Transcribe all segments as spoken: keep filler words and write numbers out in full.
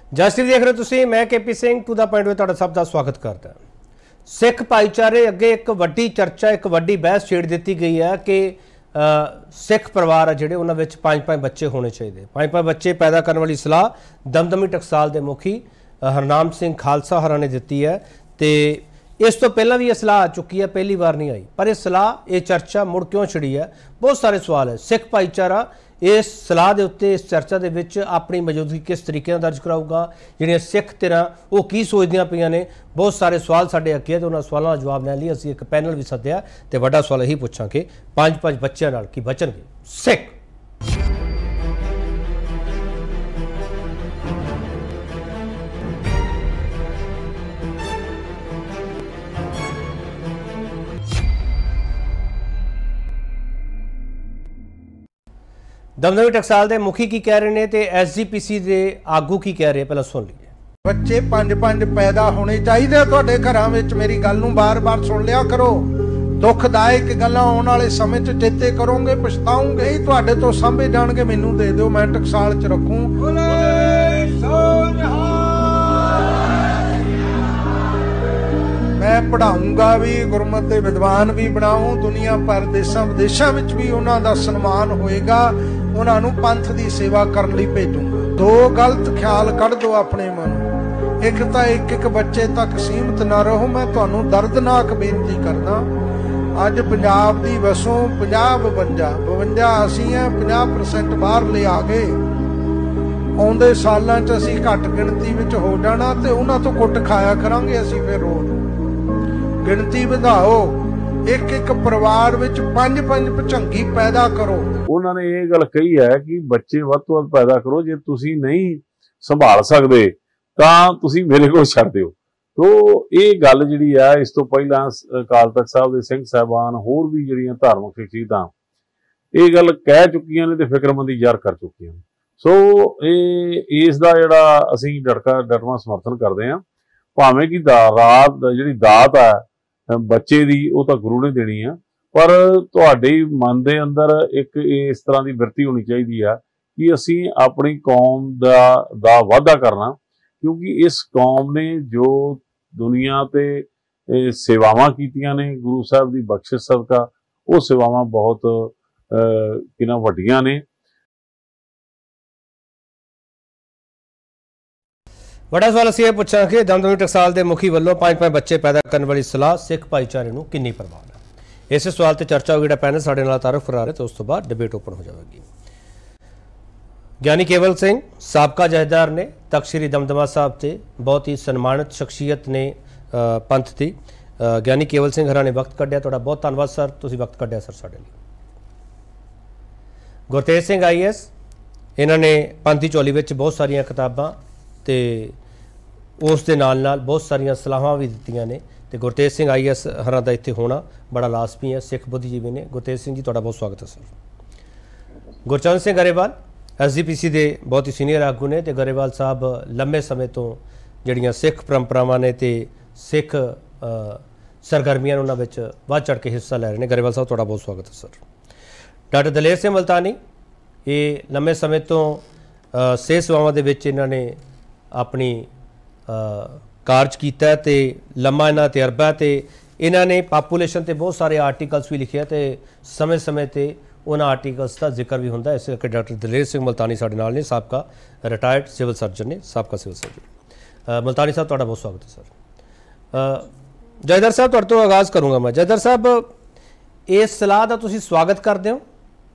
Justice ਦੇਖ ਰਹੇ ਤੁਸੀਂ, मैं K P Singh to the point में तुहाडा सब का स्वागत करता। सिख भाईचारे अगे एक वड्डी चर्चा, एक वड्डी बहस छेड़ दी गई है कि सिख परिवार जिहड़े उन्हां विच पंज पंज बच्चे होने चाहिए। पंज पंज बच्चे पैदा करने वाली सलाह दमदमी टकसाल के मुखी हरनाम सिंह खालसा हरां ने दी है। तो इस तो पहला भी यह सलाह आ चुकी है, पहली बार नहीं आई, पर यह सलाह ये चर्चा मुड़ क्यों छिड़ी है? बहुत सारे सवाल है। सिख भाईचारा इस सलाह के उत्ते, इस चर्चा के विच अपनी मौजूदगी किस तरीके दर्ज कराऊगा, जिहड़ियां सिख धिरां वो की सोचदियां पईयां ने, बहुत सारे सवाल साडे अगे है। तो उन्हां सवालों का जवाब लैण लई असीं एक पैनल भी सद्दिया ते वड्डा सवाल यही पुछांगे, पंज पंज बच्चों नाल की बचणगे सिख? दमदमी टकसाल के मुखी की कह रहे हैं तो एस जी पी सी के आगू की कह रहे हैं, पहले सुन लीजिए। बच्चे पंज पंज पैदा होने चाहिए तुहाडे घरां विच। मेरी गल नूं बार बार सुन लिया करो। दुखदायक गल्लां आउण वाले समय च चेते करोगे, पछताओगे ही। तुहाडे तो साਂਭੇ जाणगे, मैनूं दे दिओ, मैं टकसाल च रखूं। मैं पढ़ाऊंगा भी, गुरमत दे विद्वान भी बनाऊं, दुनिया भर देशां विदेशां विच भी उन्हां दा सन्मान होएगा। उन्हां नूं पंथ दी सेवा करन लई भेजूंगा। दो गलत ख्याल कढ दो अपने मन। एक तां एक एक बच्चे तक सीमित ना रहो। मैं तुहानूं दर्दनाक बेनती करदा, अज पंजाब दी वसों पचास बवंजा बवंजा असीं है, पचास परसेंट बाहर ले आ गए। आउंदे सालां च असीं घट गिणती विच हो जाना ते उन्हां तों कुੱਟ खाया करांगे असीं। फिर रोज़ गिणती ਵਧਾਓ, एक एक परिवार विच पंज पंज भचंगी पैदा करो। उन्होंने ये गल कही है कि बच्चे वध तो वध पैदा करो, जे तुसी नहीं संभाल सकते तां तुसी मेरे को छड्ड दिओ। तो ये गल जिहड़ी है, इस तो पहला अकाल तख्त साहब दे सिंह साहबान होर भी जिहड़ियां धार्मिक शख्सियतां ये गल कह चुकियां ने ते फिक्रमंदी ज़ाहिर कर चुकियां। सो ये इस दा जिहड़ा असीं डटका डटवा समर्थन करदे हां। भावें कि दा रात जिहड़ी दात है बच्चे दी वो तो गुरु ने देनी है, पर तुहाडे मन दे अंदर एक इस तरह की वृत्ति होनी चाहिए है कि असी अपनी कौम दा दा वाधा करना, क्योंकि इस कौम ने जो दुनिया ते सेवावां कीतियां ने गुरु साहब की बख्शिश सदका, वो सेवावां बहुत किना वड्डियां ने। बड़ा सवाल असीं ये पुछांगे, दमदमी टकसाल के मुखी वालों पंज पंज बच्चे पैदा करने वाली सलाह सिख भाईचारे नूं किन्नी प्रभाव है? इस सवाल ते चर्चा होगी। पैनल साडे नाल तारुफ करा रहे, तो उस तो बाद डिबेट ओपन हो जाएगी। ज्ञानी केवल सिंह साबका जथेदार ने, तख्त श्री दमदमा साहब से बहुत ही सन्मानित शख्सियत ने पंथ की। ज्ञानी केवल सिंह हरां ने वक्त कढ़िया, तुहाडा बहुत धन्नवाद सर, तुसीं वक्त कढ़िया सर साडे लई। गुरतेज सिंह आई एस, इन्होंने पंथ की झोली विच बहुत सारिया किताबां ते उस दे नाल नाल बहुत सारिया सलाहां भी दित्तियां ने। ते गुरतेज सिंह आई एस हरां दा इत्थे होना बड़ा लाजमी है, सिख बुद्धिजीवी ने। गुरतेज सिंह जी तुहाडा बहुत स्वागत है sir. Gurcharan Singh Grewal S G P C के बहुत ही सीनियर आगू ने, ते गरेवाल साहब लंबे समय तो जिहड़ियां सिख परंपरावां ने ते सिख सरगर्मियां ने उन्हां विच वध चढ़ के हिस्सा लै रहे हैं। गरेवाल साहब तुहाडा बहुत स्वागत है सर। डॉक्टर दलेर सिंह मुल्तानी, ये लंबे समय तो सेहत सेवावां दे विच इन्हां ने अपनी कारज किया, तो लम्मा इन्हां तजर्बा है। तो इन्होंने पापूलेशन ते बहुत सारे आर्टिकल्स भी लिखे, तो समय समय पर उन्होंने आर्टिकल्स का जिक्र भी होंदा। इस करके डॉक्टर दलेर सिंह मुल्तानी साडे नाल ने, साबका रिटायर्ड सिविल सर्जन ने, साबका सिविल सर्जन। मुल्तानी साहब तुहाडा बहुत स्वागत है सर। जथेदार साहब तुहाडे तो आगाज़ करूँगा मैं। जथेदार साहब, इस सलाह का तुसीं स्वागत करदे हो?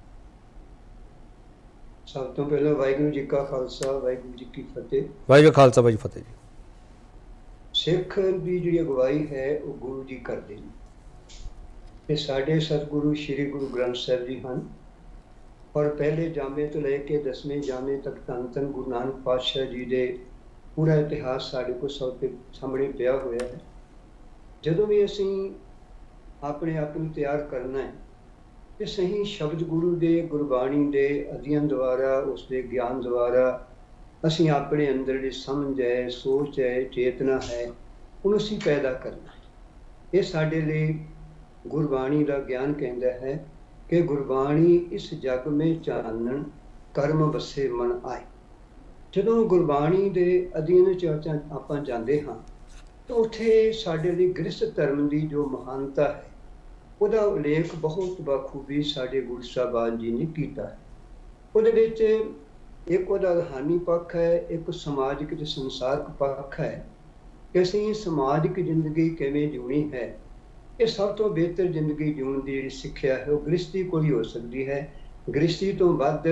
सब तो पहले वाहिगुरू जी का खालसा, वाहिगुरू जी की फतेह। वाहिगुरू खालसा, वाहिगुरू फतेह जी। सिख की जी अगवाई है वो गुरु जी करते हैं, ते साडे सतगुरु श्री गुरु ग्रंथ साहब जी हैं। और पहले जामे तो लैके दसवें जामे तक धन धन गुरु नानक पातशाह जी दे पूरा इतिहास साडे को सब के सामने पिया होया है। जदों भी असीं अपने आप को तैयार करना है कि सही शब्द गुरु दे, गुरबाणी दे अध्ययन द्वारा, उसके ज्ञान द्वारा असीं अपने अंदर जो समझ है, सोच है, चेतना है, उन्हें असीं पैदा करना है। ये साडे लिए गुरबाणी का ज्ञान कहता है कि गुरबाणी इस जग में चानन कर्म बसे मन आए। ਜਦੋਂ ਗੁਰਬਾਣੀ ਦੇ ਅਧੀਨ 'ਚ ਆਪਾਂ ਜਾਂਦੇ ਹਾਂ ਤਾਂ ਉੱਥੇ ਸਾਡੇ ਲਈ ਗ੍ਰਸਥ ਧਰਮ ਦੀ ਜੋ ਮਹਾਨਤਾ ਹੈ ਉਹਦਾ ਉਲੇਖ ਬਹੁਤ ਬਖੂਬੀ ਸਾਡੇ ਗੁਰੂ ਸਾਹਿਬਾਨ ਜੀ ਨੇ ਕੀਤਾ ਹੈ। ਉਹਦੇ ਵਿੱਚ ਇੱਕ ਉਹਦਾ ਰੂਹਾਨੀ ਪੱਖ ਹੈ, ਇੱਕ ਸਮਾਜਿਕ ਤੇ ਸੰਸਾਰਕ ਪੱਖ ਹੈ ਕਿ ਅਸੀਂ ਸਮਾਜਿਕ ਜ਼ਿੰਦਗੀ ਕਿਵੇਂ ਜਿਉਣੀ ਹੈ। ਇਹ ਸਭ ਤੋਂ ਬਿਹਤਰ ਜ਼ਿੰਦਗੀ ਜਿਉਣ ਦੀ ਜਿਹੜੀ ਸਿੱਖਿਆ ਹੈ ਉਹ ਗ੍ਰਸਤੀ ਕੋਲ ਹੀ ਹੋ ਸਕਦੀ ਹੈ। ਗ੍ਰਸਤੀ ਤੋਂ ਵੱਧ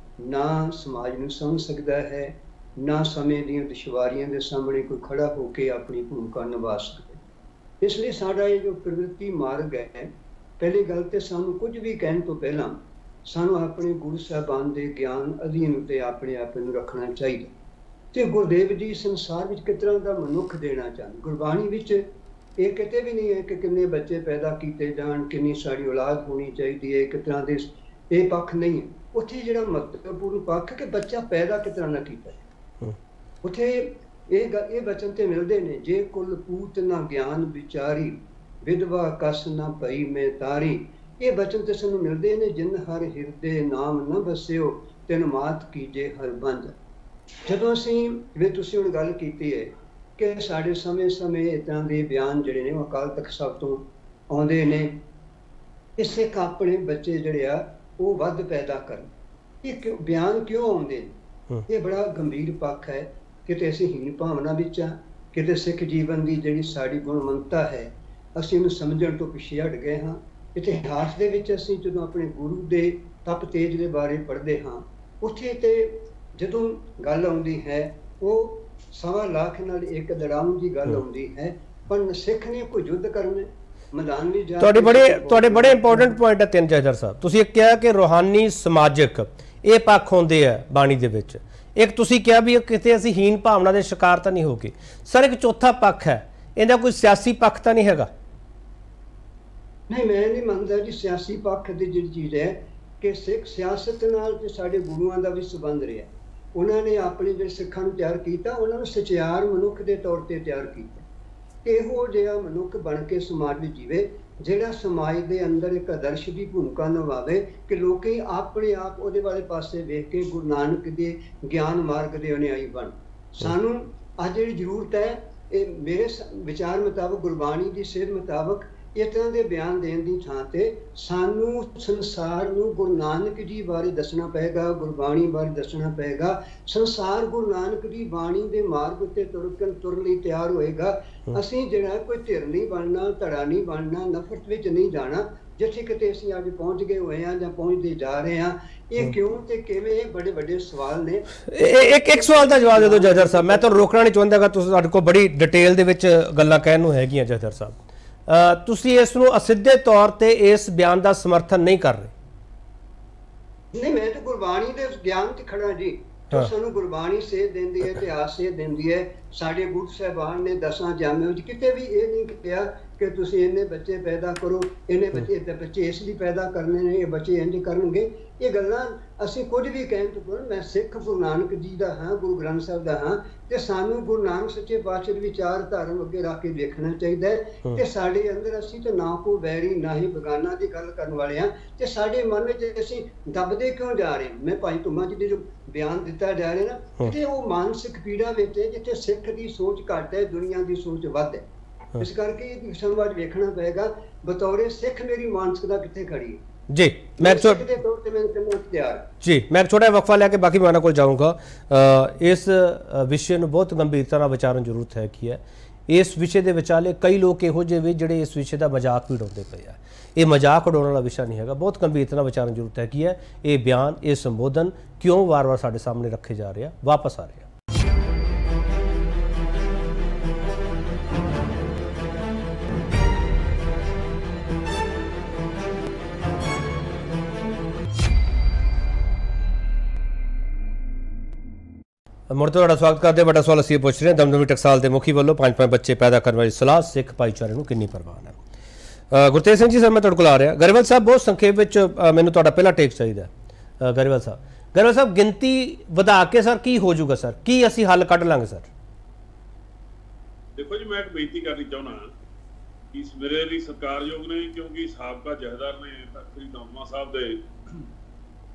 ਨਾ ਸਮਾਜ ਨੂੰ ਸਮਝ ਸਕਦਾ ਹੈ, ਨਾ ਸਮੇਂ ਦੀਆਂ ਦੁਸ਼ਵਾਰੀਆਂ ਦੇ ਸਾਹਮਣੇ ਕੋਈ ਖੜਾ ਹੋ ਕੇ ਆਪਣੀ ਭੂਮਿਕਾ ਨਿਭਾ ਸਕਦਾ। ਇਸ ਲਈ ਸਾਡਾ ਇਹ ਜੋ ਪ੍ਰਵਿਰਤੀ ਮਾਰਗ ਹੈ, ਪਹਿਲੀ ਗੱਲ ਤੇ ਸਾਨੂੰ ਕੁਝ ਵੀ ਕਹਿਣ ਤੋਂ ਪਹਿਲਾਂ ਸਾਨੂੰ ਆਪਣੇ ਗੁਰੂ ਸਾਹਿਬਾਨ ਦੇ ਗਿਆਨ ਅਧੀਨ ਉੱਤੇ ਆਪਣੇ ਆਪ ਨੂੰ ਰੱਖਣਾ ਚਾਹੀਦਾ। ਤੇ ਗੁਰਦੇਵ ਜੀ ਸੰਸਾਰ ਵਿੱਚ ਕਿਸ ਤਰ੍ਹਾਂ ਦਾ ਮਨੁੱਖ ਦੇਣਾ ਚਾਹੁੰਦੇ। ਗੁਰਬਾਣੀ ਵਿੱਚ ਇਹ ਕਿਤੇ ਵੀ ਨਹੀਂ ਹੈ ਕਿ ਕਿੰਨੇ ਬੱਚੇ ਪੈਦਾ ਕੀਤੇ ਜਾਣ, ਕਿੰਨੀ ਸਾਡੀ ਔਲਾਦ ਹੋਣੀ ਚਾਹੀਦੀ ਹੈ, ਕਿਸ ਤਰ੍ਹਾਂ ਦੇ, ਇਹ ਪੱਖ ਨਹੀਂ ਹੈ। ਉੱਥੇ ਜਿਹੜਾ ਮਹੱਤਵਪੂਰਨ ਪੱਖ ਕਿ ਬੱਚਾ ਪੈਦਾ ਕਿਸ ਤਰ੍ਹਾਂ ਨਾ ਕੀਤਾ ਹੈ, ਉੱਥੇ ਇਹ ਇਹ ਬਚਨ ਤੇ ਮਿਲਦੇ ਨੇ। ਜੇ ਕੁਲ ਪੂਤ ਨਾ ਗਿਆਨ ਵਿਚਾਰੀ, ਵਿਧਵਾ ਕਸ ਨਾ ਪਈ ਮੈਂ ਤਾਰੀ। ਇਹ ਬਚਨ ਤੇ ਸਾਨੂੰ ਮਿਲਦੇ ਨੇ। ਜਿਨ ਹਰ ਹਿਰਦੇ ਨਾਮ ਨਾ ਬਸਿਓ, ਤਿਨ ਮਾਤ ਕੀਜੇ ਹਰ ਬੰਦ। ਜਦੋਂ ਅਸੀਂ ਵੀ ਤੁਸੀਂ ਹੁਣ ਗੱਲ ਕੀਤੀ ਹੈ ਕਿ ਸਾਡੇ ਸਮੇਂ ਸਮੇਂ ਇੱਦਾਂ ਦੇ ਬਿਆਨ ਜਿਹੜੇ ਨੇ ਉਹ ਅਕਾਲ ਤਖਤ ਸਾਹਿਬ ਤੋਂ ਆਉਂਦੇ ਨੇ, ਇਸੇ ਆਪਣੇ ਬੱਚੇ ਜਿਹੜੇ ਆ ਉਹ ਵੱਧ ਪੈਦਾ ਕਰਨ। ਇਹ ਬਿਆਨ ਕਿਉਂ ਆਉਂਦੇ ਨੇ? ਇਹ ਬੜਾ ਗੰਭੀਰ ਪੱਖ ਹੈ। ਕਿਤੇ ਅਸੀਂ ਹੀਣ ਭਾਵਨਾ ਵਿੱਚ ਆ, ਕਿਤੇ ਸਿੱਖ ਜੀਵਨ ਦੀ ਜਿਹੜੀ ਸਾਡੀ ਗੁਣਵੰਤਾ ਹੈ ਅਸੀਂ ਉਹਨੂੰ ਸਮਝਣ ਤੋਂ ਪਿੱਛੇ ਹਟ ਗਏ ਹਾਂ। ਇਤਿਹਾਸ ਦੇ ਵਿੱਚ ਅਸੀਂ ਜਦੋਂ ਆਪਣੇ ਗੁਰੂ ਦੇ ਤਪ ਤੇਜ ਦੇ ਬਾਰੇ ਪੜ੍ਹਦੇ ਹਾਂ, ਉੱਥੇ ਤੇ ਜਦੋਂ ਗੱਲ ਆਉਂਦੀ ਹੈ ਉਹ ਸਵਾ ਲੱਖ ਨਾਲ ਇੱਕ ਲੜਾਉਣ ਦੀ ਗੱਲ ਆਉਂਦੀ ਹੈ, ਪਰ ਸਿੱਖ ਨੇ ਕੋਈ ਯੁੱਧ ਕਰਨਾ ਮੈਦਾਨ ਵਿੱਚ ਜਾ। ਤੁਹਾਡੇ ਬੜੇ ਤੁਹਾਡੇ ਬੜੇ ਇੰਪੋਰਟੈਂਟ ਪੁਆਇੰਟ ਹੈ ਤਿੰਨ ਜੈਦਰ ਸਾਹਿਬ। ਤੁਸੀਂ ਇੱਕ ਕਿਹਾ ਕਿ ਰੂਹਾਨੀ ਸਮਾਜਿਕ ਇਹ ਪੱਖ ਹੁੰਦੇ ਆ ਬਾਣੀ ਦੇ ਵਿੱਚ। ਇੱਕ ਤੁਸੀਂ ਕਿਹਾ ਵੀ ਕਿਤੇ ਅਸੀਂ ਹੀਨ ਭਾਵਨਾ ਦੇ ਸ਼ਿਕਾਰ ਤਾਂ ਨਹੀਂ ਹੋ ਗਏ। ਸਰ ਇੱਕ ਚੌਥਾ ਪੱਖ ਹੈ, ਇਹਦਾ ਕੋਈ ਸਿਆਸੀ ਪੱਖ ਤਾਂ ਨਹੀਂ ਹੈਗਾ? ਨਹੀਂ, ਮੈਂ ਨਹੀਂ ਮੰਨਦਾ ਜੀ ਸਿਆਸੀ ਪੱਖ ਦੀ ਜਿਹੜੀ ਚੀਜ਼ ਹੈ ਕਿ ਸਿੱਖ ਸਿਆਸਤ ਨਾਲ ਤੇ ਸਾਡੇ ਗੁਰੂਆਂ ਦਾ ਵੀ ਸੰਬੰਧ ਰਿਹਾ। ਉਹਨਾਂ ਨੇ ਆਪਣੇ ਜਿਹੜੇ ਸਿੱਖਾਂ ਨੂੰ ਤਿਆਰ ਕੀਤਾ, ਉਹਨਾਂ ਨੂੰ ਸਚਿਆਰ ਮਨੁੱਖ ਦੇ ਤੌਰ ਤੇ ਤਿਆਰ ਕੀਤਾ ਕਿ ਇਹੋ ਜਿਹਾ ਮਨੁੱਖ ਬਣ ਕੇ ਸਮਾਜ ਵਿੱਚ ਜੀਵੇ ਜਿਹੜਾ ਸਮਾਜ ਦੇ ਅੰਦਰ ਇੱਕ ਆਦਰਸ਼ ਦੀ ਭੂਮਿਕਾ ਨਿਭਾਵੇ ਕਿ ਲੋਕੀ ਆਪਣੇ ਆਪ ਉਹਦੇ ਵਾਲੇ ਪਾਸੇ ਵੇਖ ਕੇ ਗੁਰੂ ਨਾਨਕ ਦੇ ਗਿਆਨ ਮਾਰਗ ਦੇ ਅਨੁਯਾਈ ਬਣ। ਸਾਨੂੰ ਅੱਜ ਜਿਹੜੀ ਜ਼ਰੂਰਤ ਹੈ, ਇਹ ਮੇਰੇ ਵਿਚਾਰ ਮੁਤਾਬਕ ਗੁਰਬਾਣੀ ਦੀ ਸੇਧ ਮੁਤਾਬਕ ਇਸ ਤਰ੍ਹਾਂ ਦੇ ਬਿਆਨ ਦੇਣ ਦੀ ਥਾਂ ਤੇ ਸਾਨੂੰ ਸੰਸਾਰ ਨੂੰ ਗੁਰੂ ਨਾਨਕ ਜੀ ਬਾਰੇ ਦੱਸਣਾ ਪਏਗਾ, ਗੁਰਬਾਣੀ ਬਾਰੇ ਦੱਸਣਾ ਪਏਗਾ। ਸੰਸਾਰ ਗੁਰੂ ਨਾਨਕ ਦੀ ਬਾਣੀ ਦੇ ਮਾਰਗ ਉੱਤੇ ਤੁਰਨ ਤੁਰਨ ਲਈ ਤਿਆਰ ਹੋਏਗਾ। ਅਸੀਂ ਜਿਹੜਾ ਕੋਈ ਧਿਰ ਨਹੀਂ ਬਣਨਾ, ਧੜਾ ਨਹੀਂ ਬਣਨਾ, ਨਫ਼ਰਤ ਵਿੱਚ ਨਹੀਂ ਜਾਣਾ। ਜਿੱਥੇ ਕਿਤੇ ਅਸੀਂ ਅੱਜ ਪਹੁੰਚ ਗਏ ਹੋਏ ਹਾਂ ਜਾਂ ਪਹੁੰਚਦੇ ਜਾ ਰਹੇ ਹਾਂ, ਇਹ ਕਿਉਂ ਤੇ ਕਿਵੇਂ, ਇਹ ਬੜੇ ਵੱਡੇ ਸਵਾਲ ਨੇ। ਇੱਕ ਇੱਕ ਸਵਾਲ ਦਾ ਜਵਾਬ ਦੇ ਦਿਓ ਜੈਦਰ ਸਾਹਿਬ। ਮੈਂ ਤੁਹਾਨੂੰ ਰੋਕਣਾ ਨਹੀਂ ਚਾਹੁੰਦਾਗਾ, ਤੁਸੀਂ ਤੁਹਾਡੇ ਕੋਲ ਬੜੀ ਡਿਟੇਲ ਦੇ ਵਿੱਚ ਗੱਲਾਂ ਕਹਿਣ ਨੂੰ ਹੈਗੀਆਂ ਜੈਦਰ ਸਾਹਿਬ। ਤੁਸੀਂ ਇਸ ਨੂੰ ਅਸਿੱਧੇ ਤੌਰ ਤੇ ਇਸ ਬਿਆਨ ਦਾ ਸਮਰਥਨ ਨਹੀਂ ਕਰ ਰਹੇ? ਨਹੀਂ, ਮੈਂ ਤਾਂ ਗੁਰਬਾਣੀ ਦੇ ਗਿਆਨ ਤੇ ਖੜਾ ਜੀ। ਜੋ ਸਾਨੂੰ ਗੁਰਬਾਣੀ ਸੇਧ ਦਿੰਦੀ ਹੈ, ਇਤਿਹਾਸ ਸੇਧ ਦਿੰਦੀ ਹੈ। ਸਾਡੇ ਗੁਰੂ ਸਾਹਿਬਾਨ ਨੇ ਦਸਾਂ ਜਾਮਿਆਂ ਵਿੱਚ ਕਿਤੇ ਵੀ ਇਹ ਨਹੀਂ ਕਿਹਾ ਕਿ ਤੁਸੀਂ ਇੰਨੇ ਬੱਚੇ ਪੈਦਾ ਕਰੋ, ਇੰਨੇ ਬੱਚੇ ਬੱਚੇ ਇਸ ਲਈ ਪੈਦਾ ਕਰਨੇ ਨੇ, ਇਹ ਬੱਚੇ ਇੰਝ ਕਰਨਗੇ। ਇਹ ਗੱਲਾਂ ਅਸੀਂ ਕੁਝ ਵੀ ਕਹਿਣ ਤੋਂ ਪਹਿਲਾਂ, ਮੈਂ ਸਿੱਖ ਗੁਰੂ ਨਾਨਕ ਜੀ ਦਾ ਹਾਂ, ਗੁਰੂ ਗ੍ਰੰਥ ਸਾਹਿਬ ਦਾ ਹਾਂ, ਤੇ ਸਾਨੂੰ ਗੁਰੂ ਨਾਨਕ ਸੱਚੇ ਪਾਤਸ਼ਾਹ ਦੇ ਵਿਚਾਰ ਧਾਰਨ ਅੱਗੇ ਰੱਖ ਕੇ ਵੇਖਣਾ ਚਾਹੀਦਾ ਹੈ। ਤੇ ਸਾਡੇ ਅੰਦਰ ਅਸੀਂ ਤਾਂ ਨਾ ਕੋਈ ਵੈਰੀ ਨਾ ਹੀ ਬਗਾਨਾ ਦੀ ਗੱਲ ਕਰਨ ਵਾਲੇ ਹਾਂ। ਤੇ ਸਾਡੇ ਮਨ ਵਿੱਚ ਅਸੀਂ ਦਬਦੇ ਕਿਉਂ ਜਾ ਰਹੇ? ਮੈਂ ਭਾਈ ਧੁਮਾ ਜੀ ਦੇ ਜੋ ਬਿਆਨ ਦਿੱਤਾ ਜਾ ਰਿਹਾ ਨਾ, ਤੇ ਉਹ ਮਾਨਸਿਕ ਪੀੜਾ ਵਿੱਚ ਹੈ ਜਿੱਥੇ ਸਿੱਖ ਦੀ ਸੋਚ ਘੱਟ ਹੈ, ਦੁਨੀਆ ਦੀ ਸੋਚ ਵੱਧ ਹੈ। ਇਸ ਕਰਕੇ ਸਾਨੂੰ ਅੱਜ ਵੇਖਣਾ ਪਏਗਾ ਬਤੌਰੇ ਸਿੱਖ ਮੇਰੀ ਮਾਨਸਿਕਤਾ ਕਿੱਥੇ ਖੜੀ ਹੈ। जी मैं जी मैं एक छोटा वक्फा लैके बाकी मैं को जाऊँगा। इस विषय में बहुत गंभीरता नाल विचारन जरूरत है कि है इस विषय के विचाले कई लोग इहो ਜਿਹੇ भी ਜਿਹੜੇ इस विषय का मजाक भी उड़ाते पे है। ये मजाक उड़ाने वाला विषय नहीं है, बहुत गंभीरता नाल विचारन जरूरत है कि है ये बयान ये संबोधन क्यों वार वार साढ़े सामने रखे जा रहे हैं, वापस आ रहे हैं। मुड़ तो स्वागत करते। बड़ा सवाल असीं पुछ रहे हैं दमदमी टकसाल के मुखी वालों पांच पांच बच्चे पैदा करने वाली सलाह सिख भाईचारे को कितनी परवान है। गुरतेज सिंह जी सर मैं तुहाडे कोल आ रहा। गरेवाल साहब बहुत संखेप में मैनूं तुहाडा पहला टेक चाहिए। गरेवाल साहब गरेवाल साहब गिनती वधा के सर की हो जाऊगा सर, की असीं हल कढ़ लांगे सर? देखो जी मैं एक बेनती करनी चाहना कि मेरे लिए सरकारयोग ने क्योंकि साबका जहदार ने तख्त श्री दमदमा साहब के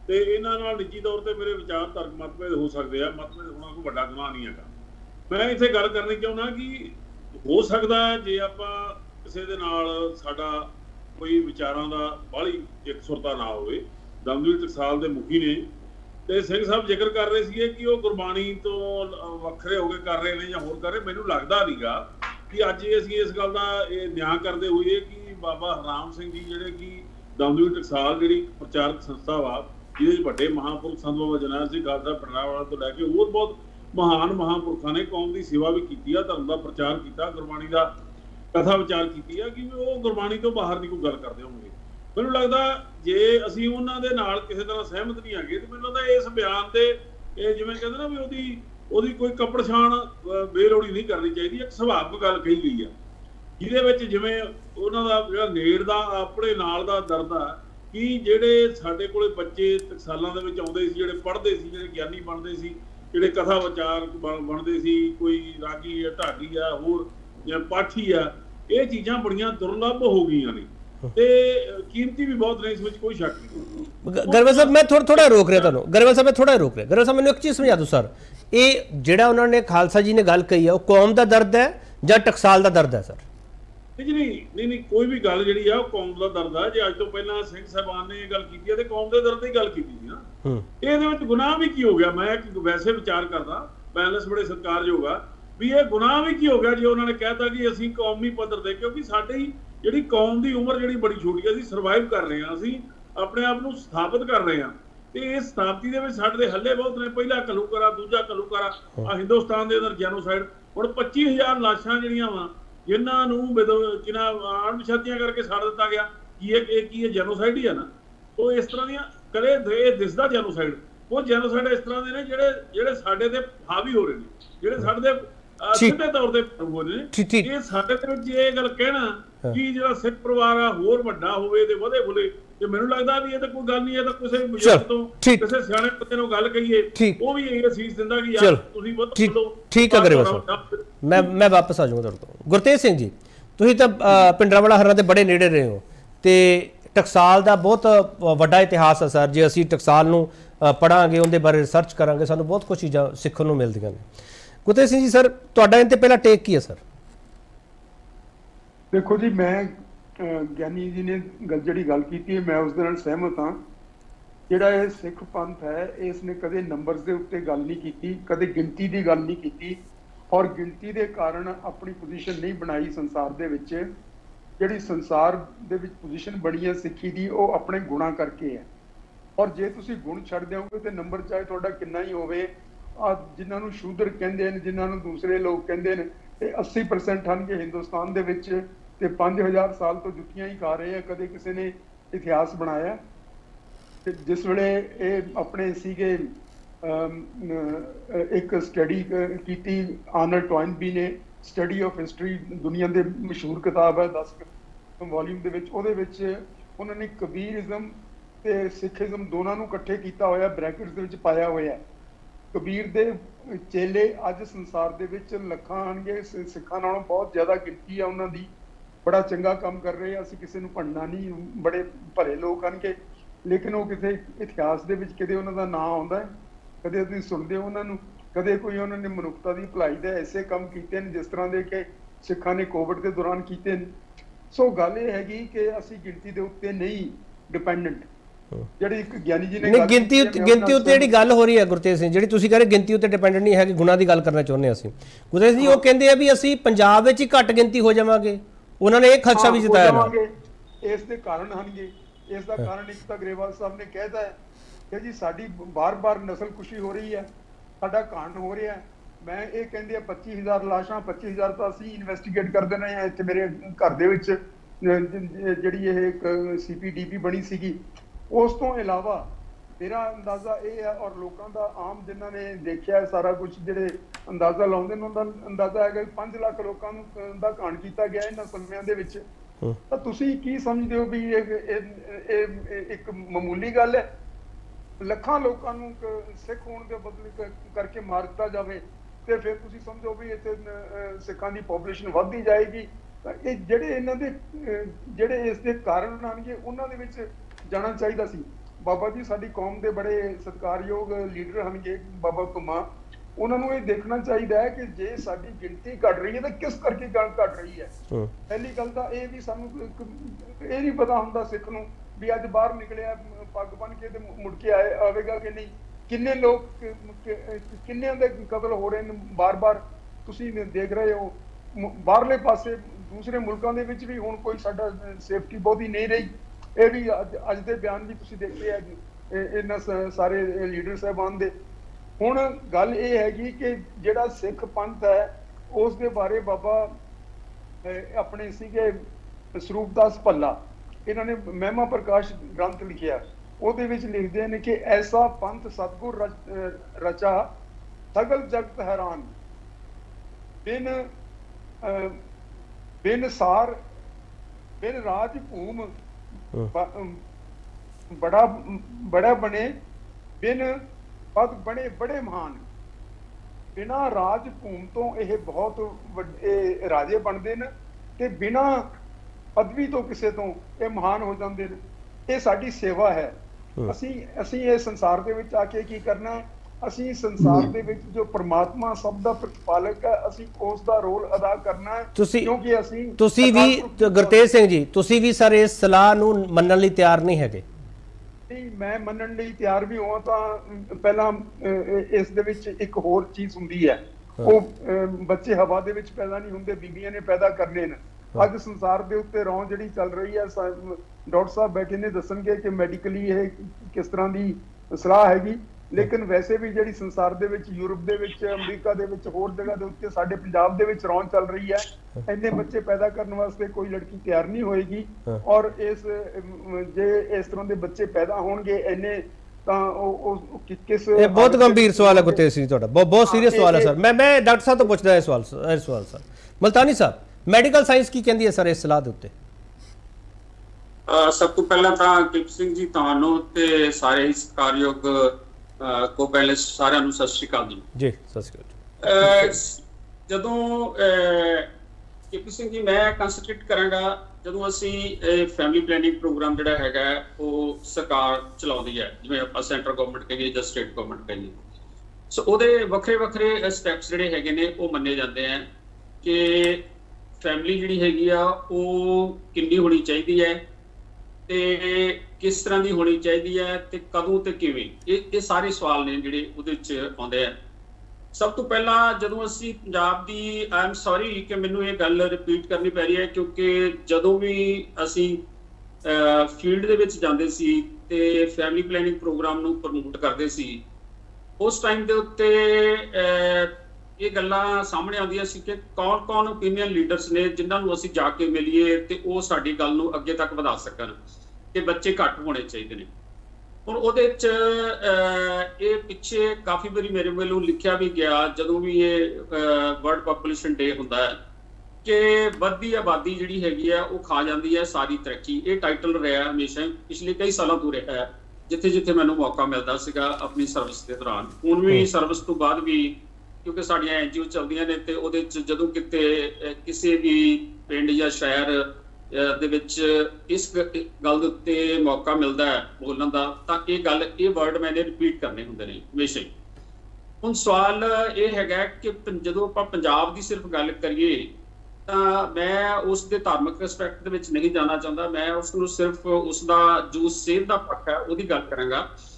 ਤੇ ਇਹਨਾਂ ਨਾਲ ਨਿੱਜੀ ਤੌਰ ਤੇ ਮੇਰੇ ਵਿਚਾਰ ਤਰਕ ਮਤਭੇਦ ਹੋ ਸਕਦੇ ਆ, ਮਤਭੇਦ ਹੋਣਾ ਕੋਈ ਵੱਡਾ ਗੁਨਾਹ ਨਹੀਂ ਹੈਗਾ। ਮੈਂ ਇੱਥੇ ਗੱਲ ਕਰਨੀ ਚਾਹੁੰਦਾ ਕਿ ਹੋ ਸਕਦਾ ਜੇ ਆਪਾਂ ਕਿਸੇ ਦੇ ਨਾਲ ਸਾਡਾ ਕੋਈ ਵਿਚਾਰਾਂ ਦਾ ਬਾਹਲੀ ਇਕਸੁਰਤਾ ਨਾ ਹੋਵੇ। ਦਮਦਮੀ ਟਕਸਾਲ ਦੇ ਮੁਖੀ ਨੇ ਤੇ ਸਿੰਘ ਸਾਹਿਬ ਜ਼ਿਕਰ ਕਰ ਰਹੇ ਸੀਗੇ ਕਿ ਉਹ ਗੁਰਬਾਣੀ ਤੋਂ ਵੱਖਰੇ ਹੋ ਕੇ ਕਰ ਰਹੇ ਨੇ ਜਾਂ ਹੋਰ ਕਰ ਰਹੇ। ਮੈਨੂੰ ਲੱਗਦਾ ਨਹੀਂਗਾ ਕਿ ਅੱਜ ਅਸੀਂ ਇਸ ਗੱਲ ਦਾ ਇਹ ਨਿਆਂ ਕਰਦੇ ਹੋਈਏ ਕਿ ਬਾਬਾ ਹਰਨਾਮ ਸਿੰਘ ਜੀ ਜਿਹੜੇ ਕਿ ਦਮਦਮੀ ਟਕਸਾਲ ਜਿਹੜੀ ਪ੍ਰਚਾਰਕ ਸੰਸਥਾ ਵਾ, ਜਿਹਦੇ 'ਚ ਵੱਡੇ ਮਹਾਂਪੁਰਖ ਸੰਤ ਬਾਬਾ ਜਰਨੈਲ ਸਿੰਘ ਖਾਲਸਾ ਪਿੰਡਰਾਵਾਲਾ ਤੋਂ ਲੈ ਕੇ ਹੋਰ ਬਹੁਤ ਮਹਾਨ ਮਹਾਂਪੁਰਖਾਂ ਨੇ ਕੌਮ ਦੀ ਸੇਵਾ ਵੀ ਕੀਤੀ ਆ, ਧਰਮ ਦਾ ਪ੍ਰਚਾਰ ਕੀਤਾ, ਗੁਰਬਾਣੀ ਦਾ ਕਥਾ ਵਿਚਾਰ ਕੀਤੀ ਆ, ਕਿ ਉਹ ਗੁਰਬਾਣੀ ਤੋਂ ਬਾਹਰ ਦੀ ਕੋਈ ਗੱਲ ਕਰਦੇ ਹੋਣਗੇ। ਮੈਨੂੰ ਲੱਗਦਾ ਜੇ ਅਸੀਂ ਉਹਨਾਂ ਦੇ ਨਾਲ ਕਿਸੇ ਤਰ੍ਹਾਂ ਸਹਿਮਤ ਨਹੀਂ ਹੈਗੇ ਤੇ ਮੈਨੂੰ ਲੱਗਦਾ ਇਸ ਬਿਆਨ ਤੇ ਇਹ ਜਿਵੇਂ ਕਹਿੰਦੇ ਨਾ ਵੀ ਉਹਦੀ ਉਹਦੀ ਕੋਈ ਕੱਪੜ ਛਾਣ ਬੇਲੋੜੀ ਨਹੀਂ ਕਰਨੀ ਚਾਹੀਦੀ। ਇੱਕ ਸੁਭਾਵਿਕ ਗੱਲ ਕਹੀ ਗਈ ਆ ਜਿਹਦੇ ਵਿੱਚ ਜਿਵੇਂ ਉਹਨਾਂ ਦਾ ਜਿਹੜਾ ਨੇੜ ਦਾ ਆਪਣੇ ਨਾਲ ਦਾ ਦਰਦ ਆ ਕਿ ਜਿਹੜੇ ਸਾਡੇ ਕੋਲੇ ਬੱਚੇ ਟਕਸਾਲਾਂ ਦੇ ਵਿੱਚ ਆਉਂਦੇ ਸੀ, ਜਿਹੜੇ ਪੜ੍ਹਦੇ ਸੀ, ਜਿਹੜੇ ਗਿਆਨੀ ਬਣਦੇ ਸੀ, ਜਿਹੜੇ ਕਥਾ ਵਿਚਾਰ ਬਣਦੇ ਸੀ, ਕੋਈ ਰਾਗੀ ਆ, ਢਾਡੀ ਆ, ਹੋਰ ਜਾਂ ਪਾਠੀ ਆ, ਇਹ ਚੀਜ਼ਾਂ ਬੜੀਆਂ ਦੁਰਲੱਭ ਹੋ ਗਈਆਂ ਨੇ ਤੇ ਕੀਮਤੀ ਵੀ ਬਹੁਤ ਨੇ, ਇਸ ਵਿੱਚ ਕੋਈ ਸ਼ੱਕ ਨਹੀਂ। ਗਰੇਵਾਲ ਸਾਹਿਬ ਮੈਂ ਥੋੜਾ ਥੋੜਾ ਰੋਕ ਰਿਹਾ ਤੁਹਾਨੂੰ, ਗਰੇਵਾਲ ਸਾਹਿਬ ਮੈਂ ਥੋੜਾ ਰੋਕ ਰਿਹਾ। ਗਰੇਵਾਲ ਸਾਹਿਬ ਮੈਨੂੰ ਇੱਕ ਚੀਜ਼ ਸਮਝਾ ਦਿਓ ਸਰ, ਇਹ ਜਿਹੜਾ ਉਹਨਾਂ ਨੇ ਖਾਲਸਾ ਜੀ ਨੇ ਗੱਲ ਕਹੀ ਆ ਉਹ ਕੌਮ ਦਾ ਦਰਦ ਹੈ ਜਾਂ ਟਕਸਾਲ ਦਾ ਦਰਦ ਹੈ ਸਰ? ਨਹੀਂ ਨਹੀਂ ਨਹੀਂ ਕੋਈ ਵੀ ਗੱਲ ਜਿਹੜੀ ਆ ਉਹ ਕੌਮ ਦਾ ਦਰਦ ਆ। ਜੇ ਅੱਜ ਤੋਂ ਪਹਿਲਾਂ ਸਿੰਘ ਸਾਹਿਬਾਨ ਨੇ ਇਹ ਗੱਲ ਕੀਤੀ ਹੈ ਤੇ ਕੌਮ ਦੇ ਦਰਦ ਦੀ ਗੱਲ ਕੀਤੀ ਸੀ ਨਾ, ਇਹਦੇ ਵਿੱਚ ਗੁਨਾਹ ਵੀ ਕੀ ਹੋ ਗਿਆ? ਮੈਂ ਵੈਸੇ ਵਿਚਾਰ ਕਰਦਾ, ਬੈਲੈਂਸ ਬੜੇ ਸਤਿਕਾਰਯੋਗ ਆ ਵੀ ਇਹ ਗੁਨਾਹ ਵੀ ਕੀ ਹੋ ਗਿਆ ਜੇ ਉਹਨਾਂ ਨੇ ਕਹਿਤਾ ਕਿ ਅਸੀਂ ਕੌਮੀ ਪੱਧਰ ਤੇ, ਕਿਉਂਕਿ ਸਾਡੀ ਜਿਹੜੀ ਕੌਮ ਦੀ ਉਮਰ ਜਿਹੜੀ ਬੜੀ ਛੋਟੀ ਹੈ, ਅਸੀਂ ਸਰਵਾਈਵ ਕਰ ਰਹੇ ਹਾਂ, ਅਸੀਂ ਆਪਣੇ ਆਪ ਨੂੰ ਸਥਾਪਿਤ ਕਰ ਰਹੇ ਹਾਂ ਤੇ ਇਸ ਸਥਾਪਤੀ ਦੇ ਵਿੱਚ ਸਾਡੇ ਦੇ ਹੱਲੇ ਬਹੁਤ ਨੇ। ਪਹਿਲਾ ਘੱਲੂਘਾਰਾ, ਦੂਜਾ ਘੱਲੂਘਾਰਾ, ਆ ਹਿੰਦੁਸਤਾਨ ਦੇ ਅੰਦਰ ਜੈਨੋਸਾਈਡ, ਹੁਣ ਪੱਚੀ ਹਜ਼ਾਰ ਲਾਸ਼ਾਂ ਜਿਹੜੀਆਂ ਵਾ ਜਿਨ੍ਹਾਂ ਨੂੰ ਕਿਨਾ ਅਣਪਛਾਤੀਆਂ ਕਰਕੇ ਸਾੜ ਦਿੱਤਾ ਗਿਆ, ਕੀ ਇਹ ਕੀ ਇਹ ਜੈਨੋਸਾਈਡ ਹੀ ਆ ਨਾ। ਤੋ ਇਸ ਤਰ੍ਹਾਂ ਦੀਆਂ ਕਦੇ ਇਹ ਦਿਸਦਾ ਜੈਨੋਸਾਈਡ, ਉਹ ਜੈਨੋਸਾਈਡ ਇਸ ਤਰ੍ਹਾਂ ਦੇ ਨੇ ਜਿਹੜੇ ਜਿਹੜੇ ਸਾਡੇ ਤੇ ਹਾਵੀ ਹੋ ਰਹੇ ਨੇ, ਜਿਹੜੇ ਸਾਡੇ ਸਿੱਧੇ ਤੌਰ ਤੇ ਹੋ ਰਹੇ ਨੇ। ਇਹ ਸਾਡੇ ਦੇ ਵਿੱਚ ਇਹ ਗੱਲ ਕਹਿਣਾ ਕਿ ਜਿਹੜਾ ਸਿੱਖ ਪਰਿਵਾਰ ਆ ਹੋਰ ਵੱਡਾ ਹੋਵੇ ਤੇ ਵਧੇ ਫੁੱਲੇ, ਤੇ ਮੈਨੂੰ ਲੱਗਦਾ ਵੀ ਇਹ ਤਾਂ ਕੋਈ ਗੱਲ ਨਹੀਂ, ਇਹ ਤਾਂ ਕਿਸੇ ਬਜ਼ੁਰਗ ਤੋਂ ਕਿਸੇ ਸਿਆਣੇ ਬੰਦੇ ਨੂੰ ਗੱਲ ਕਹੀਏ ਉਹ ਵੀ ਇਹ ਅਸੀਸ ਦਿੰਦਾ ਕਿ ਯਾਰ ਤੁਸੀਂ ਬਹੁਤ ਬੋਲੋ। ਠੀਕ ਹੈ ਗਰੇਵਾਲ ਸਾਹਿਬ, ਮੈਂ ਮੈਂ ਵਾਪਸ ਆ ਜਾਊਂਗਾ ਤੁਹਾਡੇ ਕੋਲ। ਗੁਰਤੇਜ ਸਿੰਘ ਜੀ, ਤੁਸੀਂ ਤਾਂ ਪਿੰਡਰਾਵਾਲਾ ਹਰਾਂ ਦੇ ਬੜੇ ਨੇੜੇ ਰਹੇ ਹੋ ਤੇ ਟਕਸਾਲ ਦਾ ਬਹੁਤ ਵੱਡਾ ਇਤਿਹਾਸ ਹੈ ਸਰ। ਜੇ ਅਸੀਂ ਟਕਸਾਲ ਨੂੰ ਪੜ੍ਹਾਂਗੇ, ਉਹਦੇ ਬਾਰੇ ਰਿਸਰਚ ਕਰਾਂਗੇ, ਸਾਨੂੰ ਬਹੁਤ ਕੁਝ ਚੀਜ਼ਾਂ ਸਿੱਖਣ ਨੂੰ ਮਿਲਦੀਆਂ ਨੇ। ਗੁਰਤੇਜ ਸਿੰਘ ਜੀ ਸਰ, ਤੁਹਾਡਾ ਇਹਦੇ ਪਹਿਲਾ ਟੇਕ ਕੀ ਹੈ ਸਰ? ਦੇਖੋ ਜੀ, ਮੈਂ ਗਿਆਨੀ ਜੀ ਨੇ ਗੱਲ ਜਿਹੜੀ ਗੱਲ ਕੀਤੀ ਹੈ ਮੈਂ ਉਸ ਦੇ ਨਾਲ ਸਹਿਮਤ ਹਾਂ। ਜਿਹੜਾ ਇਹ ਸਿੱਖ ਪੰਥ ਹੈ ਇਸ ਨੇ ਕਦੇ ਨੰਬਰਸ ਦੇ ਉੱਤੇ ਗੱਲ ਨਹੀਂ ਕੀਤੀ, ਕਦੇ ਗਿਣਤੀ ਦੀ ਗੱਲ ਨਹੀਂ ਕੀਤੀ ਔਰ ਗਿਣਤੀ ਦੇ ਕਾਰਨ ਆਪਣੀ ਪੋਜੀਸ਼ਨ ਨਹੀਂ ਬਣਾਈ ਸੰਸਾਰ ਦੇ ਵਿੱਚ। ਜਿਹੜੀ ਸੰਸਾਰ ਦੇ ਵਿੱਚ ਪੋਜੀਸ਼ਨ ਬਣੀ ਹੈ ਸਿੱਖੀ ਦੀ, ਉਹ ਆਪਣੇ ਗੁਣਾ ਕਰਕੇ ਹੈ। ਔਰ ਜੇ ਤੁਸੀਂ ਗੁਣ ਛੱਡ ਦਿਓਗੇ ਤੇ ਨੰਬਰ ਚਾਹੇ ਤੁਹਾਡਾ ਕਿੰਨਾ ਹੀ ਹੋਵੇ, ਆ ਜਿਨ੍ਹਾਂ ਨੂੰ ਸ਼ੂਦਰ ਕਹਿੰਦੇ ਨੇ, ਜਿਨ੍ਹਾਂ ਨੂੰ ਦੂਸਰੇ ਲੋਕ ਕਹਿੰਦੇ ਨੇ, ਤੇ ਅੱਸੀ ਪਰਸੈਂਟ ਹਨ ਕਿ ਹਿੰਦੁਸਤਾਨ ਦੇ ਵਿੱਚ ਤੇ ਪੰਜ ਹਜ਼ਾਰ ਸਾਲ ਤੋਂ ਜੁੱਤੀਆਂ ਹੀ ਖਾ ਰਹੇ ਆ। ਕਦੇ ਕਿਸੇ ਨੇ ਇਤਿਹਾਸ ਬਣਾਇਆ ਤੇ ਜਿਸ ਵੇਲੇ ਇਹ ਆਪਣੇ ਸੀਗੇ ਇੱਕ ਸਟੱਡੀ ਕੀਤੀ ਆਰਨਲਡ ਟੋਇਨਬੀ ਨੇ, ਸਟੱਡੀ ਆਫ ਹਿਸਟਰੀ, ਦੁਨੀਆ ਦੇ ਮਸ਼ਹੂਰ ਕਿਤਾਬ ਹੈ ਦਸ ਵੋਲੀਅਮ ਦੇ ਵਿੱਚ। ਉਹਦੇ ਵਿੱਚ ਉਹਨਾਂ ਨੇ ਕਬੀਰਿਜ਼ਮ ਤੇ ਸਿੱਖੀਜ਼ਮ ਦੋਨਾਂ ਨੂੰ ਇਕੱਠੇ ਕੀਤਾ ਹੋਇਆ, ਬ੍ਰੈਕਟਸ ਦੇ ਵਿੱਚ ਪਾਇਆ ਹੋਇਆ। ਕਬੀਰ ਦੇ ਚੇਲੇ ਅੱਜ ਸੰਸਾਰ ਦੇ ਵਿੱਚ ਲੱਖਾਂ ਆਣਗੇ, ਸਿੱਖਾਂ ਨਾਲੋਂ ਬਹੁਤ ਜ਼ਿਆਦਾ ਗਿਣਤੀ ਆ ਉਹਨਾਂ ਦੀ, ਬੜਾ ਚੰਗਾ ਕੰਮ ਕਰ ਰਹੇ ਆ। ਅਸੀਂ ਕਿਸੇ ਨੂੰ ਭੰਡਣਾ ਨਹੀਂ, ਬੜੇ ਭਲੇ ਲੋਕ ਆਣਗੇ, ਲੇਕਿਨ ਉਹ ਕਿਸੇ ਇਤਿਹਾਸ ਦੇ ਵਿੱਚ ਕਦੇ ਉਹਨਾਂ ਦਾ ਨਾਂ ਆਉਂਦਾ ਹੈ, ਕਦੇ ਤੁਸੀਂ ਸੁਣਦੇ ਹੋ ਉਹਨਾਂ ਨੂੰ, ਕਦੇ ਕੋਈ ਉਹਨਾਂ ਨੇ ਮਨੁੱਖਤਾ ਦੀ ਭਲਾਈ ਦੇ ਐਸੇ ਕੰਮ ਕੀਤੇ ਨੇ ਜਿਸ ਤਰ੍ਹਾਂ ਦੇ ਕਿ ਸਿੱਖਾਂ ਨੇ ਕੋਵਿਡ ਦੇ ਦੌਰਾਨ ਕੀਤੇ ਨੇ। ਸੋ ਗੱਲ ਇਹ ਹੈਗੀ ਕਿ ਅਸੀਂ ਗਿਣਤੀ ਦੇ ਉੱਤੇ ਨਹੀਂ ਡਿਪੈਂਡੈਂਟ। ਜਿਹੜੀ ਇੱਕ ਗਿਆਨੀ ਜੀ ਨੇ ਨਹੀਂ, ਗਿਣਤੀ ਗਿਣਤੀ ਉੱਤੇ ਜਿਹੜੀ ਗੱਲ ਹੋ ਰਹੀ ਹੈ ਗੁਰਤੇਜ ਸਿੰਘ, ਜਿਹੜੀ ਤੁਸੀਂ ਕਹਿੰਦੇ ਗਿਣਤੀ ਉੱਤੇ ਡਿਪੈਂਡੈਂਟ ਨਹੀਂ ਹੈ ਕਿ ਗੁਣਾ ਦੀ ਗੱਲ ਕਰਨਾ ਚਾਹੁੰਦੇ ਹਾਂ ਅਸੀਂ। ਗੁਰਤੇਜ ਜੀ ਉਹ ਕਹਿੰਦੇ ਆ ਵੀ ਅਸੀਂ ਪੰਜਾਬ ਵਿੱਚ ਹੀ ਘੱਟ ਗਿਣਤੀ ਹੋ ਜਾਵਾਂਗੇ, ਉਹਨਾਂ ਨੇ ਇਹ ਖਦਸ਼ਾ ਵੀ ਜਤਾਇਆ ਨਾ। ਇਸ ਦੇ ਕਾਰਨ ਹਨਗੇ, ਇਸ ਦਾ ਕਾਰਨ ਇੱਕ ਤਾਂ ਗਰੇਵਾਲ ਸਾਹਿਬ ਨੇ ਕਹਿਤਾ ਹੈ ਕਿ ਜੀ ਸਾਡੀ ਬਾਰ-ਬਾਰ ਨਸਲਕੁਸ਼ੀ ਹੋ ਰਹੀ ਹੈ, ਸਾਡਾ ਕਾਂਡ ਹੋ ਰਿਹਾ। ਮੈਂ ਇਹ ਕਹਿੰਦੇ ਆ ਪੱਚੀ ਹਜ਼ਾਰ ਲਾਸ਼ਾਂ, ਪੱਚੀ ਹਜ਼ਾਰ ਤਾਂ ਅਸੀਂ ਇਨਵੈਸਟੀਗੇਟ ਕਰ ਦਿੰਦੇ ਹਾਂ। ਇੱਥੇ ਮੇਰੇ ਘਰ ਦੇ ਵਿੱਚ ਜਿਹੜੀ ਇਹ ਇੱਕ ਸੀ ਪੀ ਡੀ ਪੀ ਬਣੀ ਸੀਗੀ, ਉਸ ਤੋਂ ਇਲਾਵਾ ਮੇਰਾ ਅੰਦਾਜ਼ਾ ਇਹ ਹੈ ਔਰ ਲੋਕਾਂ ਦਾ ਆਮ ਜਿਨ੍ਹਾਂ ਨੇ ਦੇਖਿਆ ਸਾਰਾ ਕੁਝ ਜਿਹੜੇ ਅੰਦਾਜ਼ਾ ਲਾਉਂਦੇ ਨੇ ਉਹਨਾਂ ਦਾ ਅੰਦਾਜ਼ਾ ਹੈਗਾ ਪੰਜ ਲੱਖ ਲੋਕਾਂ ਨੂੰ ਦਾ ਕਾਂਡ ਕੀਤਾ ਗਿਆ ਇਹਨਾਂ ਸਮਿਆਂ ਦੇ ਵਿੱਚ। ਤਾਂ ਤੁਸੀਂ ਕੀ ਸਮਝਦੇ ਹੋ ਵੀ ਇਹ ਇੱਕ ਮਾਮੂਲੀ ਗੱਲ ਹੈ? ਲੱਖਾਂ ਲੋਕਾਂ ਨੂੰ ਸਿੱਖ ਹੋਣ ਦੇ ਬਦਲੇ ਕਰਕੇ ਮਾਰ ਦਿੱਤਾ ਜਾਵੇ ਤੇ ਫਿਰ ਤੁਸੀਂ ਸਮਝੋ ਵੀ ਇੱਥੇ ਸਿੱਖਾਂ ਦੀ ਪੋਪੂਲੇਸ਼ਨ ਵੱਧਦੀ ਜਾਏਗੀ। ਤਾਂ ਇਹ ਜਿਹੜੇ ਇਹਨਾਂ ਦੇ ਜਿਹੜੇ ਇਸ ਦੇ ਕਾਰਨ ਆਣਗੇ ਉਹਨਾਂ ਦੇ ਵਿੱਚ ਜਾਣਾ ਚਾਹੀਦਾ ਸੀ। ਬਾਬਾ ਜੀ ਸਾਡੀ ਕੌਮ ਦੇ ਬੜੇ ਸਤਿਕਾਰਯੋਗ ਲੀਡਰ ਹਨਗੇ ਬਾਬਾ ਧੁਮਾ, ਉਹਨਾਂ ਨੂੰ ਇਹ ਦੇਖਣਾ ਚਾਹੀਦਾ ਹੈ ਕਿ ਜੇ ਸਾਡੀ ਗਿਣਤੀ ਘਟ ਰਹੀ ਹੈ ਤਾਂ ਕਿਸ ਕਰਕੇ ਗੱਲ ਘਟ ਰਹੀ ਹੈ। ਪਹਿਲੀ ਗੱਲ ਤਾਂ ਇਹ ਵੀ ਸਾਨੂੰ ਇਹ ਨਹੀਂ ਪਤਾ ਹੁੰਦਾ ਸਿੱਖ ਨੂੰ ਵੀ ਅੱਜ ਬਾਹਰ ਨਿਕਲਿਆ ਪੱਗ ਬੰਨ ਕੇ ਤੇ ਮੁੜ ਕੇ ਆਏ ਆਵੇਗਾ ਕਿ ਨਹੀਂ। ਕਿੰਨੇ ਲੋਕ ਕਿੰਨਿਆਂ ਦੇ ਕਤਲ ਹੋ ਰਹੇ ਨੇ ਬਾਰ-ਬਾਰ, ਤੁਸੀਂ ਦੇਖ ਰਹੇ ਹੋ। ਬਾਹਰਲੇ ਪਾਸੇ ਦੂਸਰੇ ਮੁਲਕਾਂ ਦੇ ਵਿੱਚ ਵੀ ਹੁਣ ਕੋਈ ਸਾਡਾ ਸੇਫਟੀ ਬਹੁਤੀ ਨਹੀਂ ਰਹੀ। ਇਹ ਵੀ ਅੱਜ ਅੱਜ ਦੇ ਬਿਆਨ ਵੀ ਤੁਸੀਂ ਦੇਖੇ ਆ ਇਹਨਾਂ ਸਾਰੇ ਲੀਡਰ ਸਾਹਿਬਾਨ ਦੇ। ਹੁਣ ਗੱਲ ਇਹ ਹੈਗੀ ਕਿ ਜਿਹੜਾ ਸਿੱਖ ਪੰਥ ਹੈ ਉਸ ਦੇ ਬਾਰੇ ਬਾਬਾ ਆਪਣੇ ਸੀਗੇ ਸਰੂਪਦਾਸ ਭੱਲਾ, ਇਹਨਾਂ ਨੇ ਮਹਿਮਾ ਪ੍ਰਕਾਸ਼ ਗ੍ਰੰਥ ਲਿਖਿਆ, ਉਹਦੇ ਵਿੱਚ ਲਿਖਦੇ ਨੇ ਕਿ ਐਸਾ ਪੰਥ ਸਤਿਗੁਰ ਰਚਾ ਸਗਲ ਜਗਤ ਹੈਰਾਨ, ਬਿਨ ਬਿਨ ਸਾਰ ਬਿਨ ਰਾਜ ਭੂਮ ਬੜਾ ਬੜਾ ਬਣੇ, ਬਿਨ ਪਦ ਬਣੇ ਬੜੇ ਮਹਾਨ। ਬਿਨਾਂ ਰਾਜ ਭੂਮ ਤੋਂ ਇਹ ਬਹੁਤ ਵੱਡੇ ਰਾਜੇ ਬਣਦੇ ਨੇ ਤੇ ਬਿਨਾਂ ਪਦਵੀ ਤੋਂ ਕਿਸੇ ਤੋਂ ਇਹ ਮਹਾਨ ਹੋ ਜਾਂਦੇ ਨੇ। ਇਹ ਸਾਡੀ ਸੇਵਾ ਹੈ। ਅਸੀਂ ਅਸੀਂ ਇਹ ਸੰਸਾਰ ਦੇ ਵਿੱਚ ਆ ਕੇ ਕੀ ਕਰਨਾ, ਅਸੀਂ ਸੰਸਾਰ ਦੇ ਵਿੱਚ ਜੋ ਪ੍ਰਮਾਤਮਾ ਸਭ ਦਾ ਪ੍ਰਤੀਪਾਲਕ ਹੈ, ਅਸੀਂ ਉਸ ਦਾ ਰੋਲ ਅਦਾ ਕਰਨਾ ਹੈ। ਕਿਉਂਕਿ ਅਸੀਂ ਤੁਸੀਂ ਵੀ ਗੁਰਤੇਜ ਸਿੰਘ ਜੀ, ਤੁਸੀਂ ਵੀ ਸਰ ਇਸ ਸਲਾਹ ਨੂੰ ਮੰਨਣ ਲਈ ਤਿਆਰ ਨਹੀਂ ਹੈਗੇ? ਨਹੀਂ, ਮੈਂ ਮੰਨਣ ਲਈ ਤਿਆਰ ਵੀ ਹੋਵਾਂ ਤਾਂ ਪਹਿਲਾਂ ਇਸ ਦੇ ਵਿੱਚ ਇੱਕ ਹੋਰ ਚੀਜ਼ ਹੁੰਦੀ ਹੈ, ਉਹ ਬੱਚੇ ਹਵਾ ਦੇ ਵਿੱਚ ਪੈਦਾ ਨਹੀਂ ਹੁੰਦੇ, ਬੀਬੀਆਂ ਨੇ ਪੈਦਾ ਕਰਨੇ ਨੇ। ਅੱਜ ਸੰਸਾਰ ਦੇ ਉੱਤੇ ਰੌਂ ਜਿਹੜੀ ਚੱਲ ਰਹੀ ਹੈ, ਡਾਕਟਰ ਸਾਹਿਬ ਬੈਠੇ ਨੇ ਦੱਸਣਗੇ ਕਿ ਮੈਡੀਕਲੀ ਇਹ ਕਿਸ ਤਰ੍ਹਾਂ ਦੀ ਸਲਾਹ ਹੈਗੀ, ਲੇਕਿਨ ਵੈਸੇ ਵੀ ਜਿਹੜੀ ਸੰਸਾਰ ਦੇ ਵਿੱਚ, ਯੂਰਪ ਦੇ ਵਿੱਚ, ਅਮਰੀਕਾ ਦੇ ਵਿੱਚ, ਹੋਰ ਜਗ੍ਹਾ ਦੇ ਉੱਤੇ ਸਾਡੇ ਪੰਜਾਬ ਦੇ ਵਿੱਚ ਰੌਂ ਚੱਲ ਰਹੀ ਹੈ। ਇੰਨੇ ਬੱਚੇ ਪੈਦਾ ਕਰਨ ਵਾਸਤੇ ਕੋਈ ਲੜਕੀ ਤਿਆਰ ਨਹੀਂ ਹੋਏਗੀ। ਔਰ ਇਸ ਜੇ ਇਸ ਤਰ੍ਹਾਂ ਦੇ ਬੱਚੇ ਪੈਦਾ ਹੋਣਗੇ ਇੰਨੇ ਤਾਂ ਉਹ ਕਿਸ, ਇਹ ਬਹੁਤ ਗੰਭੀਰ ਸਵਾਲ ਹੈ ਗੁਰਤੇਜ ਸਿੰਘ ਤੁਹਾਡਾ, ਬਹੁਤ ਬਹੁਤ ਸੀਰੀਅਸ ਸਵਾਲ ਹੈ ਸਰ। ਮੈਂ ਮੈਂ ਡਾਕਟਰ ਸਾਹਿਬ ਤੋਂ ਪੁੱਛਦਾ ਇਹ ਸਵਾਲ ਇਹ ਸਵਾਲ ਸਰ। ਮਲਤਾਨੀ ਸਾਹਿਬ, ਮੈਡੀਕਲ ਸਾਇੰਸ ਕੀ ਕਹਿੰਦੀ ਹੈ ਸਰ ਇਸ ਸਲਾਹ ਦੇ ਉੱਤੇ? ਸਭ ਤੋਂ ਪਹਿਲਾਂ ਤਾਂ ਕਿਪ ਸਿੰਘ ਜੀ ਤੁਹਾਨੂੰ ਤੇ ਸਾਰੇ ਸਤਿਕਾਰਯੋਗ ਕੋ ਪੈਨਲਿਸਟ ਸਾਰਿਆਂ ਨੂੰ ਸਤਿ ਸ਼੍ਰੀ ਅਕਾਲ ਜੀ। ਜੀ ਸਤਿ ਸ਼੍ਰੀ ਅਕਾਲ। ਜਦੋਂ ਕਿਪ ਸਿੰਘ ਜੀ ਮੈਂ ਕੰਸੈਂਟਰੇਟ ਕਰਾਂਗਾ, ਜਦੋਂ ਅਸੀਂ ਫੈਮਿਲੀ ਪਲੈਨਿੰਗ ਪ੍ਰੋਗਰਾਮ ਜਿਹੜਾ ਹੈਗਾ ਉਹ ਸਰਕਾਰ ਚਲਾਉਂਦੀ ਹੈ, ਜਿਵੇਂ ਆਪਾਂ ਸੈਂਟਰ ਗਵਰਨਮੈਂਟ ਕਹੀਏ ਜਾਂ ਸਟੇਟ ਗਵਰਨਮੈਂਟ ਕਹੀਏ, ਸੋ ਉਹਦੇ ਵੱਖਰੇ ਵੱਖਰੇ ਸਟੈਪਸ ਜਿਹੜੇ ਹੈਗੇ ਨੇ ਉਹ ਮੰਨੇ ਜਾਂਦੇ ਆ ਕਿ ਫੈਮਿਲੀ ਜਿਹੜੀ ਹੈਗੀ ਆ ਉਹ ਕਿੰਨੀ ਹੋਣੀ ਚਾਹੀਦੀ ਹੈ ਤੇ ਕਿਸ ਤਰ੍ਹਾਂ ਦੀ ਹੋਣੀ ਚਾਹੀਦੀ ਹੈ ਤੇ ਕਦੋਂ ਤੇ ਕਿਵੇਂ। ਇਹ ਇਹ ਸਾਰੇ ਸਵਾਲ ਨੇ ਜਿਹੜੇ ਉਹਦੇ ਵਿੱਚ ਆਉਂਦੇ ਆ। ਸਭ ਤੋਂ ਪਹਿਲਾਂ ਜਦੋਂ ਅਸੀਂ ਪੰਜਾਬ ਦੀ, ਆਈ ਐਮ ਸੌਰੀ ਕਿ ਮੈਨੂੰ ਇਹ ਗੱਲ ਰਿਪੀਟ ਕਰਨੀ ਪੈ ਰਹੀ ਹੈ, ਕਿਉਂਕਿ ਜਦੋਂ ਵੀ ਅਸੀਂ ਫੀਲਡ ਦੇ ਵਿੱਚ ਜਾਂਦੇ ਸੀ ਤੇ ਫੈਮਿਲੀ ਪਲੈਨਿੰਗ ਪ੍ਰੋਗਰਾਮ ਨੂੰ ਪ੍ਰਮੋਟ ਕਰਦੇ ਸੀ, ਉਸ ਟਾਈਮ ਦੇ ਉੱਤੇ ਇਹ ਗੱਲਾਂ ਸਾਹਮਣੇ ਆਉਂਦੀਆਂ ਸੀ ਕਿ ਕੌਣ ਕੌਣ ਓਪੀਨੀਅਨ ਲੀਡਰਸ ਨੇ ਜਿਨ੍ਹਾਂ ਨੂੰ ਅਸੀਂ ਜਾ ਕੇ ਮਿਲੀਏ ਤੇ ਉਹ ਸਾਡੀ ਗੱਲ ਨੂੰ ਅੱਗੇ ਤੱਕ ਵਧਾ ਸਕਣ ਕਿ ਬੱਚੇ ਘੱਟ ਹੋਣੇ ਚਾਹੀਦੇ ਨੇ। ਹੁਣ ਉਹਦੇ 'ਚ ਇਹ ਪਿੱਛੇ ਕਾਫੀ ਵਾਰੀ ਮੇਰੇ ਵੱਲੋਂ ਲਿਖਿਆ ਵੀ ਗਿਆ ਜਦੋਂ ਵੀ ਇਹ ਵਰਲਡ ਪਾਪੂਲੇਸ਼ਨ ਡੇ ਹੁੰਦਾ ਹੈ ਕਿ ਵੱਧਦੀ ਆਬਾਦੀ ਜਿਹੜੀ ਹੈਗੀ ਆ ਉਹ ਖਾ ਜਾਂਦੀ ਹੈ ਸਾਰੀ ਤਰੱਕੀ। ਇਹ ਟਾਈਟਲ ਰਿਹਾ ਹਮੇਸ਼ਾ, ਪਿਛਲੇ ਕਈ ਸਾਲਾਂ ਤੋਂ ਰਿਹਾ ਹੈ, ਜਿੱਥੇ ਜਿੱਥੇ ਮੈਨੂੰ ਮੌਕਾ ਮਿਲਦਾ ਸੀਗਾ ਆਪਣੀ ਸਰਵਿਸ ਦੇ ਦੌਰਾਨ। ਹੁਣ ਵੀ ਸਰਵਿਸ ਤੋਂ ਬਾਅਦ ਵੀ, ਕਿਉਂਕਿ ਸਾਡੀਆਂ ਐਨ ਜੀ ਓ ਚੱਲਦੀਆਂ ਨੇ ਤੇ ਉਹਦੇ 'ਚ ਜਦੋਂ ਕਿਤੇ ਕਿਸੇ ਵੀ ਪਿੰਡ ਜਾਂ ਸ਼ਹਿਰ ਦੇ ਵਿੱਚ ਇਸ ਗੱਲ ਦੇ ਉੱਤੇ ਮੌਕਾ ਮਿਲਦਾ ਹੈ ਬੋਲਣ ਦਾ, ਤਾਂ ਇਹ ਗੱਲ ਇਹ ਵਰਡ ਮੈਨੇ ਰਿਪੀਟ ਕਰਨੇ ਹੁੰਦੇ ਨੇ ਹਮੇਸ਼ਾ ਹੀ। ਹੁਣ ਸਵਾਲ ਇਹ ਹੈਗਾ ਕਿ ਜਦੋਂ ਆਪਾਂ ਪੰਜਾਬ ਦੀ ਸਿਰਫ ਗੱਲ ਕਰੀਏ ਤਾਂ ਮੈਂ ਉਸ ਦੇ ਧਾਰਮਿਕ ਰਿਸਪੈਕਟ ਦੇ ਵਿੱਚ ਨਹੀਂ ਜਾਣਾ ਚਾਹੁੰਦਾ, ਮੈਂ ਉਸ ਨੂੰ ਸਿਰਫ ਉਸ ਦਾ ਜੋ ਸਿਹਤ ਦਾ ਪੱਖ ਹੈ ਉਹਦੀ ਗੱਲ ਕਰਾਂਗਾ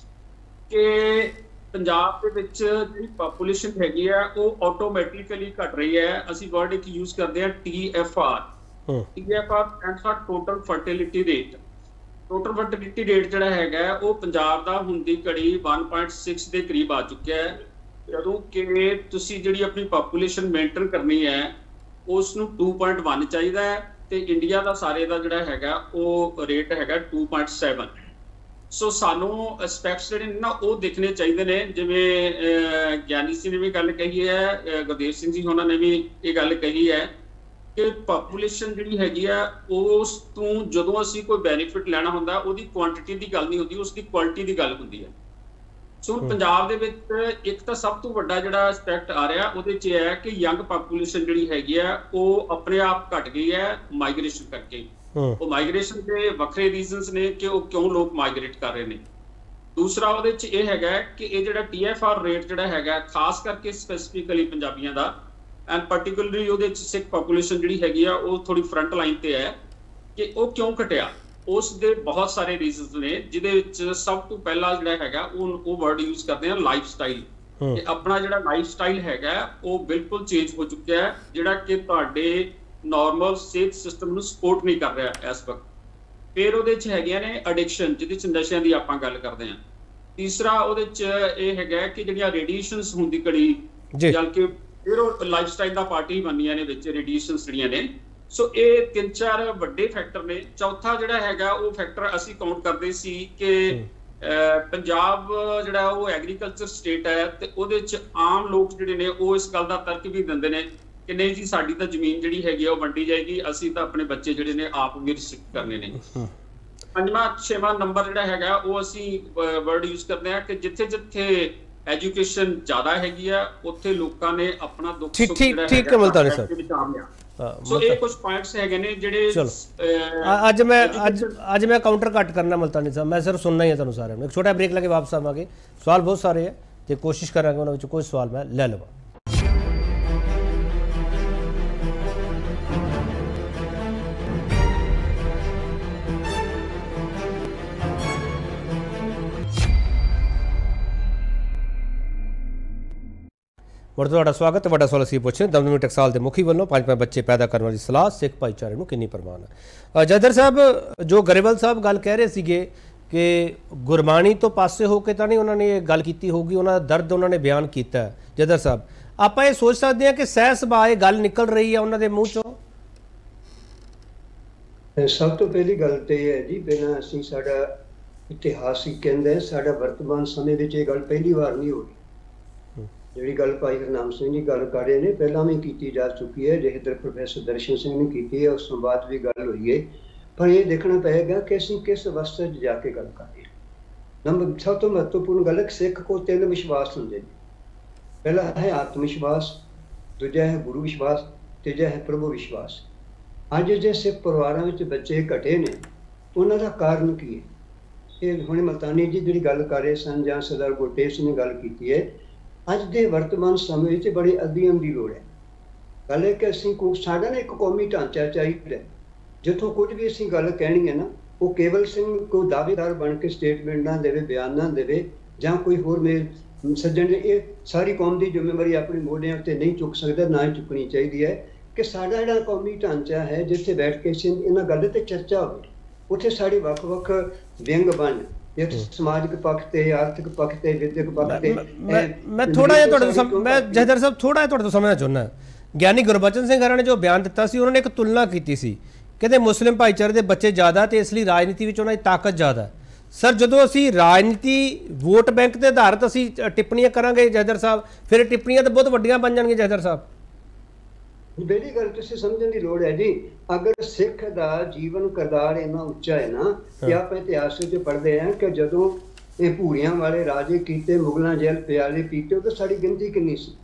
ਕਿ ਪੰਜਾਬ ਦੇ ਵਿੱਚ ਜਿਹੜੀ ਪਾਪੂਲੇਸ਼ਨ ਹੈਗੀ ਆ ਉਹ ਆਟੋਮੈਟਿਕਲੀ ਘਟ ਰਹੀ ਹੈ। ਅਸੀਂ ਵਰਡ ਇੱਕ ਯੂਜ਼ ਕਰਦੇ ਹਾਂ T F R. T F R stands for total fertility rate. Total fertility rate ਜਿਹੜਾ ਹੈਗਾ ਉਹ ਪੰਜਾਬ ਦਾ ਹੁਣ ਦੀ ਘੜੀ ਇੱਕ ਪੁਆਇੰਟ ਛੇ ਦੇ ਕਰੀਬ ਆ ਚੁੱਕਿਆ ਹੈ, ਜਦੋਂ ਕਿ ਤੁਸੀਂ ਜਿਹੜੀ ਆਪਣੀ ਪਾਪੂਲੇਸ਼ਨ ਮੇਨਟੇਨ ਕਰਨੀ ਹੈ ਉਸ ਨੂੰ ਦੋ ਪੁਆਇੰਟ ਇੱਕ ਚਾਹੀਦਾ ਹੈ ਤੇ ਇੰਡੀਆ ਦਾ ਸਾਰੇ ਦਾ ਜਿਹੜਾ ਹੈਗਾ ਉਹ ਰੇਟ ਹੈਗਾ ਦੋ ਪੁਆਇੰਟ ਸੱਤ। ਸੋ ਸਾਨੂੰ ਐਸਪੈਕਟਸ ਜਿਹੜੇ ਨੇ ਨਾ ਉਹ ਦੇਖਣੇ ਚਾਹੀਦੇ ਨੇ, ਜਿਵੇਂ ਗਿਆਨੀ ਸਿੰਘ ਨੇ ਵੀ ਗੱਲ ਕਹੀ ਹੈ, ਗੁਰਦੇਵ ਸਿੰਘ ਜੀ ਉਹਨਾਂ ਨੇ ਵੀ ਇਹ ਗੱਲ ਕਹੀ ਹੈ ਕਿ ਪਾਪੂਲੇਸ਼ਨ ਜਿਹੜੀ ਹੈਗੀ ਆ ਉਸ ਤੋਂ ਜਦੋਂ ਅਸੀਂ ਕੋਈ ਬੈਨੀਫਿਟ ਲੈਣਾ ਹੁੰਦਾ ਉਹਦੀ ਕੁਆਂਟੀਟੀ ਦੀ ਗੱਲ ਨਹੀਂ ਹੁੰਦੀ, ਉਸ ਦੀ ਕੁਆਲਿਟੀ ਦੀ ਗੱਲ ਹੁੰਦੀ ਹੈ। ਸੋ ਪੰਜਾਬ ਦੇ ਵਿੱਚ ਇੱਕ ਤਾਂ ਸਭ ਤੋਂ ਵੱਡਾ ਜਿਹੜਾ ਐਸਪੈਕਟ ਆ ਰਿਹਾ ਉਹਦੇ 'ਚ ਇਹ ਹੈ ਕਿ ਯੰਗ ਪਾਪੂਲੇਸ਼ਨ ਜਿਹੜੀ ਹੈਗੀ ਆ ਉਹ ਆਪਣੇ ਆਪ ਘਟ ਗਈ ਹੈ ਮਾਈਗ੍ਰੇਸ਼ਨ ਕਰਕੇ। ਉਹ ਮਾਈਗ੍ਰੇਸ਼ਨ ਦੇ ਵੱਖਰੇ ਰੀਜ਼ਨਸ ਨੇ ਕਿ ਉਹ ਕਿਉਂ ਲੋਕ ਮਾਈਗ੍ਰੇਟ ਕਰ ਰਹੇ ਨੇ। ਦੂਸਰਾ ਉਹਦੇ 'ਚ ਇਹ ਹੈਗਾ ਕਿ ਇਹ ਜਿਹੜਾ ਟੀ ਐਫ ਆਰ ਰੇਟ ਜਿਹੜਾ ਹੈਗਾ ਖਾਸ ਕਰਕੇ ਸਪੈਸੀਫਿਕਲੀ ਪੰਜਾਬੀਆਂ ਦਾ ਐਂਡ ਪਾਰਟਿਕੂਲਰਲੀ ਉਹਦੇ 'ਚ ਸਿੱਖ ਪੋਪੂਲੇਸ਼ਨ ਜਿਹੜੀ ਹੈਗੀ ਆ ਉਹ ਥੋੜੀ ਫਰੰਟ ਲਾਈਨ ਤੇ ਹੈ ਕਿ ਉਹ ਕਿਉਂ ਘਟਿਆ। ਉਸ ਦੇ ਬਹੁਤ ਸਾਰੇ ਰੀਜ਼ਨਸ ਨੇ, ਜਿਹਦੇ ਵਿੱਚ ਸਭ ਤੋਂ ਪਹਿਲਾਂ ਜਿਹੜਾ ਹੈਗਾ ਉਹ ਉਹ ਵਰਡ ਯੂਜ਼ ਕਰਦੇ ਆ ਲਾਈਫ ਸਟਾਈਲ। ਕਿ ਆਪਣਾ ਜਿਹੜਾ ਲਾਈਫ ਸਟਾਈਲ ਹੈਗਾ ਉਹ ਬਿਲਕੁਲ ਚੇਂਜ ਹੋ ਚੁੱਕਿਆ ਹੈ, ਜਿਹੜਾ ਕਿ ਤੁਹਾਡੇ ਨਾਰਮਲ ਸਿਹਤ ਸਿਸਟਮ ਨੂੰ ਸਪੋਰਟ ਨਹੀਂ ਕਰ ਰਿਹਾ ਇਸ ਵਕਤ। ਫਿਰ ਉਹਦੇ 'ਚ ਹੈਗੀਆਂ ਨੇ ਐਡਿਕਸ਼ਨ, ਜਿਹਦੇ 'ਚ ਨਸ਼ਿਆਂ ਦੀ ਆਪਾਂ ਗੱਲ ਕਰਦੇ ਹਾਂ। ਤੀਸਰਾ ਉਹਦੇ 'ਚ ਇਹ ਹੈਗਾ ਕਿ ਜਿਹੜੀਆਂ ਰੇਡੀਏਸ਼ਨਸ ਹੁੰਦੀ ਘੜੀ ਜਲ ਕੇ ਫਿਰ ਉਹ ਲਾਈਫ ਸਟਾਈਲ ਦਾ ਪਾਰਟ ਹੀ ਬਣੀਆਂ ਨੇ ਵਿੱਚ ਰੇਡੀਏਸ਼ਨਸ ਜਿਹੜੀਆਂ ਨੇ। ਸੋ ਇਹ ਤਿੰਨ ਚਾਰ ਵੱਡੇ ਫੈਕਟਰ ਨੇ। ਚੌਥਾ ਜਿਹੜਾ ਹੈਗਾ ਉਹ ਫੈਕਟਰ ਅਸੀਂ ਕਾਊਂਟ ਕਰਦੇ ਸੀ ਕਿ ਪੰਜਾਬ ਜਿਹੜਾ ਉਹ ਐਗਰੀਕਲਚਰ ਸਟੇਟ ਹੈ ਤੇ ਉਹਦੇ 'ਚ ਆਮ ਲੋਕ ਜਿਹੜੇ ਨੇ ਉਹ ਇਸ ਗੱਲ ਦਾ ਤਰਕ ਵੀ ਦਿੰਦੇ ਨੇ ਕਿ ਨਹੀਂ ਜੀ ਸਾਡੀ ਤਾਂ ਜ਼ਮੀਨ ਜਿਹੜੀ ਹੈਗੀ ਉਹ ਵੰਡੀ ਜਾਏਗੀ, ਅਸੀਂ ਤਾਂ ਆਪਣੇ ਬੱਚੇ ਜਿਹੜੇ ਨੇ ਆਪ ਵੀ ਰਿਸਟ੍ਰਿਕਟ ਕਰਨੇ ਨੇ। ਪੰਜਵਾਂ ਛੇਵਾਂ ਨੰਬਰ ਜਿਹੜਾ ਹੈਗਾ ਉਹ ਅਸੀਂ ਵਰਡ ਯੂਜ਼ ਕਰਦੇ ਹਾਂ ਕਿ ਜਿੱਥੇ ਜਿੱਥੇ ਐਜੂਕੇਸ਼ਨ ਜ਼ਿਆਦਾ ਹੈਗੀ ਆ ਉੱਥੇ ਲੋਕਾਂ ਨੇ ਆਪਣਾ ਦੁੱਖ ਸੁੱਖ ਜਿਹੜਾ ਹੈਗਾ ਸੋ ਇਹ ਕੁਝ ਪੁਆਇੰਟਸ ਹੈਗੇ ਨੇ ਜਿਹੜੇ ਅੱਜ ਮੈਂ ਅੱਜ ਅੱਜ ਮੈਂ ਕਾਊਂਟਰ ਕੱਟ ਕਰਨਾ ਮਲਤਾਨੀ ਸਾਹਿਬ, ਮੈਂ ਸਿਰਫ ਸੁਣਨਾ ਹੀ ਹੈ ਤੁਹਾਨੂੰ ਸਾਰਿਆਂ ਨੂੰ। ਇੱਕ ਛੋਟਾ ਬ੍ਰੇਕ ਲੈ ਕੇ ਵਾਪਸ ਆਵਾਂਗੇ। ਸਵਾਲ ਬਹੁਤ ਸਾਰੇ ਹੈ ਤੇ ਕੋਸ਼ਿਸ਼ ਕਰਾਂਗੇ ਉਹਨਾਂ ਵਿੱਚੋਂ ਕੋਈ ਸਵਾਲ ਮੈਂ ਲੈ ਲਵਾਂ। ਮੁੜ ਤੁਹਾਡਾ ਸਵਾਗਤ ਹੈ। ਵੱਡਾ ਸਵਾਲ ਅਸੀਂ ਪੁੱਛ ਰਹੇ ਦਮਦਮੀ ਟਕਸਾਲ ਦੇ ਮੁਖੀ ਵੱਲੋਂ ਪੰਜ ਪੰਜ ਬੱਚੇ ਪੈਦਾ ਕਰਨ ਵਾਲੀ ਸਲਾਹ ਸਿੱਖ ਭਾਈਚਾਰੇ ਨੂੰ ਕਿੰਨੀ ਪ੍ਰਵਾਨ ਹੈ। ਜਦਰ ਸਾਹਿਬ, ਜੋ ਗਰੇਵਾਲ ਸਾਹਿਬ ਗੱਲ ਕਹਿ ਰਹੇ ਸੀਗੇ ਕਿ ਗੁਰਬਾਣੀ ਤੋਂ ਪਾਸੇ ਹੋ ਕੇ ਤਾਂ ਨਹੀਂ ਉਹਨਾਂ ਨੇ ਇਹ ਗੱਲ ਕੀਤੀ ਹੋਊਗੀ, ਉਹਨਾਂ ਦਾ ਦਰਦ ਉਹਨਾਂ ਨੇ ਬਿਆਨ ਕੀਤਾ ਹੈ। ਜਦਰ ਸਾਹਿਬ, ਆਪਾਂ ਇਹ ਸੋਚ ਸਕਦੇ ਹਾਂ ਕਿ ਸਹਿ ਸੁਭਾਅ ਇਹ ਗੱਲ ਨਿਕਲ ਰਹੀ ਹੈ ਉਹਨਾਂ ਦੇ ਮੂੰਹ ਚੋਂ? ਸਭ ਤੋਂ ਪਹਿਲੀ ਗੱਲ ਤੇ ਇਹ ਹੈ ਜੀ, ਪਹਿਲਾਂ ਅਸੀਂ ਸਾਡਾ ਇਤਿਹਾਸ ਹੀ ਕਹਿੰਦਾ ਸਾਡਾ ਵਰਤਮਾਨ ਸਮੇਂ ਵਿੱਚ ਇਹ ਗੱਲ ਪਹਿਲੀ ਵਾਰ ਨਹੀਂ ਹੋਈ। ਜਿਹੜੀ ਗੱਲ ਭਾਈ ਹਰਨਾਮ ਸਿੰਘ ਜੀ ਗੱਲ ਕਰ ਰਹੇ ਨੇ ਪਹਿਲਾਂ ਵੀ ਕੀਤੀ ਜਾ ਚੁੱਕੀ ਹੈ, ਜੇਕਰ ਪ੍ਰੋਫੈਸਰ ਦਰਸ਼ਨ ਸਿੰਘ ਨੇ ਕੀਤੀ ਹੈ ਉਸ ਤੋਂ ਬਾਅਦ ਵੀ ਗੱਲ ਹੋਈ ਹੈ। ਪਰ ਇਹ ਦੇਖਣਾ ਪਏਗਾ ਕਿ ਅਸੀਂ ਕਿਸ ਅਵਸਥਾ 'ਚ ਜਾ ਕੇ ਗੱਲ ਕਰ ਰਹੇ ਹਾਂ। ਨੰਬਰ ਸਭ ਤੋਂ ਮਹੱਤਵਪੂਰਨ ਗੱਲ ਹੈ ਸਿੱਖ ਕੋਲ ਤਿੰਨ ਵਿਸ਼ਵਾਸ ਹੁੰਦੇ ਨੇ। ਪਹਿਲਾ ਹੈ ਆਤਮ ਵਿਸ਼ਵਾਸ, ਦੂਜਾ ਹੈ ਗੁਰੂ ਵਿਸ਼ਵਾਸ, ਤੀਜਾ ਹੈ ਪ੍ਰਭੂ ਵਿਸ਼ਵਾਸ। ਅੱਜ ਜੇ ਸਿੱਖ ਪਰਿਵਾਰਾਂ ਵਿੱਚ ਬੱਚੇ ਘਟੇ ਨੇ ਉਹਨਾਂ ਦਾ ਕਾਰਨ ਕੀ ਹੈ? ਇਹ ਹੁਣੇ ਮਲਤਾਨੀ ਜੀ ਜਿਹੜੀ ਗੱਲ ਕਰ ਰਹੇ ਸਨ ਜਾਂ ਸਰਦਾਰ ਗੁਰਤੇਜ ਸਿੰਘ ਨੇ ਗੱਲ ਕੀਤੀ ਹੈ, ਅੱਜ ਦੇ ਵਰਤਮਾਨ ਸਮੇਂ ਵਿੱਚ ਬੜੇ ਅਧਿਐਨ ਦੀ ਲੋੜ ਹੈ। ਗੱਲ ਹੈ ਕਿ ਅਸੀਂ ਕੋ ਸਾਡਾ ਨਾ ਇੱਕ ਕੌਮੀ ਢਾਂਚਾ ਚਾਹੀਦਾ, ਜਿੱਥੋਂ ਕੁਝ ਵੀ ਅਸੀਂ ਗੱਲ ਕਹਿਣੀ ਹੈ ਨਾ ਉਹ ਕੇਵਲ ਸਿੰਘ ਕੋਈ ਦਾਅਵੇਦਾਰ ਬਣ ਕੇ ਸਟੇਟਮੈਂਟ ਨਾ ਦੇਵੇ, ਬਿਆਨ ਨਾ ਦੇਵੇ, ਜਾਂ ਕੋਈ ਹੋਰ ਮੇਰੇ ਸੱਜਣ ਨੇ ਇਹ ਸਾਰੀ ਕੌਮ ਦੀ ਜ਼ਿੰਮੇਵਾਰੀ ਆਪਣੇ ਮੋਢਿਆਂ ਉੱਤੇ ਨਹੀਂ ਚੁੱਕ ਸਕਦਾ, ਨਾ ਹੀ ਚੁੱਕਣੀ ਚਾਹੀਦੀ ਹੈ। ਕਿ ਸਾਡਾ ਜਿਹੜਾ ਕੌਮੀ ਢਾਂਚਾ ਹੈ ਜਿੱਥੇ ਬੈਠ ਕੇ ਅਸੀਂ ਇਹਨਾਂ ਗੱਲ ਤੇ ਚਰਚਾ ਹੋਵੇ, ਉੱਥੇ ਸਾਡੇ ਵੱਖ ਵੱਖ ਵਿੰਗ ਬਣ, ਸਮਾਜਿਕ ਪੱਖ ਤੇ, ਆਰਥਿਕ ਪੱਖ ਤੇ, ਵਿਦਿਅਕ ਪੱਖ ਤੇ। ਮੈਂ ਥੋੜਾ ਜਿਹਾ ਤੁਹਾਡੇ ਤੋਂ ਮੈਂ ਜਹਦਰ ਸਾਹਿਬ ਥੋੜਾ ਜਿਹਾ ਤੁਹਾਡੇ ਤੋਂ ਸਮਝਣਾ ਚਾਹੁੰਦਾ। ਗਿਆਨੀ ਗੁਰਬਚਨ ਸਿੰਘ ਹਰਾਂ ਨੇ ਜੋ ਬਿਆਨ ਦਿੱਤਾ ਸੀ, ਉਹਨਾਂ ਨੇ ਇੱਕ ਤੁਲਨਾ ਕੀਤੀ ਸੀ, ਕਹਿੰਦੇ ਮੁਸਲਿਮ ਭਾਈਚਾਰੇ ਦੇ ਬੱਚੇ ਜ਼ਿਆਦਾ ਤੇ ਇਸ ਲਈ ਰਾਜਨੀਤੀ ਵਿੱਚ ਉਹਨਾਂ ਦੀ ਤਾਕਤ ਜ਼ਿਆਦਾ। ਸਰ, ਜਦੋਂ ਅਸੀਂ ਰਾਜਨੀਤੀ ਵੋਟ ਬੈਂਕ ਦੇ ਆਧਾਰਿਤ ਅਸੀਂ ਟਿੱਪਣੀਆਂ ਕਰਾਂਗੇ ਜਹਦਰ ਸਾਹਿਬ, ਫਿਰ ਟਿੱਪਣੀਆਂ ਤਾਂ ਬਹੁਤ ਵੱਡੀਆਂ ਬਣ ਜਾਣਗੀਆਂ ਜਹਦਰ ਸਾਹਿਬ। ਪਹਿਲੀ ਗੱਲ ਤੁਸੀਂ ਸਮਝਣ ਦੀ ਲੋੜ ਹੈ ਜੀ, ਅਗਰ ਸਿੱਖ ਦਾ ਜੀਵਨ ਕਿਰਦਾਰ ਇੰਨਾ ਉੱਚਾ ਹੈ ਨਾ ਕਿ ਆਪਾਂ ਇਤਿਹਾਸ ਵਿੱਚ ਪੜ੍ਹਦੇ ਹਾਂ ਕਿ ਜਦੋਂ ਇਹ ਭੂਰੀਆਂ ਵਾਲੇ ਰਾਜੇ ਕੀਤੇ, ਮੁਗਲਾਂ ਜੈਲ ਪਿਆਲੇ ਪੀਤੇ, ਉਦੋਂ ਸਾਡੀ ਗਿਣਤੀ ਕਿੰਨੀ ਸੀ?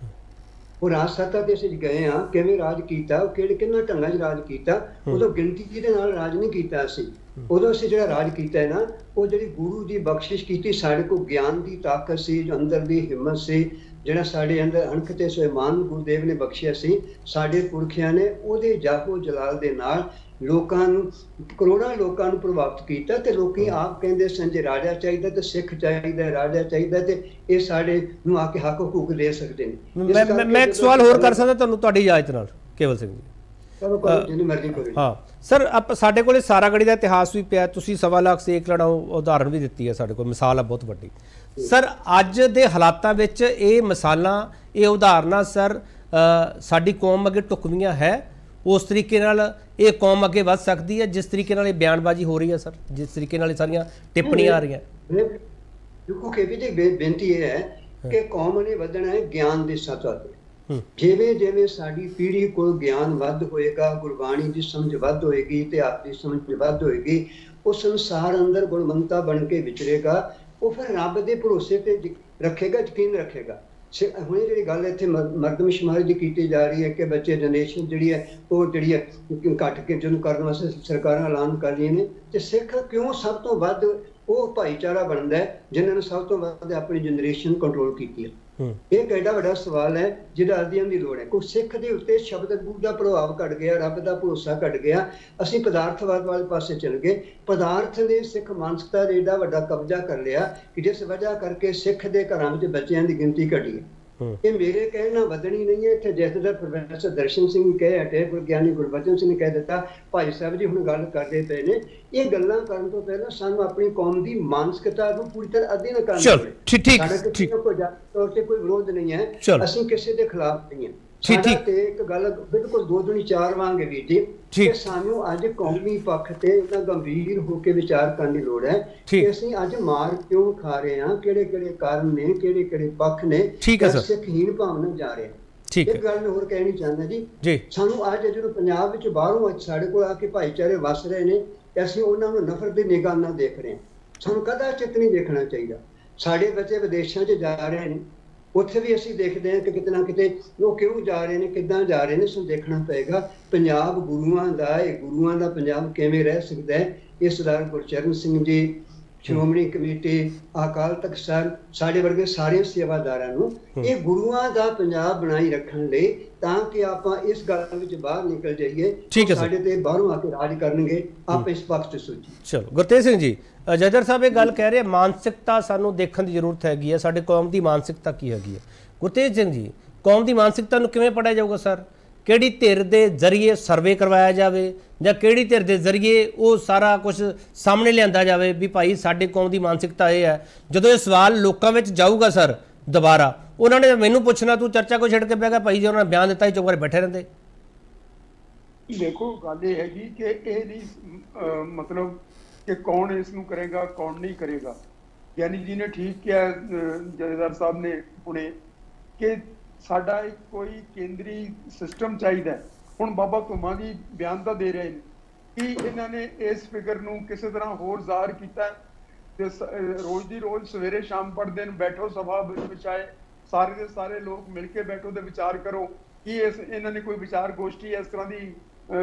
ਉਹ ਰਾਜ ਸੱਤਾ ਤੇ ਅਸੀਂ ਗਏ ਹਾਂ, ਕਿਵੇਂ ਰਾਜ ਕੀਤਾ, ਉਹ ਕਿਹੜੇ ਕਿੰਨਾ ਢੰਗਾਂ 'ਚ ਰਾਜ ਕੀਤਾ। ਉਦੋਂ ਗਿਣਤੀ ਦੇ ਨਾਲ ਰਾਜ ਨਹੀਂ ਕੀਤਾ ਅਸੀਂ। ਉਦੋਂ ਅਸੀਂ ਜਿਹੜਾ ਰਾਜ ਕੀਤਾ ਹੈ ਨਾ, ਉਹ ਜਿਹੜੀ ਗੁਰੂ ਦੀ ਬਖਸ਼ਿਸ਼ ਕੀਤੀ, ਸਾਡੇ ਕੋਲ ਗਿਆਨ ਦੀ ਤਾਕਤ ਸੀ, ਜੋ ਅੰਦਰ ਦੀ ਹਿੰਮਤ ਸੀ, ਜਿਹੜਾ ਸਾਡੇ ਅੰਦਰ ਅਣਖ ਤੇ ਸਵੈਮਾਨ ਗੁਰਦੇਵ ਨੇ ਬਖਸ਼ਿਆ ਸੀ, ਸਾਡੇ ਪੁਰਖਿਆਂ ਨੇ ਉਹਦੇ ਜਾਹੋ ਜਲਾਲ ਦੇ ਨਾਲ ਲੋਕਾਂ ਨੂੰ, ਕਰੋੜਾਂ ਲੋਕਾਂ ਨੂੰ ਪ੍ਰਭਾਵਿਤ ਕੀਤਾ। ਤੇ ਲੋਕੀ ਆਪ ਕਹਿੰਦੇ ਸਨ ਜੇ ਰਾਜਾ ਚਾਹੀਦਾ ਤੇ ਸਿੱਖ ਚਾਹੀਦਾ, ਰਾਜਾ ਚਾਹੀਦਾ ਤੇ ਇਹ ਸਾਡੇ ਨੂੰ ਆ ਕੇ ਹੱਕ ਹਕੂਕ ਦੇ ਸਕਦੇ ਨੇ। ਮੈਂ ਇੱਕ ਸਵਾਲ ਹੋਰ ਕਰ ਸਕਦਾ ਤੁਹਾਨੂੰ ਤੁਹਾਡੀ ਇਜਾਜ਼ਤ ਨਾਲ ਕੇਵਲ ਸਿੰਘ ਜੀ? ਹਾਂ ਸਰ, ਆਪ ਸਾਡੇ ਕੋਲ ਸਾਰਾਗੜੀ ਦਾ ਇਤਿਹਾਸ ਵੀ ਪਿਆ, ਤੁਸੀਂ ਸਵਾ ਲੱਖ ਸੇ ਇੱਕ ਲੜਾਓ ਉਦਾਹਰਨ ਵੀ ਦਿੱਤੀ ਹੈ, ਸਾਡੇ ਕੋਲ ਮਿਸਾਲ ਹੈ ਬਹੁਤ ਵੱਡੀ। ਸਰ, ਅੱਜ ਦੇ ਹਾਲਾਤਾਂ ਵਿੱਚ ਇਹ ਮਿਸਾਲਾਂ, ਇਹ ਉਦਾਹਰਨਾਂ ਸਰ ਸਾਡੀ ਕੌਮ ਅੱਗੇ ਢੁਕਵੀਆਂ ਹੈ? ਉਸ ਤਰੀਕੇ ਨਾਲ ਇਹ ਕੌਮ ਅੱਗੇ ਵੱਧ ਸਕਦੀ ਹੈ ਜਿਸ ਤਰੀਕੇ ਨਾਲ ਇਹ ਬਿਆਨਬਾਜ਼ੀ ਹੋ ਰਹੀ ਹੈ ਸਰ, ਜਿਸ ਤਰੀਕੇ ਨਾਲ ਇਹ ਸਾਰੀਆਂ ਟਿੱਪਣੀਆਂ ਆ ਰਹੀਆਂ? ਦੇਖੋ ਕਿ ਵੀ ਜੀ ਬੇਨਤੀ ਇਹ ਹੈ ਕਿ ਕੌਮ ਨੇ ਵਧਣਾ ਹੈ ਗਿਆਨ ਦੀ ਸਤਹ ਤੇ। ਜਿਵੇਂ ਜਿਵੇਂ ਸਾਡੀ ਪੀੜ੍ਹੀ ਕੋਲ ਗਿਆਨ ਵੱਧ ਹੋਏਗਾ, ਗੁਰਬਾਣੀ ਦੀ ਸਮਝ ਵੱਧ ਹੋਏਗੀ, ਇਤਿਹਾਸ ਦੀ ਸਮਝ ਵੱਧ ਹੋਏਗੀ, ਉਹ ਸੰਸਾਰ ਅੰਦਰ ਗੁਣਵੰਤਾ ਬਣ ਕੇ ਵਿਚਰੇਗਾ। ਉਹ ਫਿਰ ਰੱਬ ਦੇ ਭਰੋਸੇ ਤੇ ਰੱਖੇਗਾ, ਯਕੀਨ ਰੱਖੇਗਾ। ਹੁਣ ਜਿਹੜੀ ਗੱਲ ਇੱਥੇ ਮਰਦਮਸ਼ੁਮਾਰੀ ਦੀ ਕੀਤੀ ਜਾ ਰਹੀ ਹੈ ਕਿ ਬੱਚੇ ਜਨਰੇਸ਼ਨ ਜਿਹੜੀ ਹੈ ਉਹ ਜਿਹੜੀ ਹੈ ਘੱਟ ਕੇ ਜਿਹਨੂੰ ਕਰਨ ਵਾਸਤੇ ਸਰਕਾਰਾਂ ਐਲਾਨ ਕਰ ਰਹੀਆਂ ਨੇ, ਤੇ ਸਿੱਖ ਕਿਉਂ ਸਭ ਤੋਂ ਵੱਧ ਉਹ ਭਾਈਚਾਰਾ ਬਣਦਾ ਹੈ ਜਿਨ੍ਹਾਂ ਨੇ ਸਭ ਤੋਂ ਵੱਧ ਆਪਣੀ ਜਨਰੇਸ਼ਨ ਕੰਟਰੋਲ ਕੀਤੀ ਹੈ। ਇਹ ਇੱਕ ਐਡਾ ਵੱਡਾ ਸਵਾਲ ਹੈ ਜਿਹਦਾ ਅਧਿਐਨ ਦੀ ਲੋੜ ਹੈ। ਕੋਈ ਸਿੱਖ ਦੇ ਉੱਤੇ ਸ਼ਬਦ ਗੁਰੂ ਦਾ ਪ੍ਰਭਾਵ ਘਟ ਗਿਆ, ਰੱਬ ਦਾ ਭਰੋਸਾ ਘਟ ਗਿਆ, ਅਸੀਂ ਪਦਾਰਥਵਾਦ ਵਾਲੇ ਪਾਸੇ ਚਲ ਗਏ। ਪਦਾਰਥ ਨੇ ਸਿੱਖ ਮਾਨਸਿਕਤਾ ਦਾ ਐਡਾ ਵੱਡਾ ਕਬਜ਼ਾ ਕਰ ਲਿਆ ਕਿ ਜਿਸ ਵਜ੍ਹਾ ਕਰਕੇ ਸਿੱਖ ਦੇ ਘਰਾਂ ਵਿੱਚ ਬੱਚਿਆਂ ਦੀ ਗਿਣਤੀ ਘਟੀ ਹੈ। ਇਹ ਮੇਰੇ ਕਹਿਣ ਨਾਲ ਵਧਣੀ ਨਹੀਂ ਹੈ। ਇੱਥੇ ਜਥੇਦਾਰ ਪ੍ਰੋਫੈਸਰ ਦਰਸ਼ਨ ਸਿੰਘ ਕਹੇ ਹਟੇ, ਗੁਰਗਿਆਨੀ ਗੁਰਬਚਨ ਸਿੰਘ ਨੇ ਕਹਿ ਦਿੱਤਾ, ਭਾਈ ਸਾਹਿਬ ਜੀ ਹੁਣ ਗੱਲ ਕਰਦੇ ਪਏ ਨੇ। ਇਹ ਗੱਲਾਂ ਕਰਨ ਤੋਂ ਪਹਿਲਾਂ ਸਾਨੂੰ ਆਪਣੀ ਕੌਮ ਦੀ ਮਾਨਸਿਕਤਾ ਨੂੰ ਪੂਰੀ ਤਰ੍ਹਾਂ ਅਧਿਐਨ ਕਰਨਾ ਚਾਹੀਦਾ। ਠੀਕ ਠੀਕ ਸਾਡਾ ਕਿਸੇ ਨੂੰ ਕੋਈ ਤੌਰ ਤੇ ਕੋਈ ਵਿਰੋਧ ਨਹੀਂ ਹੈ, ਅਸੀਂ ਕਿਸੇ ਦੇ ਖਿਲਾਫ ਨਹੀਂ ਹਾਂ। ਠੀਕ ਠੀਕ ਤੇ ਇੱਕ ਗੱਲ ਬਿਲਕੁਲ ਦੋ ਦੁਨੀ ਚਾਰ ਵਾਂਗੇ ਵੀ ਜੀ ਕਿ ਸਾਨੂੰ ਅੱਜ ਕੌਮੀ ਪੱਖ ਤੇ ਇੰਨਾ ਗੰਭੀਰ ਹੋ ਕੇ ਵਿਚਾਰ ਕਰਨ ਦੀ ਲੋੜ ਹੈ ਕਿ ਅਸੀਂ ਅੱਜ ਮਾਰ ਕਿਉਂ ਖਾ ਰਹੇ ਹਾਂ, ਕਿਹੜੇ ਕਿਹੜੇ ਕਾਰਨ ਨੇ, ਕਿਹੜੇ ਕਿਹੜੇ ਪੱਖ ਨੇ, ਸਿੱਖਹੀਣ ਭਾਵਨਾ ਜਾ ਰਹੇ ਹਾਂ। ਇੱਕ ਗੱਲ ਮੈਂ ਹੋਰ ਕਹਿਣੀ ਚਾਹੁੰਦਾ ਜੀ, ਸਾਨੂੰ ਅੱਜ ਜਦੋਂ ਪੰਜਾਬ ਵਿੱਚ ਬਾਹਰੋਂ ਸਾਡੇ ਕੋਲ ਆ ਕੇ ਭਾਈਚਾਰੇ ਵਸ ਰਹੇ ਨੇ, ਅਸੀਂ ਉਹਨਾਂ ਨੂੰ ਨਫ਼ਰਤ ਦੀ ਨਿਗਾਹ ਨਾਲ ਦੇਖ ਰਹੇ ਹਾਂ। ਸਾਨੂੰ ਕਦਾਚਿਤ ਨਹੀਂ ਦੇਖਣਾ ਚਾਹੀਦਾ। ਸਾਡੇ ਬੱਚੇ ਵਿਦੇਸ਼ਾਂ 'ਚ ਜਾ ਰਹੇ ਨੇ, ਉੱਥੇ ਵੀ ਅਸੀਂ ਦੇਖਦੇ ਹਾਂ ਕਿ ਕਿਤੇ ਨਾ ਕਿਤੇ ਉਹ ਕਿਉਂ ਜਾ ਰਹੇ ਨੇ, ਕਿੱਦਾਂ ਜਾ ਰਹੇ ਨੇ, ਸਾਨੂੰ ਦੇਖਣਾ ਪਏਗਾ। ਪੰਜਾਬ ਗੁਰੂਆਂ ਦਾ, ਇਹ ਗੁਰੂਆਂ ਦਾ ਪੰਜਾਬ ਕਿਵੇਂ ਰਹਿ ਸਕਦਾ ਹੈ? ਇਹ ਸਰਦਾਰ ਗੁਰਚਰਨ ਸਿੰਘ ਜੀ, ਸ਼੍ਰੋਮਣੀ ਕਮੇਟੀ, ਅਕਾਲ ਤਖਤ ਸਾਹਿਬ, ਸਾਡੇ ਵਰਗੇ ਸਾਰੇ ਸੇਵਾਦਾਰਾਂ ਨੂੰ ਇਹ ਗੁਰੂਆਂ ਦਾ ਪੰਜਾਬ ਬਣਾਈ ਰੱਖਣ ਲਈ, ਤਾਂ ਕਿ ਆਪਾਂ ਇਸ ਗੱਲ ਵਿੱਚ ਬਾਹਰ ਨਿਕਲ ਜਾਈਏ। ਸਾਡੇ ਤੇ ਬਾਹਰੋਂ ਆ ਕੇ ਰਾਜ ਕਰਨਗੇ, ਆਪ ਇਸ ਪੱਖ ਤੇ ਸੋਚੀ। ਚਲੋ ਗੁਰਤੇਜ ਸਿੰਘ ਜੀ, ਜਦਰ ਸਾਹਿਬ ਇਹ ਗੱਲ ਕਹਿ ਰਹੇ ਮਾਨਸਿਕਤਾ ਸਾਨੂੰ ਦੇਖਣ ਦੀ ਜ਼ਰੂਰਤ ਹੈਗੀ ਹੈ, ਸਾਡੇ ਕੌਮ ਦੀ ਮਾਨਸਿਕਤਾ ਕੀ ਹੈਗੀ ਹੈ। ਗੁਰਤੇਜ ਸਿੰਘ ਜੀ, ਕੌਮ ਦੀ ਮਾਨਸਿਕਤਾ ਨੂੰ ਕਿਵੇਂ ਪੜ੍ਹਿਆ ਜਾਊਗਾ ਸਰ? ਕਿਹੜੀ ਧਿਰ ਦੇ ਜ਼ਰੀਏ ਸਰਵੇ ਕਰਵਾਇਆ ਜਾਵੇ ਜਾਂ ਕਿਹੜੀ ਧਿਰ ਦੇ ਜ਼ਰੀਏ ਉਹ ਸਾਰਾ ਕੁਝ ਸਾਹਮਣੇ ਲਿਆਂਦਾ ਜਾਵੇ ਵੀ ਭਾਈ ਸਾਡੇ ਕੌਮ ਦੀ ਮਾਨਸਿਕਤਾ ਇਹ ਹੈ? ਜਦੋਂ ਇਹ ਸਵਾਲ ਲੋਕਾਂ ਵਿੱਚ ਜਾਊਗਾ ਸਰ ਦੁਬਾਰਾ, ਉਹਨਾਂ ਨੇ ਮੈਨੂੰ ਪੁੱਛਣਾ ਤੂੰ ਚਰਚਾ ਕੋਈ ਛੱਡ ਕੇ ਬਹਿ ਗਿਆ ਭਾਈ ਜੀ, ਉਹਨਾਂ ਨੇ ਬਿਆਨ ਦਿੱਤਾ ਹੀ ਚੁੱਪ ਕਰਕੇ ਬੈਠੇ ਰਹਿੰਦੇ। ਦੇਖੋ ਗੱਲ ਇਹ ਹੈਗੀ ਕਿ ਇਹ ਨਹੀਂ ਮਤਲਬ ਕਿ ਕੌਣ ਇਸ ਨੂੰ ਕਰੇਗਾ, ਕੌਣ ਨਹੀਂ ਕਰੇਗਾ। ਗਿਆਨੀ ਜੀ ਨੇ ਠੀਕ ਕਿਹਾ, ਜਥੇਦਾਰ ਸਾਹਿਬ ਨੇ ਹੁਣੇ, ਕਿ ਸਾਡਾ ਇੱਕ ਕੋਈ ਕੇਂਦਰੀ ਸਿਸਟਮ ਚਾਹੀਦਾ। ਹੁਣ ਬਾਬਾ ਧੁਮਾ ਜੀ ਬਿਆਨ ਤਾਂ ਦੇ ਰਹੇ ਨੇ ਕਿ ਇਹਨਾਂ ਨੇ ਇਸ ਫਿਕਰ ਨੂੰ ਕਿਸੇ ਤਰ੍ਹਾਂ ਹੋਰ ਜ਼ਾਹਰ ਕੀਤਾ ਤੇ ਰੋਜ਼ ਦੀ ਰੋਜ਼ ਸਵੇਰੇ ਸ਼ਾਮ ਪੜ੍ਹਦੇ ਨੇ, ਬੈਠੋ ਸਭਾ ਵਿਚਾਏ, ਸਾਰੇ ਦੇ ਸਾਰੇ ਲੋਕ ਮਿਲ ਕੇ ਬੈਠੋ ਤੇ ਵਿਚਾਰ ਕਰੋ। ਕਿ ਇਸ ਇਹਨਾਂ ਨੇ ਕੋਈ ਵਿਚਾਰ ਗੋਸ਼ਟੀ ਇਸ ਤਰ੍ਹਾਂ ਦੀ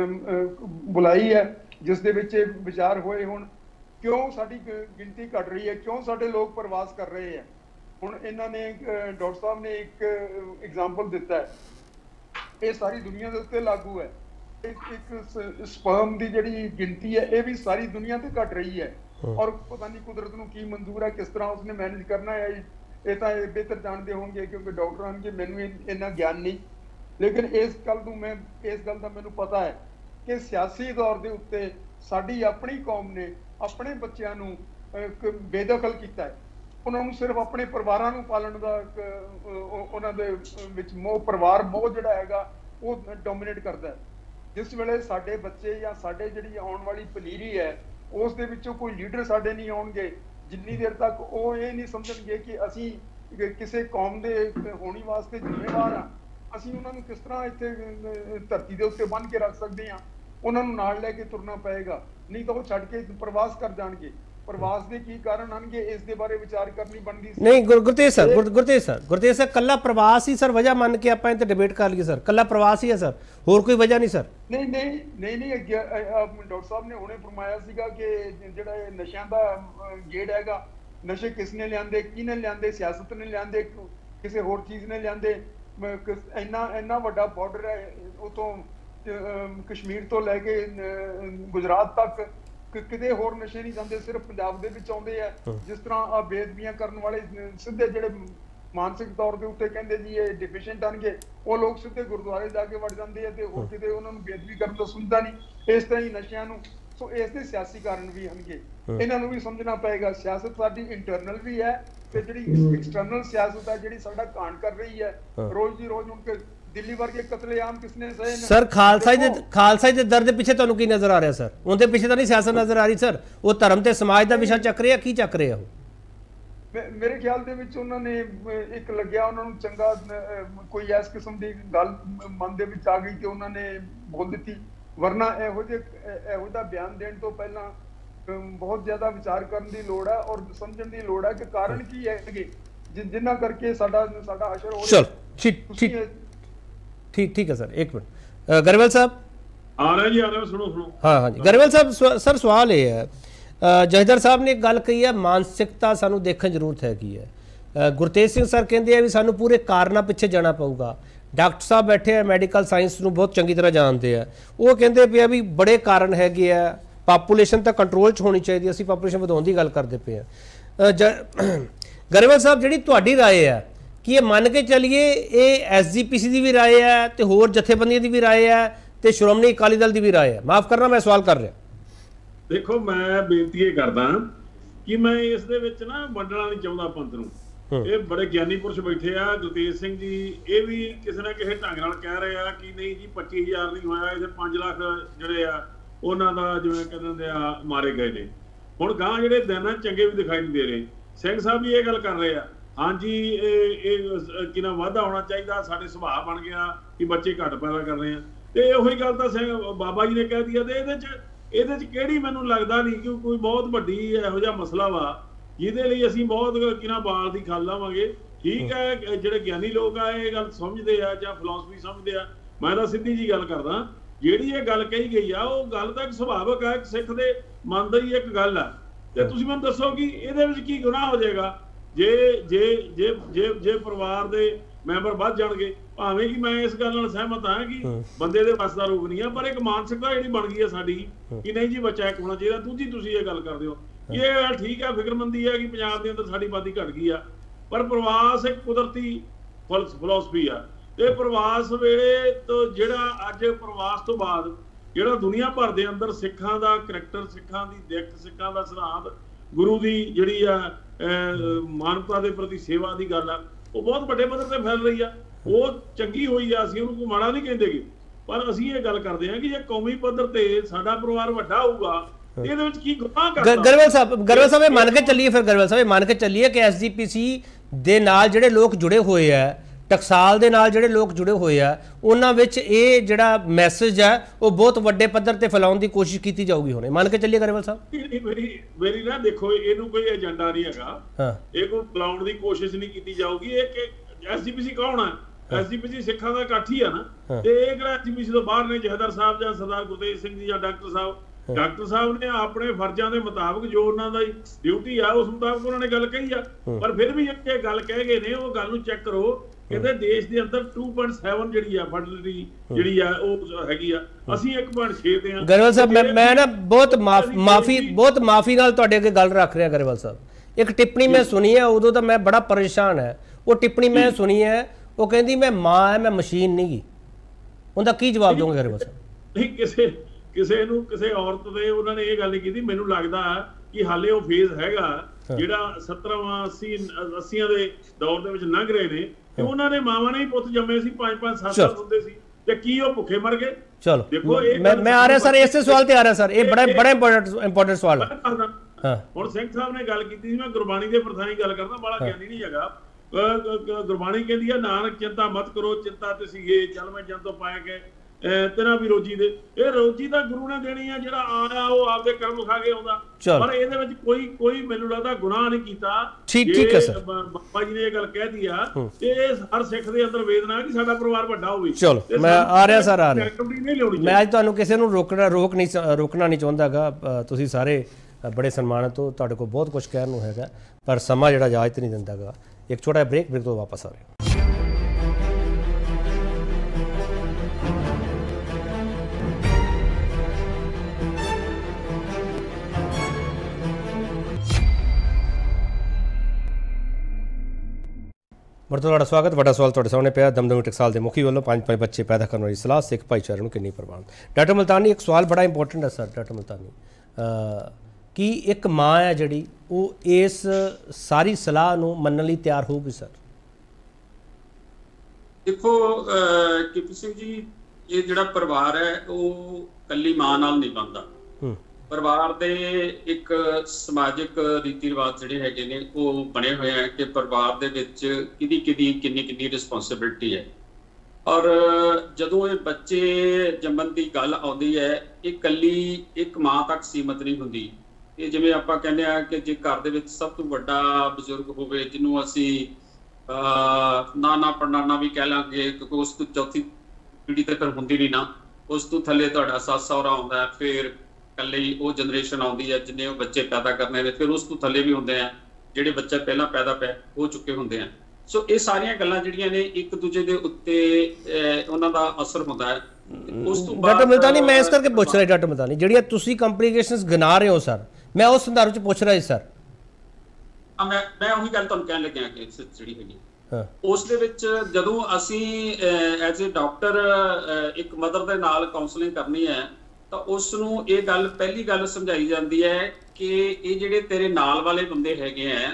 ਬੁਲਾਈ ਹੈ ਜਿਸ ਦੇ ਵਿੱਚ ਵਿਚਾਰ ਹੋਏ। ਹੁਣ ਕਿਉਂ ਸਾਡੀ ਗਿਣਤੀ ਘਟ ਰਹੀ ਹੈ, ਕਿਉਂ ਸਾਡੇ ਲੋਕ ਪ੍ਰਵਾਸ ਕਰ ਰਹੇ ਹੈ? ਹੁਣ ਇਹਨਾਂ ਨੇ ਡਾਕਟਰ ਸਾਹਿਬ ਨੇ ਇੱਕ ਐਗਜ਼ਾਮਪਲ ਦਿੱਤਾ ਹੈ, ਇਹ ਸਾਰੀ ਦੁਨੀਆ ਦੇ ਉੱਤੇ ਲਾਗੂ ਹੈ। ਇੱਕ ਸਪਰਮ ਦੀ ਜਿਹੜੀ ਗਿਣਤੀ ਹੈ ਇਹ ਵੀ ਸਾਰੀ ਦੁਨੀਆ ਤੇ ਘਟ ਰਹੀ ਹੈ, ਔਰ ਪਤਾ ਨਹੀਂ ਕੁਦਰਤ ਨੂੰ ਕੀ ਮਨਜ਼ੂਰ ਹੈ, ਕਿਸ ਤਰ੍ਹਾਂ ਉਸਨੇ ਮੈਨੇਜ ਕਰਨਾ ਹੈ। ਇਹ ਤਾਂ ਇਹ ਬਿਹਤਰ ਜਾਣਦੇ ਹੋਣਗੇ ਕਿਉਂਕਿ ਡਾਕਟਰ ਹਨ, ਕਿ ਮੈਨੂੰ ਇੰਨਾ ਗਿਆਨ ਨਹੀਂ। ਲੇਕਿਨ ਇਸ ਗੱਲ ਨੂੰ ਮੈਂ ਇਸ ਗੱਲ ਦਾ ਮੈਨੂੰ ਪਤਾ ਹੈ ਕਿ ਸਿਆਸੀ ਤੌਰ ਦੇ ਉੱਤੇ ਸਾਡੀ ਆਪਣੀ ਕੌਮ ਨੇ ਆਪਣੇ ਬੱਚਿਆਂ ਨੂੰ ਬੇਦਖਲ ਕੀਤਾ ਹੈ। ਉਹਨਾਂ ਨੂੰ ਸਿਰਫ ਆਪਣੇ ਪਰਿਵਾਰਾਂ ਨੂੰ ਪਾਲਣ ਦਾ ਉਹਨਾਂ ਦੇ ਵਿੱਚ ਮੋਹ, ਪਰਿਵਾਰ ਮੋਹ ਜਿਹੜਾ ਹੈਗਾ ਉਹ ਡੋਮੀਨੇਟ ਕਰਦਾ ਹੈ। ਜਿਸ ਵੇਲੇ ਸਾਡੇ ਬੱਚੇ ਜਾਂ ਸਾਡੇ ਜਿਹੜੀ ਆਉਣ ਵਾਲੀ ਪਨੀਰੀ ਹੈ ਉਸ ਦੇ ਵਿੱਚੋਂ ਕੋਈ ਲੀਡਰ ਸਾਡੇ ਨਹੀਂ ਆਉਣਗੇ, ਜਿੰਨੀ ਦੇਰ ਤੱਕ ਉਹ ਇਹ ਨਹੀਂ ਸਮਝਣਗੇ ਕਿ ਅਸੀਂ ਕਿਸੇ ਕੌਮ ਦੇ ਹੋਣੀ ਵਾਸਤੇ ਜ਼ਿੰਮੇਵਾਰ ਹਾਂ, ਅਸੀਂ ਉਹਨਾਂ ਨੂੰ ਕਿਸ ਤਰ੍ਹਾਂ ਇੱਥੇ ਧਰਤੀ ਦੇ ਉੱਤੇ ਬੰਨ੍ਹ ਕੇ ਰੱਖ ਸਕਦੇ ਹਾਂ। ਉਹਨਾਂ ਨੂੰ ਨਾਲ ਲੈ ਕੇ ਤੁਰਨਾ ਪਏਗਾ, ਨਹੀਂ ਤਾਂ ਉਹ ਛੱਡ ਕੇ ਪ੍ਰਵਾਸ ਕਰ ਜਾਣਗੇ। ਪ੍ਰਵਾਸ ਦੇ ਕੀ ਕਾਰਨ ਆਣਗੇ ਇਸ ਦੇ ਬਾਰੇ ਵਿਚਾਰ ਕਰਨੀ ਬਣਦੀ ਸੀ। ਨਹੀਂ Gurtej sir, Gurtej sir Gurtej sir ਕੱਲਾ ਪ੍ਰਵਾਸ ਹੀ ਸਰ ਵਜ੍ਹਾ ਮੰਨ ਕੇ ਆਪਾਂ ਇਹ ਤੇ ਡਿਬੇਟ ਕਰ ਲਈਏ ਸਰ, ਕੱਲਾ ਪ੍ਰਵਾਸ ਹੀ ਹੈ ਸਰ, ਹੋਰ ਕੋਈ ਵਜ੍ਹਾ ਨਹੀਂ ਸਰ? ਨਹੀਂ ਨਹੀਂ ਨਹੀਂ ਨਹੀਂ ਡਾਕਟਰ ਸਾਹਿਬ ਨੇ ਹੁਣੇ ਫਰਮਾਇਆ ਸੀਗਾ ਕਿ ਜਿਹੜਾ ਇਹ ਨਸ਼ਿਆਂ ਦਾ ਗੇੜ ਹੈਗਾ, ਨਸ਼ੇ ਕਿਸ ਨੇ ਲਿਆਂਦੇ, ਕਿਹਨੇ ਲਿਆਂਦੇ? ਸਿਆਸਤ ਨੇ ਲਿਆਂਦੇ, ਕਿਸੇ ਹੋਰ ਚੀਜ਼ ਨੇ ਲਿਆਂਦੇ? ਇੰਨਾ ਇੰਨਾ ਵੱਡਾ ਬਾਰਡਰ ਹੈ, ਉਤੋਂ ਕਸ਼ਮੀਰ ਤੋਂ ਲੈ ਕੇ ਗੁਜਰਾਤ ਤੱਕ ਕਿਤੇ ਹੋਰ ਨਸ਼ੇ ਨਹੀਂ ਜਾਂਦੇ, ਸਿਰਫ ਪੰਜਾਬ ਦੇ ਵਿੱਚ ਆਉਂਦੇ ਆ। ਜਿਸ ਤਰ੍ਹਾਂ ਆ ਬੇਅਦਬੀਆਂ ਕਰਨ ਵਾਲੇ ਸਿੱਧੇ ਜਿਹੜੇ ਮਾਨਸਿਕ ਤੌਰ ਦੇ ਉੱਤੇ ਕਹਿੰਦੇ ਜੀ ਇਹ ਡਿਫੀਸ਼ੀਐਂਟ ਆਣਗੇ, ਉਹ ਲੋਕ ਸਿੱਧੇ ਗੁਰਦੁਆਰੇ ਜਾ ਕੇ ਵੜ ਜਾਂਦੇ ਆ ਤੇ ਹੋਰ ਕਿਤੇ ਉਹਨਾਂ ਨੂੰ ਬੇਅਦਬੀ ਕਰਨ ਦਾ ਸੁਣਦਾ ਨਹੀਂ। ਇਸ ਤਰ੍ਹਾਂ ਹੀ ਨਸ਼ਿਆਂ ਨੂੰ, ਸੋ ਇਸ ਦੇ ਸਿਆਸੀ ਕਾਰਨ ਵੀ ਹਨਗੇ, ਇਹਨਾਂ ਨੂੰ ਵੀ ਸਮਝਣਾ ਪਏਗਾ। ਸਿਆਸਤ ਸਾਡੀ ਇੰਟਰਨਲ ਵੀ ਹੈ ਤੇ ਜਿਹੜੀ ਐਕਸਟਰਨਲ ਸਿਆਸਤ ਹੈ ਜਿਹੜੀ ਸਾਡਾ ਕਾਂਡ ਕਰ ਰਹੀ ਹੈ ਰੋਜ਼ ਦੀ ਰੋਜ਼। ਹੁਣ ਦਿੱਲੀ ਵਰਗੇ ਕਤਲੇਆਮ ਕਿਸਨੇ ਸਹੇ ਨੇ ਸਰ? ਖਾਲਸਾ ਦੇ ਖਾਲਸਾ ਦੇ ਦਰਦ ਪਿੱਛੇ ਤੁਹਾਨੂੰ ਕੀ ਨਜ਼ਰ ਆ ਰਿਹਾ ਸਰ? ਉਹਦੇ ਪਿੱਛੇ ਤਾਂ ਨਹੀਂ ਸਿਆਸਤ ਨਜ਼ਰ ਆ ਰਹੀ ਸਰ, ਉਹ ਧਰਮ ਤੇ ਸਮਾਜ ਦਾ ਵਿਸ਼ਾ ਚੱਕ ਰਿਹਾ, ਕੀ ਚੱਕ ਰਿਹਾ ਉਹ? ਮੇਰੇ ਖਿਆਲ ਦੇ ਵਿੱਚ ਉਹਨਾਂ ਨੇ ਇੱਕ ਲੱਗਿਆ ਉਹਨਾਂ ਨੂੰ ਚੰਗਾ, ਕੋਈ ਇਸ ਕਿਸਮ ਦੀ ਗੱਲ ਮਨ ਦੇ ਵਿੱਚ ਆ ਗਈ ਕਿ ਉਹਨਾਂ ਨੇ ਬੋਲ ਦਿੱਤੀ। ਵਰਨਾ ਇਹੋ ਜਿਹੇ ਇਹੋ ਜਿਹਾ ਬਿਆਨ ਦੇਣ ਤੋਂ ਪਹਿਲਾਂ ਬਹੁਤ ਜ਼ਿਆਦਾ ਵਿਚਾਰ ਕਰਨ ਦੀ ਲੋੜ ਹੈ ਔਰ ਸਮਝਣ ਦੀ ਲੋੜ ਹੈ ਕਿ ਕਾਰਨ ਕੀ ਹੈਗੇ ਜਿਨ੍ਹਾਂ ਕਰਕੇ ਸਾਡਾ ਸਾਡਾ ਅਸਰ ਹੋ ਰਿਹਾ। ਠੀਕ ਠੀਕ ठीक ठीक है सर, एक मिनट। गरवाल साहब आ रहा जी, आ रहा, सुनो सुनो। हाँ हाँ जी गरवाल साहब, सर सवाल ये है ਜਥੇਦਾਰ ਸਾਹਿਬ ਨੇ ਇੱਕ ਗੱਲ ਕਹੀ ਹੈ, ਮਾਨਸਿਕਤਾ ਸਾਨੂੰ ਦੇਖਣ ਜ਼ਰੂਰਤ ਹੈਗੀ ਹੈ। ਗੁਰਤੇਜ ਸਿੰਘ ਸਰ ਕਹਿੰਦੇ ਆ ਵੀ ਸਾਨੂੰ ਪੂਰੇ ਕਾਰਨਾਂ ਪਿੱਛੇ ਜਾਣਾ ਪਊਗਾ। ਡਾਕਟਰ ਸਾਹਿਬ ਬੈਠੇ ਆ, ਮੈਡੀਕਲ ਸਾਇੰਸ ਨੂੰ ਬਹੁਤ ਚੰਗੀ ਤਰ੍ਹਾਂ ਜਾਣਦੇ ਆ, ਉਹ ਕਹਿੰਦੇ ਪਏ ਆ ਵੀ ਬੜੇ ਕਾਰਨ ਹੈਗੇ ਆ, ਪਾਪੂਲੇਸ਼ਨ ਤਾਂ ਕੰਟਰੋਲ 'ਚ ਹੋਣੀ ਚਾਹੀਦੀ, ਅਸੀਂ ਪਾਪੂਲੇਸ਼ਨ ਵਧਾਉਣ ਦੀ ਗੱਲ ਕਰਦੇ ਪਏ ਆ। ਗਰੇਵਾਲ ਸਾਹਿਬ, ਜਿਹੜੀ ਤੁਹਾਡੀ ਰਾਏ ਹੈ, ਕਿ ਇਹ ਮੰਨ ਕੇ ਚੱਲੀਏ ਇਹ ਐਸ ਜੀ ਪੀ ਸੀ ਦੀ ਵੀ ਰਾਏ ਹੈ ਤੇ ਹੋਰ ਜਥੇਬੰਦੀਆਂ ਦੀ ਵੀ ਰਾਏ ਹੈ ਤੇ ਸ਼੍ਰੋਮਣੀ ਅਕਾਲੀ ਦਲ ਦੀ ਵੀ ਰਾਏ ਹੈ? ਮਾਫ ਕਰਨਾ, ਮੈਂ ਸਵਾਲ ਕਰ ਰਿਹਾ। ਦੇਖੋ, ਮੈਂ ਬੇਨਤੀ ਇਹ ਕਰਦਾ ਕਿ ਮੈਂ ਇਸ ਦੇ ਵਿੱਚ ਨਾ ਵੰਡਣਾ ਨਹੀਂ ਚਾਹੁੰਦਾ ਪੰਥ ਨੂੰ। ਇਹ ਬੜੇ ਗਿਆਨੀ ਪੁਰਸ਼ ਬੈਠੇ ਆ, ਗੁਰਤੇਜ ਸਿੰਘ ਜੀ ਇਹ ਵੀ ਕਿਸੇ ਨਾ ਕਿਸੇ ਢੰਗ ਨਾਲ ਕਹਿ ਰਹੇ ਆ ਕਿ ਨਹੀਂ ਜੀ ਪੱਚੀ ਹਜ਼ਾਰ ਨਹੀਂ ਹੋਇਆ, ਇਹਦੇ ਪੰਜ ਲੱਖ ਜਿਹੜੇ ਆ ਉਹਨਾਂ ਦਾ ਜਿਵੇਂ ਕਹਿੰਦੇ ਆ ਮਾਰੇ ਗਏ ਨੇ। ਹੁਣ ਗਾਂ ਜਿਹੜੇ ਦਿਨ ਚੰਗੇ ਵੀ ਦਿਖਾਈ ਨਹੀਂ ਦੇ ਰਹੇ। ਸਿੰਘ ਸਾਹਿਬ ਵੀ ਇਹ ਗੱਲ ਕਰ ਰਹੇ ਆ, ਹਾਂਜੀ ਇਹ ਇਹ ਕਿੰਨਾ ਵਾਧਾ ਹੋਣਾ ਚਾਹੀਦਾ, ਸਾਡੇ ਸੁਭਾਅ ਬਣ ਗਿਆ ਕਿ ਬੱਚੇ ਘੱਟ ਪੈਦਾ ਕਰ ਰਹੇ ਆ। ਤੇ ਉਹੀ ਗੱਲ ਤਾਂ ਸਿੰਘ ਬਾਬਾ ਜੀ ਨੇ ਕਹਿ ਦਿੱਤੀ। ਤੇ ਇਹਦੇ 'ਚ ਇਹਦੇ 'ਚ ਕਿਹੜੀ ਮੈਨੂੰ ਲੱਗਦਾ ਨਹੀਂ ਕਿ ਕੋਈ ਬਹੁਤ ਵੱਡੀ ਇਹੋ ਜਿਹਾ ਮਸਲਾ ਵਾ ਜਿਹਦੇ ਲਈ ਅਸੀਂ ਬਹੁਤ ਕਿੰਨਾ ਬਾਲ ਦੀ ਖਾ ਲਾਵਾਂਗੇ। ਠੀਕ ਹੈ, ਜਿਹੜੇ ਗਿਆਨੀ ਲੋਕ ਆ ਇਹ ਗੱਲ ਸਮਝਦੇ ਆ ਜਾਂ ਫਿਲਾਸਫੀ ਸਮਝਦੇ ਆ। ਮੈਂ ਤਾਂ ਸਿੱਧੀ ਜੀ ਗੱਲ ਕਰਦਾ, ਜਿਹੜੀ ਇਹ ਗੱਲ ਕਹੀ ਗਈ ਆ ਉਹ ਗੱਲ ਤਾਂ ਇੱਕ ਸੁਭਾਵਕ ਆ, ਇੱਕ ਸਿੱਖ ਦੇ ਮਨ ਦੀ ਇੱਕ ਗੱਲ ਆ। ਤੇ ਤੁਸੀਂ ਮੈਨੂੰ ਦੱਸੋ ਕਿ ਇਹਦੇ ਵਿੱਚ ਕੀ ਗੁਨਾਹ ਹੋ ਜਾਏਗਾ ਜੇ ਜੇ ਜੇ ਜੇ ਜੇ ਪਰਿਵਾਰ ਦੇ ਮੈਂਬਰ ਵੱਧ ਜਾਣਗੇ? ਭਾਵੇਂ ਕਿ ਮੈਂ ਇਸ ਗੱਲ ਨਾਲ ਸਹਿਮਤ ਹਾਂ ਕਿ ਬੰਦੇ ਦੇ ਵੱਸ ਦਾ ਰੂਪ ਨਹੀਂ ਆ, ਪਰ ਇੱਕ ਮਾਨਸਿਕਤਾ ਜਿਹੜੀ ਬਣ ਗਈ ਹੈ ਸਾਡੀ ਕਿ ਨਹੀਂ ਜੀ ਬੱਚਾ ਇੱਕ ਹੋਣਾ ਚਾਹੀਦਾ। ਦੂਜੀ ਤੁਸੀਂ ਇਹ ਗੱਲ ਕਰਦੇ ਹੋ, ਇਹ ਠੀਕ ਹੈ, ਫਿਕਰਮੰਦੀ ਹੈ ਕਿ ਪੰਜਾਬ ਦੇ ਅੰਦਰ ਸਾਡੀ ਆਬਾਦੀ ਘਟ ਗਈ ਆ, ਪਰ ਪ੍ਰਵਾਸ ਇੱਕ ਕੁਦਰਤੀ ਫਿਲਾਸਫੀ ਆ। ਤੇ ਪ੍ਰਵਾਸ ਵੇਲੇ ਤੋਂ ਜਿਹੜਾ ਅੱਜ ਪ੍ਰਵਾਸ ਤੋਂ ਬਾਅਦ ਜਿਹੜਾ ਦੁਨੀਆ ਭਰ ਦੇ ਅੰਦਰ ਸਿੱਖਾਂ ਦਾ ਕਰੈਕਟਰ, ਸਿੱਖਾਂ ਦੀ ਦਿੱਖ, ਸਿੱਖਾਂ ਦਾ ਸਿਧਾਂਤ, ਗੁਰੂ ਦੀ ਜਿਹੜੀ ਆ ਮਾਨਵਤਾ ਦੇ ਪ੍ਰਤੀ ਸੇਵਾ ਦੀ ਗੱਲ ਆ, ਉਹ ਬਹੁਤ ਵੱਡੇ ਪੱਧਰ ਤੇ ਫੈਲ ਰਹੀ ਆ। ਉਹ ਚੰਗੀ ਹੋਈ ਆ, ਅਸੀਂ ਉਹਨੂੰ ਕੋਈ ਮਾੜਾ ਨਹੀਂ ਕਹਿੰਦੇਗੇ, ਪਰ ਅਸੀਂ ਇਹ ਗੱਲ ਕਰਦੇ ਹਾਂ ਕਿ ਜੇ ਕੌਮੀ ਪੱਧਰ ਤੇ ਸਾਡਾ ਪਰਿਵਾਰ ਵੱਡਾ ਹੋਊਗਾ ਇਹਦੇ ਵਿੱਚ ਕੀ ਗੁਨਾਹ ਕਰਦਾ? ਗਰੇਵਾਲ ਸਾਹਿਬ ਗਰੇਵਾਲ ਸਾਹਿਬ ਇਹ ਮੰਨ ਕੇ ਚੱਲੀਏ ਫਿਰ ਗਰੇਵਾਲ ਸਾਹਿਬ ਇਹ ਮੰਨ ਕੇ ਚੱਲੀਏ ਕਿ ਐਸ ਜੀ ਪੀ ਸੀ ਦੇ ਨਾਲ ਜਿਹੜੇ ਲੋਕ ਜੁੜੇ ਹੋਏ ਆ, ਟਕਸਾਲ ਦੇ ਨਾਲ ਜਿਹੜੇ ਲੋਕ ਜੁੜੇ ਹੋਏ ਆ, ਉਹਨਾਂ ਵਿੱਚ ਇਹ ਜਿਹੜਾ ਮੈਸੇਜ ਹੈ ਉਹ ਬਹੁਤ ਵੱਡੇ ਪੱਧਰ ਤੇ ਫੈਲਾਉਣ ਦੀ ਕੋਸ਼ਿਸ਼ ਕੀਤੀ ਜਾਊਗੀ। ਹੁਣੇ ਮੰਨ ਕੇ ਚੱਲੀਏ ਗਰੇਵਾਲ ਸਾਹਿਬ? ਮੇਰੀ ਮੇਰੀ ਨਾ ਦੇਖੋ, ਇਹਨੂੰ ਕੋਈ ਏਜੰਡਾ ਨਹੀਂ ਹੈਗਾ, ਇਹ ਕੋਈ ਫੈਲਾਉਣ ਦੀ ਕੋਸ਼ਿਸ਼ ਨਹੀਂ ਕੀਤੀ ਜਾਊਗੀ। ਇਹ ਐਸ ਜੀ ਪੀ ਸੀ ਕੌਣ ਹੈ? ਐਸ ਜੀ ਪੀ ਸੀ ਸਿੱਖਾਂ ਦਾ ਇਕੱਠ ਹੀ ਆ ਨਾ। ਤੇ ਇਹ ਕਿਹੜਾ ਐਸ ਜੀ ਪੀ ਸੀ ਤੋਂ ਬਾਹਰ ਨੇ? ਜਥੇਦਾਰ ਸਾਹਿਬ ਜਾਂ ਸਰਦਾਰ ਗੁਰਤੇਜ ਸਿੰਘ ਜੀ ਜਾਂ ਡਾਕਟਰ ਸਾਹਿਬ ਡਾਕਟਰ ਸਾਹਿਬ ਨੇ ਆਪਣੇ ਫਰਜ਼ਾਂ ਦੇ ਮੁਤਾਬਕ ਜੋ ਉਹਨਾਂ ਦੀ ਡਿਊਟੀ ਆ ਉਸ ਮੁਤਾਬਕ ਉਹਨਾਂ ਨੇ ਗੱਲ ਕਹੀ ਆ। ਪਰ ਫਿਰ ਵੀ ਇਹ ਗੱਲ ਕਹਿ ਗਏ ਨੇ, ਉਹ ਗੱਲ ਨੂੰ ਚੈੱਕ ਕਰੋ। ਕਹਿੰਦੇ ਦੇਸ਼ ਦੇ ਅੰਦਰ ਦੋ ਪੁਆਇੰਟ ਸੱਤ ਜਿਹੜੀ ਆ ਫਰਟੀਲਿਟੀ ਜਿਹੜੀ ਆ ਉਹ ਹੈਗੀ ਆ, ਅਸੀਂ ਇੱਕ ਪੁਆਇੰਟ ਛੇ ਤੇ ਆ। ਗਰੇਵਾਲ ਸਾਹਿਬ ਮੈਂ ਮੈਂ ਨਾ ਬਹੁਤ ਮਾਫੀ ਬਹੁਤ ਮਾਫੀ ਨਾਲ ਤੁਹਾਡੇ ਅੱਗੇ ਗੱਲ ਰੱਖ ਰਿਹਾ ਗਰੇਵਾਲ ਸਾਹਿਬ। ਇੱਕ ਟਿੱਪਣੀ ਮੈਂ ਸੁਣੀ ਹੈ, ਉਦੋਂ ਤਾਂ ਮੈਂ ਬੜਾ ਪਰੇਸ਼ਾਨ ਹੈ। ਉਹ ਟਿੱਪਣੀ ਮੈਂ ਸੁਣੀ ਹੈ, ਉਹ ਕਹਿੰਦੀ ਮੈਂ ਮਾਂ ਹੈ, ਮੈਂ ਮਸ਼ੀਨ ਨਹੀਂ ਗੀ। ਉਹਦਾ ਕੀ ਜਵਾਬ ਦੋਗੇ ਗਰੇਵਾਲ ਸਾਹਿਬ? ਨਹੀਂ, ਕਿਸੇ ਕਿਸੇ ਨੂੰ ਕਿਸੇ ਔਰਤ ਦੇ ਉਹਨਾਂ ਨੇ ਇਹ ਗੱਲ ਨਹੀਂ ਕੀਤੀ। ਮੈਨੂੰ ਲੱਗਦਾ ਕਿ ਹਾਲੇ ਉਹ ਫੇਜ਼ ਹੈਗਾ ਜਿਹੜਾ ਸੱਤਰਾਂ ਅੱਸੀ ਅੱਸੀਆਂ ਦੇ ਦੌਰ ਦੇ ਵਿੱਚ ਲੰਘ ਰਹੇ ਨੇ। ਤੇ ਉਹਨਾਂ ਨੇ ਮਾਵਾਂ ਨੇ ਹੀ ਪੁੱਤ ਜੰਮੇ ਸੀ, ਪੰਜ ਪੰਜ ਸੱਤ ਸੱਤ ਹੁੰਦੇ ਸੀ, ਤੇ ਕੀ ਉਹ ਭੁੱਖੇ ਮਰ ਗਏ? ਚਲੋ ਦੇਖੋ, ਮੈਂ ਮੈਂ ਆ ਰਿਹਾ ਸਰ, ਇਸੇ ਸਵਾਲ ਤੇ ਆ ਰਿਹਾ ਸਰ। ਇਹ ਬੜਾ ਬੜਾ ਇੰਪੋਰਟੈਂਟ ਇੰਪੋਰਟੈਂਟ ਸਵਾਲ ਹੈ। ਹਾਂ, ਹੁਣ ਸਿੰਘ ਸਾਹਿਬ ਨੇ ਗੱਲ ਕੀਤੀ ਸੀ, ਮੈਂ ਗੁਰਬਾਣੀ ਦੇ ਪ੍ਰਥਾਈ ਗੱਲ ਕਰਦਾ, ਬੜਾ ਗਿਆਨੀ ਨਹੀਂ ਹੈਗਾ। ਗੁਰਬਾਣੀ ਕਹਿੰਦੀ ਆ, ਨਾਨਕ ਚਿੰਤਾ ਮਤ ਕਰੋ, ਚਿੰਤਾ ਤੇ ਸੀਗੇ ਚੱਲ ਮੈਂ ਜਨ ਤੋਂ ਪਾਇਆ ਕੇ ਤੇਰਾ ਵੀ ਰੋਜੀ ਦੇ। ਇਹ ਰੋਜੀ ਤਾਂ ਗੁਰੂ ਨੇ ਦੇਣੀ ਆ, ਜਿਹੜਾ ਆਇਆ ਉਹ ਆਪਦੇ ਕਰਮ ਖਾ ਕੇ ਆਉਂਦਾ। ਪਰ ਇਹਦੇ ਵਿੱਚ ਕੋਈ ਕੋਈ ਮੈਨੂੰ ਲੱਗਦਾ ਗੁਨਾਹ ਨਹੀਂ ਕੀਤਾ। ਠੀਕ ਠੀਕ ਹੈ ਸਰ, ਬਾਬਾ ਜੀ ਨੇ ਇਹ ਗੱਲ ਕਹਿ ਦਿੱਤੀ ਆ ਤੇ ਹਰ ਸਿੱਖ ਦੇ ਅੰਦਰ ਵੇਦਨਾ ਕਿ ਸਾਡਾ ਪਰਿਵਾਰ ਵੱਡਾ ਹੋਵੇ। ਚਲੋ ਮੈਂ ਆ ਰਿਹਾ ਸਰ, ਆ ਰਿਹਾ। ਮੈਂ ਅੱਜ ਤੁਹਾਨੂੰ ਕਿਸੇ ਨੂੰ ਰੋਕਣਾ ਰੋਕ ਨਹੀਂ ਰੋਕਣਾ ਨਹੀਂ ਚਾਹੁੰਦਾਗਾ। ਤੁਸੀਂ ਸਾਰੇ ਬੜੇ ਸਨਮਾਨਿਤ ਹੋ, ਤੁਹਾਡੇ ਕੋਲ ਬਹੁਤ ਕੁਝ ਕਹਿਣ ਨੂੰ ਹੈਗਾ, ਪਰ ਸਮਾਂ ਜਿਹੜਾ ਇਜਾਜ਼ਤ ਨਹੀਂ ਦਿੰਦਾਗਾ। ਇੱਕ ਛੋਟਾ ਬ੍ਰੇਕ, ਬ੍ਰੇਕ ਤੋਂ ਵਾਪਸ ਆ ਰਹੇ। ਬੜਾ ਤੁਹਾਡਾ ਸਵਾਗਤ। ਵੱਡਾ ਸਵਾਲ ਤੁਹਾਡੇ ਸਾਹਮਣੇ ਪਿਆ। ਦਮਦਮੀ ਟਕਸਾਲ ਦੇ ਮੁਖੀ ਵੱਲੋਂ ਪੰਜ ਪੰਜ ਬੱਚੇ ਪੈਦਾ ਕਰਨ ਵਾਲੀ ਸਲਾਹ ਸਿੱਖ ਭਾਈਚਾਰੇ ਨੂੰ ਕਿੰਨੀ ਪ੍ਰਵਾਨ? ਡਾਕਟਰ ਮੁਲਤਾਨੀ, ਇੱਕ ਸਵਾਲ ਬੜਾ ਇੰਪੋਰਟੈਂਟ ਹੈ ਸਰ। ਡਾਕਟਰ ਮੁਲਤਾਨੀ, ਕਿ ਇੱਕ ਮਾਂ ਹੈ ਜਿਹੜੀ ਉਹ ਇਸ ਸਾਰੀ ਸਲਾਹ ਨੂੰ ਮੰਨਣ ਲਈ ਤਿਆਰ ਹੋਊਗੀ ਸਰ? ਦੇਖੋ ਕਿਪੀ ਸਿੰਘ ਜੀ, ਇਹ ਜਿਹੜਾ ਪਰਿਵਾਰ ਹੈ ਉਹ ਕੱਲੀ ਮਾਂ ਨਾਲ ਨਹੀਂ ਬਣਦਾ। ਪਰਿਵਾਰ ਦੇ ਇੱਕ ਸਮਾਜਿਕ ਰੀਤੀ ਰਿਵਾਜ ਜਿਹੜੇ ਹੈਗੇ ਨੇ ਉਹ ਬਣੇ ਹੋਏ ਆ ਕਿ ਪਰਿਵਾਰ ਦੇ ਵਿੱਚ ਕਿਹਦੀ ਕਿਹਦੀ ਕਿੰਨੀ ਕਿੰਨੀ ਰਿਸਪੌਂਸਿਬਿਲਿਟੀ ਹੈ। ਔਰ ਜਦੋਂ ਇਹ ਬੱਚੇ ਜੰਮਣ ਦੀ ਗੱਲ ਆਉਂਦੀ ਹੈ, ਇਹ ਕੱਲੀ ਇੱਕ ਮਾਂ ਤੱਕ ਸੀਮਤ ਨਹੀਂ ਹੁੰਦੀ। ਇਹ ਜਿਵੇਂ ਆਪਾਂ ਕਹਿੰਦੇ ਆ ਕਿ ਜੇ ਘਰ ਦੇ ਵਿੱਚ ਸਭ ਤੋਂ ਵੱਡਾ ਬਜ਼ੁਰਗ ਹੋਵੇ, ਜਿਹਨੂੰ ਅਸੀਂ ਨਾਨਾ ਪੜਨਾਨਾ ਵੀ ਕਹਿ ਲਾਂਗੇ, ਕਿਉਂਕਿ ਉਸ ਤੋਂ ਚੌਥੀ ਪੀੜ੍ਹੀ ਤੇ ਫਿਰ ਹੁੰਦੀ ਨਹੀਂ ਨਾ, ਉਸ ਤੋਂ ਥੱਲੇ ਤੁਹਾਡਾ ਸੱਸ ਸਹੁਰਾ ਆਉਂਦਾ, ਫਿਰ ਕੱਲੇ ਹੀ ਉਹ ਜਨਰੇਸ਼ਨ ਆਉਂਦੀ ਹੈ ਜਿੰਨੇ ਉਹ ਬੱਚੇ ਪੈਦਾ ਕਰਨੇ ਨੇ, ਫਿਰ ਉਸ ਤੋਂ ਥੱਲੇ ਵੀ ਹੁੰਦੇ ਆ ਜਿਹੜੇ ਬੱਚੇ ਪਹਿਲਾਂ ਪੈਦਾ ਪੈ ਹੋ ਚੁੱਕੇ ਹੁੰਦੇ ਆ। ਸੋ ਇਹ ਸਾਰੀਆਂ ਗੱਲਾਂ ਜਿਹੜੀਆਂ ਨੇ ਇੱਕ ਦੂਜੇ ਦੇ ਉੱਤੇ ਉਹਨਾਂ ਦਾ ਅਸਰ ਹੁੰਦਾ ਹੈ। ਉਸ ਤੋਂ ਬਾਅਦ ਡਾਕਟਰ ਮਲਤਾਨੀ, ਮੈਂ ਇਸ ਕਰਕੇ ਪੁੱਛ ਰਿਹਾ ਡਾਕਟਰ ਮਲਤਾਨੀ, ਜਿਹੜੀਆਂ ਤੁਸੀਂ ਕੰਪਲਿਕੇਸ਼ਨਸ ਗਿਣਾ ਰਹੇ ਹੋ ਸਰ, ਮੈਂ ਉਸ ਸੰਦਰਭ ਚ ਪੁੱਛ ਰਿਹਾ ਜੀ ਸਰ। ਮੈਂ ਮੈਂ ਉਹੀ ਗੱਲ ਤੁਹਾਨੂੰ ਕਹਿਣ ਲੱਗਿਆ ਕਿ ਜਿਹੜੀ ਹੈਗੀ ਉਸ ਦੇ ਵਿੱਚ ਜਦੋਂ ਅਸੀਂ ਐਜ਼ ਏ ਡਾਕਟਰ ਇੱਕ ਮਦਰ ਦੇ ਨਾਲ ਕਾਉਂਸਲਿੰਗ ਕਰਨੀ ਹੈ ਤਾਂ ਉਸ ਨੂੰ ਇਹ ਗੱਲ ਪਹਿਲੀ ਗੱਲ ਸਮਝਾਈ ਜਾਂਦੀ ਹੈ ਕਿ ਇਹ ਜਿਹੜੇ ਤੇਰੇ ਨਾਲ ਵਾਲੇ ਬੰਦੇ ਹੈਗੇ ਆ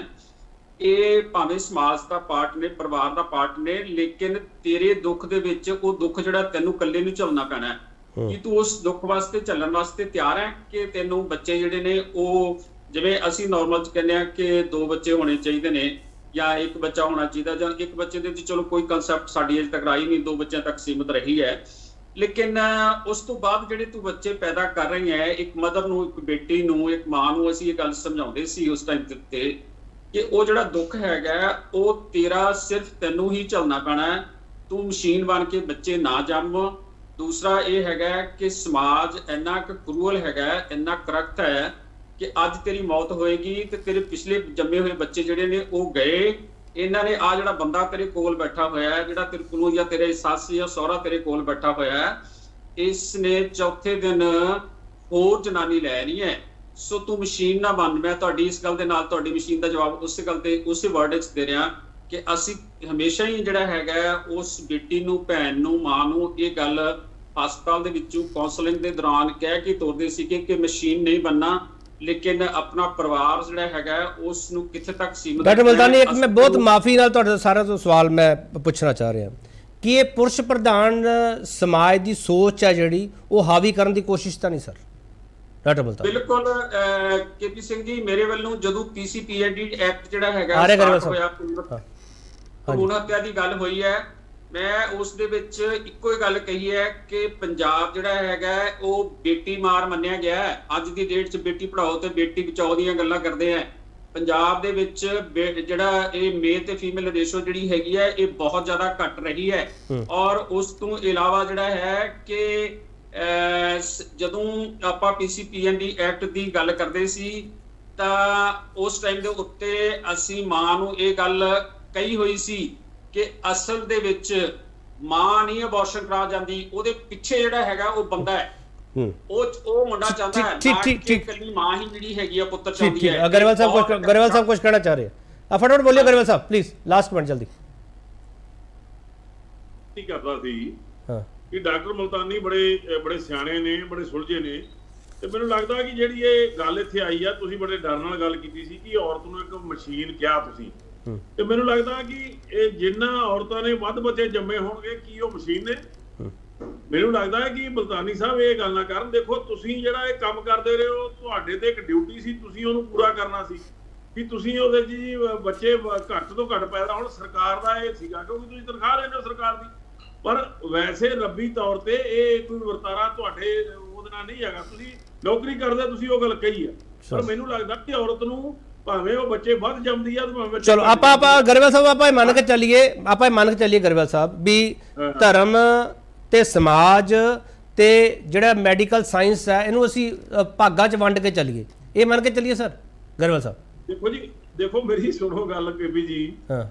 ਇਹ ਭਾਵੇਂ ਸਮਾਜ ਦਾ ਪਾਰਟ ਨੇ, ਪਰਿਵਾਰ ਦਾ ਪਾਰਟ ਨੇ, ਲੇਕਿਨ ਤੇਰੇ ਦੁੱਖ ਦੇ ਵਿੱਚ ਉਹ ਦੁੱਖ ਜਿਹੜਾ ਤੈਨੂੰ ਇਕੱਲੇ ਨੂੰ ਝੱਲਣਾ ਪੈਣਾ ਹੈ। ਕਿ ਤੂੰ ਉਸ ਦੁੱਖ ਵਾਸਤੇ ਚੱਲਣ ਵਾਸਤੇ ਤਿਆਰ ਹੈ ਕਿ ਤੈਨੂੰ ਬੱਚੇ ਜਿਹੜੇ ਨੇ ਉਹ ਜਿਵੇਂ ਅਸੀਂ ਨਾਰਮਲ ਚ ਕਹਿੰਦੇ ਆ ਕਿ ਦੋ ਬੱਚੇ ਹੋਣੇ ਚਾਹੀਦੇ ਨੇ ਜਾਂ ਇੱਕ ਬੱਚਾ ਹੋਣਾ ਚਾਹੀਦਾ, ਜਾਂ ਇੱਕ ਬੱਚੇ ਦੇ ਵਿੱਚ ਚਲੋ ਕੋਈ ਕਨਸੈਪਟ ਸਾਡੀ ਅਜੇ ਤੱਕ ਆਈ ਨਹੀਂ, ਦੋ ਬੱਚਿਆਂ ਤੱਕ ਸੀਮਿਤ ਰਹੀ ਹੈ। ਲੇਕਿਨ ਉਸ ਤੋਂ ਬਾਅਦ ਜਿਹੜੇ ਤੂੰ ਬੱਚੇ ਪੈਦਾ ਕਰ ਰਹੀ ਹੈ, ਇੱਕ ਮਦਰ ਨੂੰ, ਇੱਕ ਬੇਟੀ ਨੂੰ, ਇੱਕ ਮਾਂ ਨੂੰ ਅਸੀਂ ਇਹ ਗੱਲ ਸਮਝਾਉਂਦੇ ਸੀ ਉਸ ਟਾਈਮ ਤੇ ਕਿ ਉਹ ਜਿਹੜਾ ਦੁੱਖ ਹੈਗਾ ਉਹ ਤੇਰਾ ਸਿਰਫ ਤੈਨੂੰ ਹੀ ਝੱਲਣਾ ਪੈਣਾ ਹੈ, ਤੂੰ ਮਸ਼ੀਨ ਬਣ ਕੇ ਬੱਚੇ ਨਾ ਜੰਮ। ਦੂਸਰਾ ਇਹ ਹੈਗਾ ਕਿ ਸਮਾਜ ਇੰਨਾ ਕੁ ਕਰੂਅਲ ਹੈਗਾ, ਇੰਨਾ ਕਰਪਟ ਹੈ ਕਿ ਅੱਜ ਤੇਰੀ ਮੌਤ ਹੋਏਗੀ ਤੇ ਤੇਰੇ ਪਿਛਲੇ ਜੰਮੇ ਹੋਏ ਬੱਚੇ ਜਿਹੜੇ ਨੇ ਉਹ ਗਏ। ਇਹਨਾਂ ਨੇ ਆ ਜਿਹੜਾ ਬੰਦਾ ਤੇਰੇ ਕੋਲ ਬੈਠਾ ਹੋਇਆ ਹੈ, ਜਿਹੜਾ ਤੇਰੇ ਕੋਲ ਜਾਂ ਤੇਰੇ ਸੱਸ ਜਾਂ ਸਹੁਰਾ ਤੇਰੇ ਕੋਲ ਬੈਠਾ ਹੋਇਆ ਹੈ, ਇਸ ਨੇ ਚੌਥੇ ਦਿਨ ਹੋਰ ਜਨਾਨੀ ਲੈ ਨਹੀਂ ਹੈ। ਸੋ ਤੂੰ ਮਸ਼ੀਨ ਨਾ ਬਣ। ਮੈਂ ਤੁਹਾਡੀ ਇਸ ਗੱਲ ਦੇ ਨਾਲ ਤੁਹਾਡੀ ਮਸ਼ੀਨ ਦਾ ਜਵਾਬ ਉਸੇ ਗੱਲ ਤੇ ਉਸੇ ਵਰਡ ਵਿੱਚ ਦੇ ਰਿਹਾ ਕਿ ਅਸੀਂ ਹਮੇਸ਼ਾ ਹੀ ਜਿਹੜਾ ਹੈਗਾ ਉਸ ਬੇਟੀ ਨੂੰ, ਭੈਣ ਨੂੰ, ਮਾਂ ਨੂੰ ਇਹ ਗੱਲ ਹਸਪਤਾਲ ਦੇ ਵਿੱਚੋਂ ਕਾਉਂਸਲਿੰਗ ਦੇ ਦੌਰਾਨ ਕਹਿ ਕੇ ਤੋਰਦੇ ਸੀ ਕਿ ਮਸ਼ੀਨ ਨਹੀਂ ਬਣਨਾ, ਲੇਕਿਨ ਆਪਣਾ ਪਰਿਵਾਰ ਜਿਹੜਾ ਹੈਗਾ ਉਸ ਨੂੰ ਕਿੱਥੇ ਤੱਕ ਸੀਮਿਤ। ਡਾਕਟਰ ਮਲਤਾਨੀ, ਇੱਕ ਮੈਂ ਬਹੁਤ ਮਾਫੀ ਨਾਲ ਤੁਹਾਡੇ ਸਾਰਾ ਤੋਂ ਸਵਾਲ ਮੈਂ ਪੁੱਛਣਾ ਚਾਹ ਰਿਹਾ ਕਿ ਇਹ ਪੁਰਸ਼ ਪ੍ਰਧਾਨ ਸਮਾਜ ਦੀ ਸੋਚ ਹੈ ਜਿਹੜੀ ਉਹ ਹਾਵੀ ਕਰਨ ਦੀ ਕੋਸ਼ਿਸ਼ ਤਾਂ ਨਹੀਂ ਸਰ? ਡਾਕਟਰ ਮਲਤਾਨੀ ਬਿਲਕੁਲ ਕੇਪੀ ਸਿੰਘ ਜੀ, ਮੇਰੇ ਵੱਲੋਂ ਜਦੋਂ ਪੀਸੀਪੀਐਨਡੀ ਐਕਟ ਜਿਹੜਾ ਹੈਗਾ ਹੋਇਆ, ਭਰੂਣ ਹੱਤਿਆ ਦੀ ਗੱਲ ਹੋਈ ਹੈ, ਮੈਂ ਉਸ ਦੇ ਵਿੱਚ ਇੱਕੋ ਹੀ ਗੱਲ ਕਹੀ ਹੈ ਕਿ ਪੰਜਾਬ ਜਿਹੜਾ ਹੈਗਾ ਉਹ ਬੇਟੀ ਮਾਰ ਮੰਨਿਆ ਗਿਆ ਹੈ। ਅੱਜ ਦੀ ਡੇਟ 'ਚ ਬੇਟੀ ਪੜਾਓ ਤੇ ਬੇਟੀ ਬਚਾਓ ਦੀਆਂ ਗੱਲਾਂ ਕਰਦੇ ਆ। ਪੰਜਾਬ ਦੇ ਵਿੱਚ ਜਿਹੜਾ ਇਹ ਮੇਲ ਤੇ ਫੀਮੇਲ ਰੇਸ਼ੋ ਜਿਹੜੀ ਹੈਗੀ ਹੈ ਇਹ ਬਹੁਤ ਜ਼ਿਆਦਾ ਘਟ ਰਹੀ ਹੈ। ਔਰ ਉਸ ਤੋਂ ਇਲਾਵਾ ਜਿਹੜਾ ਹੈ ਕਿ ਜਦੋਂ ਆਪਾਂ ਪੀਸੀਪੀਐਨਡੀ ਐਕਟ ਦੀ ਗੱਲ ਕਰਦੇ ਸੀ ਤਾਂ ਉਸ ਟਾਈਮ ਦੇ ਉੱਤੇ ਅਸੀਂ ਮਾਂ ਨੂੰ ਇਹ ਗੱਲ ਕਹੀ ਹੋਈ ਸੀ ਕਿ ਅਸਲ ਦੇ ਵਿੱਚ ਮਾਂ ਨਹੀਂ ਅਬੋਰਸ਼ਨ ਕਰਾ ਜਾਂਦੀ, ਉਹਦੇ ਪਿੱਛੇ ਜਿਹੜਾ ਹੈਗਾ ਉਹ ਬੰਦਾ ਹੈ, ਉਹ ਉਹ ਮੁੰਡਾ ਚਾਹੁੰਦਾ ਹੈ, ਨਾ ਕਿ ਮਾਂ ਹੀ ਜਿਹੜੀ ਹੈਗੀ ਆ ਪੁੱਤਰ ਚਾਹੁੰਦੀ ਹੈ। ਅਗਰਵਾਲ ਸਾਹਿਬ ਕੁਝ ਅਗਰਵਾਲ ਸਾਹਿਬ ਕੁਝ ਕਹਿਣਾ ਚਾਹ ਰਹੇ ਆ, ਫਟਾਫਟ ਬੋਲਿਓ ਅਗਰਵਾਲ ਸਾਹਿਬ ਪਲੀਜ਼, ਲਾਸਟ ਮਿੰਟ ਜਲਦੀ। ਕੀ ਕਰਦਾ ਸੀ ਹਾਂ ਕਿ ਡਾਕਟਰ ਮਲਤਾਨੀ ਬੜੇ ਬੜੇ ਸਿਆਣੇ ਨੇ, ਬੜੇ ਸੁਲਝੇ ਨੇ, ਤੇ ਮੈਨੂੰ ਲੱਗਦਾ ਕਿ ਜਿਹੜੀ ਇਹ ਗੱਲ ਇੱਥੇ ਆਈ ਆ, ਤੁਸੀਂ ਬੜੇ ਡਰ ਨਾਲ ਗੱਲ ਕੀਤੀ ਸੀ ਕਿ ਔਰਤ ਨੂੰ ਇੱਕ ਮਸ਼ੀਨ ਕਿਹਾ ਤੁਸੀਂ, ਤੇ ਮੈਨੂੰ ਲੱਗਦਾ ਕਿ ਇਹ ਜਿੰਨਾ ਔਰਤਾਂ ਨੇ ਵੱਧ ਬੱਚੇ ਜੰਮੇ ਹੋਣਗੇ ਕੀ ਉਹ ਮਸ਼ੀਨ ਨੇ? ਮੈਨੂੰ ਲੱਗਦਾ ਹੈ ਕਿ ਮਲਤਾਨੀ ਸਾਹਿਬ ਇਹ ਗੱਲ ਨਾ ਕਰਨ। ਦੇਖੋ ਤੁਸੀਂ ਜਿਹੜਾ ਇਹ ਕੰਮ ਕਰਦੇ ਰਹੇ ਹੋ, ਤੁਹਾਡੇ ਤੇ ਇੱਕ ਡਿਊਟੀ ਸੀ, ਤੁਸੀਂ ਉਹਨੂੰ ਪੂਰਾ ਕਰਨਾ ਸੀ ਵੀ ਤੁਸੀਂ ਉਹਦੇ ਜੀ ਬੱਚੇ ਘੱਟ ਤੋਂ ਘੱਟ ਪੈਦਾ ਹੋਣ। ਸਰਕਾਰ ਦਾ ਇਹ ਸੀਗਾ ਕਿਉਂਕਿ ਤੁਸੀਂ ਤਨਖਾਹ ਲੈਂਦੇ ਹੋ ਸਰਕਾਰ ਦੀ, ਪਰ ਵੈਸੇ ਰੱਬੀ ਤੌਰ ਤੇ ਇਹ ਕੋਈ ਵਰਤਾਰਾ ਤੁਹਾਡੇ ਉਹਦੇ ਨਾਲ ਨਹੀਂ ਹੈਗਾ। ਤੁਸੀਂ ਨੌਕਰੀ ਕਰਦੇ, ਤੁਸੀਂ ਉਹ ਗੱਲ ਕਹੀ ਆ, ਪਰ ਮੈਨੂੰ ਲੱਗਦਾ ਕਿ ਔਰਤ ਨੂੰ ਭਾਵੇਂ ਉਹ ਬੱਚੇ ਵੱਧ ਜੰਮਦੀ ਆ, ਭਾਵੇਂ ਚਲੋ ਆਪਾਂ ਆਪਾਂ ਗਰੇਵਾਲ ਸਾਹਿਬ ਆਪਾਂ ਇਹ ਮੰਨ ਕੇ ਚੱਲੀਏ ਆਪਾਂ ਇਹ ਮੰਨ ਕੇ ਚੱਲੀਏ ਗਰੇਵਾਲ ਸਾਹਿਬ ਵੀ ਧਰਮ ਤੇ ਸਮਾਜ ਤੇ ਜਿਹੜਾ ਮੈਡੀਕਲ ਸਾਇੰਸ ਹੈ ਇਹਨੂੰ ਅਸੀਂ ਭਾਗਾਂ 'ਚ ਵੰਡ ਕੇ ਚੱਲੀਏ, ਇਹ ਮੰਨ ਕੇ ਚੱਲੀਏ ਸਰ ਗਰੇਵਾਲ ਸਾਹਿਬ? ਦੇਖੋ ਜੀ, ਦੇਖੋ ਮੇਰੀ ਸੁਣੋ ਗੱਲ ਕੇਪੀ ਜੀ,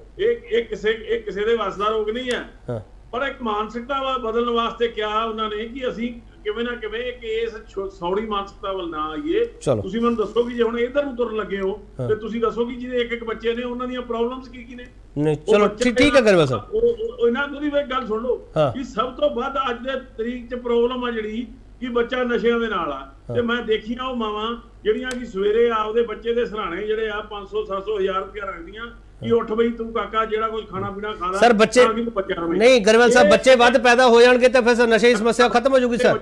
ਇਹ ਇਹ ਕਿਸੇ ਇਹ ਕਿਸੇ ਦੇ ਵੱਸ ਦਾ ਰੋਗ ਨਹੀਂ ਹੈ, ਪਰ ਇੱਕ ਮਾਨਸਿਕਤਾ ਬਦਲਣ ਵਾਸਤੇ ਕਿਹਾ ਉਹਨਾਂ ਨੇ ਕਿ ਅਸੀਂ ਕਿਵੇਂ ਨਾ ਕਿਵੇਂ ਇੱਕ ਇਸ ਸੌੜੀ ਮਾਨਸਿਕਤਾ ਵੱਲ ਨਾ ਆਈਏ। ਤੁਸੀਂ ਮੈਨੂੰ ਦੱਸੋ ਕਿ ਜੇ ਹੁਣ ਇਧਰ ਨੂੰ ਤੁਰਨ ਲੱਗੇ ਹੋ ਤੇ ਤੁਸੀਂ ਦੱਸੋ ਕਿ ਜਿਹਦੇ ਇੱਕ ਇੱਕ ਬੱਚੇ ਨੇ ਉਹਨਾਂ ਦੀਆਂ ਪ੍ਰੋਬਲਮਸ ਕੀ ਕੀ ਨੇ? ਨਹੀਂ ਚਲੋ ਠੀਕ ਹੈ ਗਰੇਵਾਲ ਸਾਹਿਬ, ਉਹ ਇਹਨਾਂ ਤੋਂ ਵੀ ਇੱਕ ਗੱਲ ਸੁਣ ਲਓ ਕਿ ਸਭ ਤੋਂ ਵੱਧ ਅੱਜ ਦੇ ਤਰੀਕ 'ਚ ਪ੍ਰੋਬਲਮ ਆ ਜਿਹੜੀ ਕਿ ਬੱਚਾ ਨਸ਼ਿਆਂ ਦੇ ਨਾਲ ਆ। ਤੇ ਮੈਂ ਦੇਖੀਆਂ ਉਹ ਮਾਵਾਂ ਜਿਹੜੀਆਂ ਕਿ ਸਵੇਰੇ ਆਪਦੇ ਬੱਚੇ ਦੇ ਸਰਾਣੇ ਜਿਹੜੇ ਆ ਪੰਜ ਸੌ ਸੱਤ ਸੌ ਹਜ਼ਾਰ ਰੁਪਇਆ ਰੱਖਦੀਆਂ ਕਿ ਉੱਠ ਬਈ ਤੂੰ ਕਾਕਾ ਜਿਹੜਾ ਕੁਝ ਖਾਣਾ ਪੀਣਾ ਖਾਦਾ ਸਰ। ਬੱਚੇ ਨਹੀਂ ਗਰੇਵਾਲ ਸਾਹਿਬ, ਬੱਚੇ ਵੱਧ ਪੈਦਾ ਹੋ ਜਾਣਗੇ ਤਾਂ ਫਿਰ ਨਸ਼ੇ ਦੀ ਸਮੱਸਿਆ ਖਤਮ ਹੋ ਜੂਗੀ ਸਰ।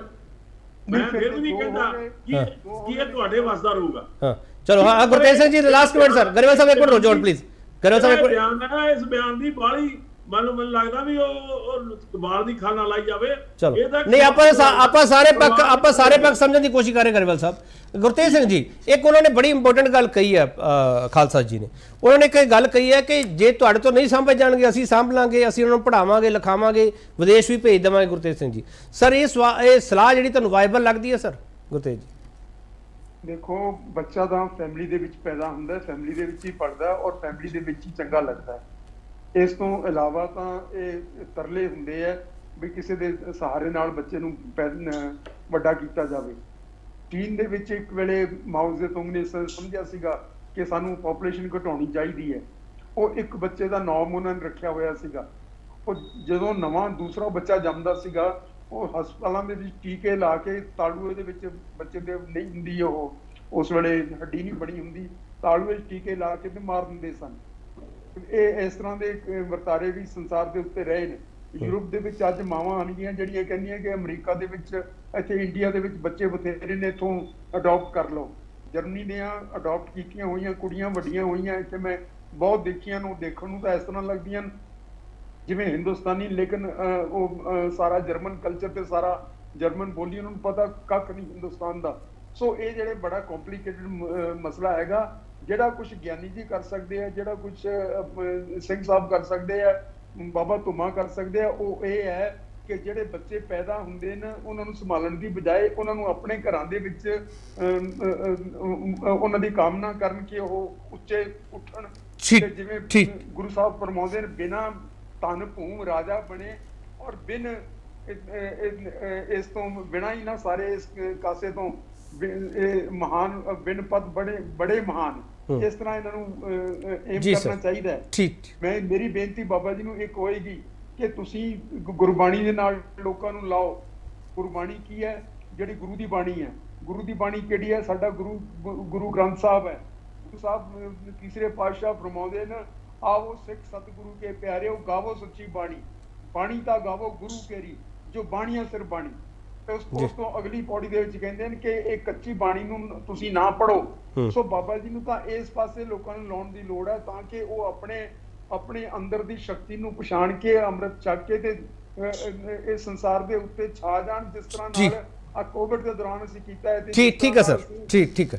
ਮੈਂ ਫਿਰ ਵੀ ਨਹੀਂ ਕਹਿੰਦਾ ਕਿ ਇਹ ਤੁਹਾਡੇ ਵੱਸ ਦਾ ਰਹੂਗਾ। ਹਾਂ ਚਲੋ ਹਾਂ Gurtej Singh ji last minute sir. Grewal ਸਾਹਿਬ ਇੱਕ ਮਿੰਟ ਰੁਕੋ ਪਲੀਜ਼। ਗਰੇਵਾਲ ਸਾਹਿਬ ਇੱਕ ਮਿੰਟ। ਬਿਆਨ ਹੈ ਇਸ ਬਿਆਨ ਦੀ ਬਾਲੀ ਮੈਨੂੰ ਮੈਨੂੰ ਲੱਗਦਾ ਵੀ ਉਹ ਕਬਾਲ ਦੀ ਖਾਣਾ ਲਾਈ ਜਾਵੇ। ਨਹੀਂ ਆਪਾਂ ਆਪਾਂ ਸਾਰੇ ਪੱਖ ਆਪਾਂ ਸਾਰੇ ਪੱਖ ਸਮਝਣ ਦੀ ਕੋਸ਼ਿਸ਼ ਕਰ ਰਹੇ ਗਰੇਵਾਲ ਸਾਹਿਬ। ਗੁਰਤੇਜ ਸਿੰਘ ਜੀ ਇੱਕ ਉਹਨਾਂ ਨੇ ਬੜੀ ਇੰਪੋਰਟੈਂਟ ਗੱਲ ਕਹੀ ਹੈ ਖਾਲਸਾ ਜੀ ਨੇ, ਉਹਨਾਂ ਨੇ ਇੱਕ ਗੱਲ ਕਹੀ ਹੈ ਕਿ ਜੇ ਤੁਹਾਡੇ ਤੋਂ ਨਹੀਂ ਸਮਝ ਜਾਣਗੇ ਅਸੀਂ ਸਾਂਭ ਲਾਂਗੇ, ਅਸੀਂ ਉਹਨਾਂ ਨੂੰ ਪੜ੍ਹਾਵਾਂਗੇ ਲਿਖਾਵਾਂਗੇ, ਵਿਦੇਸ਼ ਵੀ ਭੇਜ ਦੇਵਾਂਗੇ। ਗੁਰਤੇਜ ਸਿੰਘ ਜੀ ਸਰ ਇਹ ਇਹ ਸਲਾਹ ਜਿਹੜੀ ਤੁਹਾਨੂੰ ਵਾਇਬਲ ਲੱਗਦੀ ਹੈ ਸਰ? ਗੁਰਤੇਜ ਜੀ ਦੇਖੋ ਬੱਚਾ ਤਾਂ ਫੈਮਿਲੀ ਦੇ ਵਿੱਚ ਪੈਦਾ ਹੁੰਦਾ, ਫੈਮਿਲੀ ਦੇ ਵਿੱਚ ਹੀ ਪੜਦਾ ਔਰ ਫੈਮਿਲੀ ਦੇ ਵਿੱਚ ਹੀ ਚੰਗਾ ਲੱਗਦਾ ਹੈ। ਇਸ ਤੋਂ ਇਲਾਵਾ ਤਾਂ ਇਹ ਤਰਲੇ ਹੁੰਦੇ ਆ ਵੀ ਕਿਸੇ ਦੇ ਸਹਾਰੇ ਨਾਲ ਬੱਚੇ ਨੂੰ ਵੱਡਾ ਕੀਤਾ ਜਾਵੇ। ਚੀਨ ਦੇ ਵਿੱਚ ਇੱਕ ਵੇਲੇ ਮਾਓ ਜ਼ੇਤੁੰਗ ਨੇ ਸਮਝਿਆ ਸੀਗਾ ਕਿ ਸਾਨੂੰ ਪੋਪੂਲੇਸ਼ਨ ਘਟਾਉਣੀ ਚਾਹੀਦੀ ਹੈ। ਉਹ ਇੱਕ ਬੱਚੇ ਦਾ ਨਾਮ ਉਹਨਾਂ ਨੇ ਰੱਖਿਆ ਹੋਇਆ ਸੀਗਾ। ਉਹ ਜਦੋਂ ਨਵਾਂ ਦੂਸਰਾ ਬੱਚਾ ਜੰਮਦਾ ਸੀਗਾ ਉਹ ਹਸਪਤਾਲਾਂ ਦੇ ਵਿੱਚ ਟੀਕੇ ਲਾ ਕੇ ਤਾਲੂਏ ਦੇ ਵਿੱਚ ਬੱਚੇ ਦੇ ਨਹੀਂ ਹੁੰਦੀ, ਉਹ ਉਸ ਵੇਲੇ ਹੱਡੀ ਨਹੀਂ ਬਣੀ ਹੁੰਦੀ, ਤਾਲੂਏ 'ਚ ਟੀਕੇ ਲਾ ਕੇ ਤੇ ਮਾਰ ਦਿੰਦੇ ਸਨ। ਇਹ ਇਸ ਤਰ੍ਹਾਂ ਦੇ ਵਰਤਾਰੇ ਵੀ ਸੰਸਾਰ ਦੇ ਉੱਤੇ ਰਹੇ ਨੇ। ਯੂਰਪ ਦੇ ਵਿੱਚ ਅੱਜ ਮਾਵਾਂ ਆਣਗੀਆਂ ਜਿਹੜੀਆਂ ਕਹਿੰਦੀਆਂ ਕਿ ਅਮਰੀਕਾ ਦੇ ਵਿੱਚ, ਇੱਥੇ ਇੰਡੀਆ ਦੇ ਵਿੱਚ ਬੱਚੇ ਬਥੇਰੇ ਨੇ, ਇੱਥੋਂ ਅਡਾਪਟ ਕਰ ਲਓ। ਜਰਮਨੀ ਦੀਆਂ ਅਡਾਪਟ ਕੀਤੀਆਂ ਹੋਈਆਂ ਕੁੜੀਆਂ ਵੱਡੀਆਂ ਹੋਈਆਂ ਇੱਥੇ ਮੈਂ ਬਹੁਤ ਦੇਖੀਆਂ ਨੂੰ, ਦੇਖਣ ਨੂੰ ਤਾਂ ਇਸ ਤਰ੍ਹਾਂ ਲੱਗਦੀਆਂ ਜਿਵੇਂ ਹਿੰਦੁਸਤਾਨੀ, ਲੇਕਿਨ ਉਹ ਸਾਰਾ ਜਰਮਨ ਕਲਚਰ ਤੇ ਸਾਰਾ ਜਰਮਨ ਬੋਲੀ ਉਹਨਾਂ ਨੂੰ ਪਤਾ ਕੱਖ ਨਹੀਂ ਹਿੰਦੁਸਤਾਨ ਦਾ। ਸੋ ਇਹ ਜਿਹੜੇ ਬੜਾ ਕੰਪਲਿਕੇਟਡ ਮਸਲਾ ਹੈਗਾ। ਜਿਹੜਾ ਕੁਝ ਗਿਆਨੀ ਜੀ ਕਰ ਸਕਦੇ ਆ, ਜਿਹੜਾ ਕੁਝ ਸਿੰਘ ਸਾਹਿਬ ਕਰ ਸਕਦੇ ਆ, ਬਾਬਾ ਧੁਮਾ ਕਰ ਸਕਦੇ ਆ, ਉਹ ਇਹ ਹੈ ਕਿ ਜਿਹੜੇ ਬੱਚੇ ਪੈਦਾ ਹੁੰਦੇ ਨੇ ਉਹਨਾਂ ਨੂੰ ਸੰਭਾਲਣ ਦੀ ਬਜਾਏ ਉਹਨਾਂ ਨੂੰ ਆਪਣੇ ਘਰਾਂ ਦੇ ਵਿੱਚ ਉਹਨਾਂ ਦੀ ਕਾਮਨਾ ਕਰਨ ਕਿ ਉਹ ਉੱਚੇ ਉੱਠਣ। ਜਿਵੇਂ ਗੁਰੂ ਸਾਹਿਬ ਫਰਮਾਉਂਦੇ ਨੇ, ਬਿਨਾਂ ਧਨ ਭੂਮ ਰਾਜਾ ਬਣੇ ਔਰ ਬਿਨ ਇਸ ਤੋਂ ਬਿਨਾਂ ਹੀ ਨਾ ਸਾਰੇ ਇਸ ਕਾਸੇ ਤੋਂ ਮਹਾਨ ਬਿਨ ਪਦ ਬੜੇ ਬੜੇ ਮਹਾਨ। ਇਸ ਤਰ੍ਹਾਂ ਇਹਨਾਂ ਨੂੰ ਏਮ ਕਰਨਾ ਚਾਹੀਦਾ ਹੈ। ਮੈਂ ਮੇਰੀ ਬੇਨਤੀ ਬਾਬਾ ਜੀ ਨੂੰ ਇੱਕ ਹੋਏਗੀ ਕਿ ਤੁਸੀਂ ਗੁਰਬਾਣੀ ਦੇ ਨਾਲ ਲੋਕਾਂ ਨੂੰ ਲਾਓ। ਗੁਰਬਾਣੀ ਕੀ ਹੈ? ਜਿਹੜੀ ਗੁਰੂ ਦੀ ਬਾਣੀ ਹੈ। ਗੁਰੂ ਦੀ ਬਾਣੀ ਕਿਹੜੀ ਹੈ? ਸਾਡਾ ਗੁਰੂ ਗੁਰੂ ਗ੍ਰੰਥ ਸਾਹਿਬ ਹੈ। ਗੁਰੂ ਸਾਹਿਬ ਤੀਸਰੇ ਪਾਤਸ਼ਾਹ ਫਰਮਾਉਂਦੇ ਨੇ, ਆਵੋ ਸਿੱਖ ਸਤਿਗੁਰੂ ਕੇ ਪਿਆਰਿਓ, ਗਾਵੋ ਸੱਚੀ ਬਾਣੀ, ਬਾਣੀ ਤਾਂ ਗਾਵੋ ਗੁਰੂ ਕੇਰੀ, ਜੋ ਬਾਣੀਆਂ ਸਿਰ ਬਾਣੀ। ਤੇ ਉਸ ਤੋਂ ਅਗਲੀ ਪੌੜੀ ਦੇ ਵਿੱਚ ਕਹਿੰਦੇ ਨੇ ਕਿ ਇਹ ਕੱਚੀ ਬਾਣੀ ਨੂੰ ਤੁਸੀਂ ਨਾ ਪੜੋ। ਸੋ ਬਾਬਾ ਜੀ ਨੂੰ ਤਾਂ ਇਸ ਪਾਸੇ ਲੋਕਾਂ ਨੂੰ ਲਾਉਣ ਦੀ ਲੋੜ ਹੈ ਤਾਂ ਕਿ ਉਹ ਆਪਣੇ ਆਪਣੇ ਅੰਦਰ ਦੀ ਸ਼ਕਤੀ ਨੂੰ ਪਛਾਣ ਕੇ ਅੰਮ੍ਰਿਤ ਛਕ ਕੇ ਤੇ ਇਸ ਸੰਸਾਰ ਦੇ ਉੱਤੇ ਛਾ ਜਾਣ, ਜਿਸ ਤਰ੍ਹਾਂ ਨਾਲ ਆ ਕੋਵਿਡ ਦੇ ਦੌਰਾਨ ਅਸੀਂ ਕੀਤਾ ਹੈ। ਠੀਕ ਠੀਕ ਹੈ ਸਰ, ਠੀਕ ਠੀਕ ਹੈ।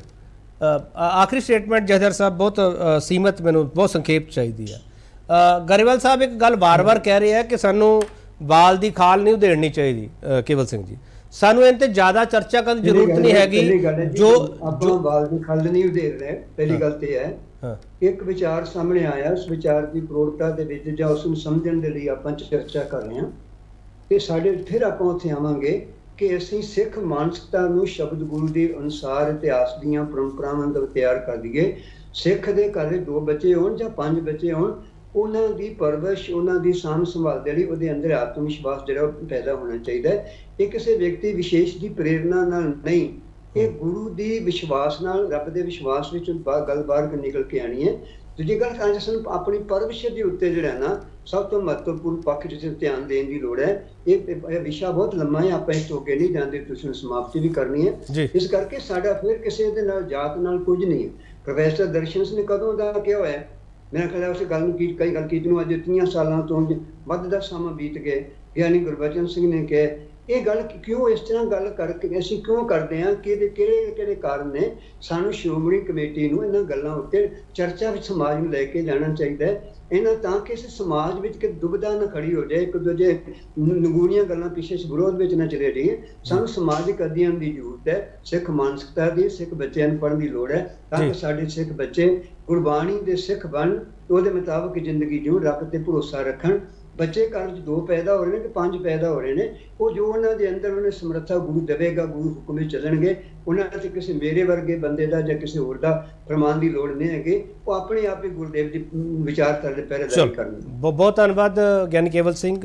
ਆਖਰੀ ਸਟੇਟਮੈਂਟ ਜਥੇਦਾਰ ਸਾਹਿਬ, ਬਹੁਤ ਸੀਮਤ, ਮੈਨੂੰ ਬਹੁਤ ਸੰਖੇਪ ਚਾਹੀਦੀ ਹੈ। ਗਰੇਵਾਲ ਸਾਹਿਬ ਇੱਕ ਗੱਲ ਵਾਰ-ਵਾਰ ਕਹਿ ਰਹੇ ਆ ਕਿ ਸਾਨੂੰ ਬਾਲ ਦੀ ਖਾਲ ਨਹੀਂ ਉਧੇੜਨੀ ਚਾਹੀਦੀ। ਕੇਵਲ ਸਿੰਘ ਜੀ, ਸਾਨੂੰ ਇਹਨਾਂ ਤੇ ਜ਼ਿਆਦਾ ਚਰਚਾ ਕਰਨ ਦੀ ਜ਼ਰੂਰਤ ਨਹੀਂ ਹੈਗੀ। ਜੋ ਆਪਾਂ ਬਾਲ ਦੀ ਖਾਲ ਨਹੀਂ ਉਧੇੜ ਰਹੇ, ਪਹਿਲੀ ਗੱਲ ਤੇ ਹੈ ਇੱਕ ਵਿਚਾਰ ਸਾਹਮਣੇ ਆਇਆ, ਉਸ ਵਿਚਾਰ ਦੀ ਪ੍ਰੋੜਤਾ ਦੇ ਵਿੱਚ ਜਾਂ ਉਸ ਨੂੰ ਸਮਝਣ ਦੇ ਲਈ ਆਪਾਂ ਚਰਚਾ ਕਰ ਰਹੇ ਹਾਂ ਤੇ ਸਾਡੇ ਫਿਰ ਆਪਾਂ ਉੱਥੇ ਆਵਾਂਗੇ ਕਿ ਅਸੀਂ ਸਿੱਖ ਮਾਨਸਿਕਤਾ ਨੂੰ ਸ਼ਬਦ ਗੁਰੂ ਦੇ ਅਨੁਸਾਰ ਇਤਿਹਾਸ ਦੀਆਂ ਪਰੰਪਰਾਵਾਂ ਦਾ ਤਿਆਰ ਕਰ ਦਈਏ। ਸਿੱਖ ਦੇ ਘਰ ਦੋ ਬੱਚੇ ਹੋਣ ਜਾਂ ਪੰਜ ਬੱਚੇ ਹੋਣ, ਉਹਨਾਂ ਦੀ ਪਰਵਰਿਸ਼, ਉਹਨਾਂ ਦੀ ਸਾਂਭ ਸੰਭਾਲ ਦੇ ਲਈ ਉਹਦੇ ਅੰਦਰ ਆਤਮ ਵਿਸ਼ਵਾਸ ਜਿਹੜਾ ਪੈਦਾ ਹੋਣਾ ਚਾਹੀਦਾ ਹੈ। ਇਹ ਕਿਸੇ ਵਿਅਕਤੀ ਵਿਸ਼ੇਸ਼ ਦੀ ਪ੍ਰੇਰਨਾ ਨਾਲ ਨਹੀਂ, ਇਹ ਗੁਰੂ ਦੀ ਵਿਸ਼ਵਾਸ ਨਾਲ, ਰੱਬ ਦੇ ਵਿਸ਼ਵਾਸ ਵਿੱਚ ਗੱਲ ਬਾਹਰ ਨਿਕਲ ਕੇ ਆਣੀ ਹੈ। ਦੂਜੀ ਗੱਲ, ਅੱਜ ਸਾਨੂੰ ਆਪਣੀ ਪਰਵਰਿਸ਼ ਦੇ ਉੱਤੇ ਜਿਹੜਾ ਨਾ ਸਭ ਤੋਂ ਮਹੱਤਵਪੂਰਨ ਪੱਖ ਜਿਸ ਧਿਆਨ ਦੇਣ ਦੀ ਲੋੜ ਹੈ। ਇਹ ਵਿਸ਼ਾ ਬਹੁਤ ਲੰਮਾ ਹੈ, ਆਪਾਂ ਇਸ ਤੋਂ ਅੱਗੇ ਨਹੀਂ ਜਾਂਦੇ, ਤੁਸੀਂ ਨੂੰ ਸਮਾਪਤੀ ਵੀ ਕਰਨੀ ਹੈ। ਇਸ ਕਰਕੇ ਸਾਡਾ ਫਿਰ ਕਿਸੇ ਦੇ ਨਾਲ ਜਾਤ ਨਾਲ ਕੁਝ ਨਹੀਂ ਹੈ। ਪ੍ਰੋਫੈਸਰ ਦਰਸ਼ਨ ਸਿੰਘ ਨੇ ਕਦੋਂ ਦਾ ਕਿਹਾ ਹੋਇਆ, ਮੇਰਾ ਖਿਆਲ ਉਸ ਗੱਲ ਨੂੰ ਕੀ ਕਈ ਗੱਲ ਕੀਤੀ ਨੂੰ ਅੱਜ ਤੀਆਂ ਸਾਲਾਂ ਤੋਂ ਵੱਧ ਦਾ ਸਮਾਂ ਬੀਤ ਗਏ। ਗਿਆਨੀ ਗੁਰਬਚਨ ਸਿੰਘ ਨੇ ਕਿਹਾ, ਇਹ ਗੱਲ ਕਿਉਂ ਇਸ ਤਰ੍ਹਾਂ ਗੱਲ ਕਰਕੇ ਅਸੀਂ ਕਿਉਂ ਕਰਦੇ ਹਾਂ ਕਿ ਇਹਦੇ ਕਿਹੜੇ ਕਿਹੜੇ ਕਾਰਨ ਨੇ? ਸਾਨੂੰ ਸ਼੍ਰੋਮਣੀ ਕਮੇਟੀ ਨੂੰ ਇਹਨਾਂ ਗੱਲਾਂ ਉੱਤੇ ਚਰਚਾ ਵਿੱਚ ਸਮਾਜ ਨੂੰ ਲੈ ਕੇ ਜਾਣਾ ਚਾਹੀਦਾ ਹੈ। ਇਹਨਾਂ ਤਾਂ ਕਿ ਇਸ ਸਮਾਜ ਵਿੱਚ ਕਿ ਦੁਬਿਧਾ ਨਾ ਖੜੀ ਹੋ ਜਾਏ, ਇੱਕ ਦੂਜੇ ਨਗੂਣੀਆਂ ਗੱਲਾਂ ਪਿੱਛੇ ਵਿਰੋਧ ਵਿੱਚ ਨਾ ਚਲੇ ਜਾਈਏ। ਸਾਨੂੰ ਸਮਾਜਿਕ ਅਧਿਐਨ ਦੀ ਜ਼ਰੂਰਤ ਹੈ, ਸਿੱਖ ਮਾਨਸਿਕਤਾ ਦੀ, ਸਿੱਖ ਬੱਚਿਆਂ ਨੂੰ ਪੜ੍ਹਨ ਦੀ ਲੋੜ ਹੈ ਤਾਂ ਕਿ ਸਾਡੇ ਸਿੱਖ ਬੱਚੇ ਗੁਰਬਾਣੀ ਦੇ ਸਿੱਖ ਬਣ, ਉਹਦੇ ਮੁਤਾਬਕ ਜ਼ਿੰਦਗੀ ਜਿਉਣ, ਰੱਬ ਤੇ ਭਰੋਸਾ ਰੱਖਣ। ਬੱਚੇ ਘਰ 'ਚ ਦੋ ਪੈਦਾ ਹੋ ਰਹੇ ਨੇ ਕਿ ਪੰਜ ਪੈਦਾ ਹੋ ਰਹੇ ਨੇ, ਉਹ ਜੋ ਉਹਨਾਂ ਦੇ ਅੰਦਰ ਉਹਨੇ ਸਮਰੱਥਾ ਗੁਰੂ ਦੇਵੇਗਾ, ਗੁਰੂ ਹੁਕਮ ਵਿੱਚ ਚੱਲਣਗੇ। ਉਹਨਾਂ 'ਚ ਕਿਸੇ ਮੇਰੇ ਵਰਗੇ ਬੰਦੇ ਦਾ ਜਾਂ ਕਿਸੇ ਹੋਰ ਦਾ ਫਰਮਾਨ ਦੀ ਲੋੜ ਨਹੀਂ ਹੈਗੀ, ਉਹ ਆਪਣੇ ਆਪ ਹੀ ਗੁਰਦੇਵ ਦੀ ਵਿਚਾਰਧਾਰਾ ਦੇ ਪਹਿਰੇਦਾਰੀ ਕਰਨਗੇ। ਬਹੁਤ ਬਹੁਤ ਧੰਨਵਾਦ ਗਿਆਨੀ ਕੇਵਲ ਸਿੰਘ,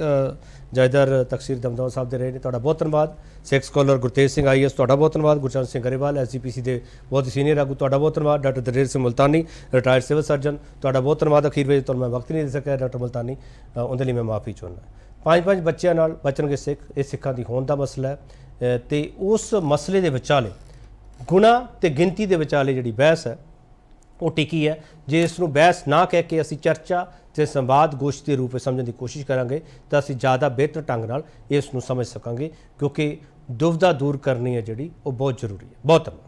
ਜਥੇਦਾਰ ਤਕਸੀਰ ਦਮਦਮਾ ਸਾਹਿਬ ਦੇ ਰਹੇ ਨੇ, ਤੁਹਾਡਾ ਬਹੁਤ ਧੰਨਵਾਦ। Sikh scholar Gurtej Singh I S, ਤੁਹਾਡਾ ਬਹੁਤ ਧੰਨਵਾਦ। ਗੁਰਚਰਨ ਸਿੰਘ ਗਰੇਵਾਲ, ਐਸ ਜੀ ਪੀ ਸੀ ਦੇ ਬਹੁਤ ਹੀ ਸੀਨੀਅਰ ਆਗੂ, ਤੁਹਾਡਾ ਬਹੁਤ ਧੰਨਵਾਦ। Doctor Daler Singh Multani, retired civil surgeon, ਤੁਹਾਡਾ ਬਹੁਤ ਧੰਨਵਾਦ। ਅਖੀਰ ਵਿੱਚ ਤੁਹਾਨੂੰ ਮੈਂ ਵਕਤ ਨਹੀਂ ਦੇ ਸਕਿਆ ਡਾਕਟਰ ਮੁਲਤਾਨੀ, ਉਹਦੇ ਲਈ ਮੈਂ ਮਾਫੀ ਚਾਹੁੰਦਾ। ਪੰਜ ਪੰਜ ਬੱਚਿਆਂ ਨਾਲ ਬਚਣਗੇ ਸਿੱਖ, ਇਹ ਸਿੱਖਾਂ ਦੀ ਹੋਂਦ ਦਾ ਮਸਲਾ ਹੈ ਅਤੇ ਉਸ ਮਸਲੇ ਦੇ ਵਿਚਾਲੇ ਗੁਣਾ ਅਤੇ ਗਿਣਤੀ ਦੇ ਵਿਚਾਲੇ ਜਿਹੜੀ ਬਹਿਸ ਹੈ ਉਹ ਟਿਕੀ ਹੈ। ਜੇ ਇਸ ਨੂੰ ਬਹਿਸ ਨਾ ਕਹਿ ਕੇ ਅਸੀਂ ਚਰਚਾ ਅਤੇ ਸੰਵਾਦ ਗੋਸ਼ਟੀ ਦੇ ਰੂਪ ਵਿੱਚ ਸਮਝਣ ਦੀ ਕੋਸ਼ਿਸ਼ ਕਰਾਂਗੇ ਤਾਂ ਅਸੀਂ ਜ਼ਿਆਦਾ ਬਿਹਤਰ ਢੰਗ ਨਾਲ ਇਸ ਨੂੰ ਸਮਝ ਸਕਾਂਗੇ, ਕਿਉਂਕਿ ਦੁਵਿਧਾ ਦੂਰ ਕਰਨੀ ਹੈ ਜਿਹੜੀ ਉਹ ਬਹੁਤ ਜ਼ਰੂਰੀ ਹੈ। ਬਹੁਤ ਧੰਨਵਾਦ।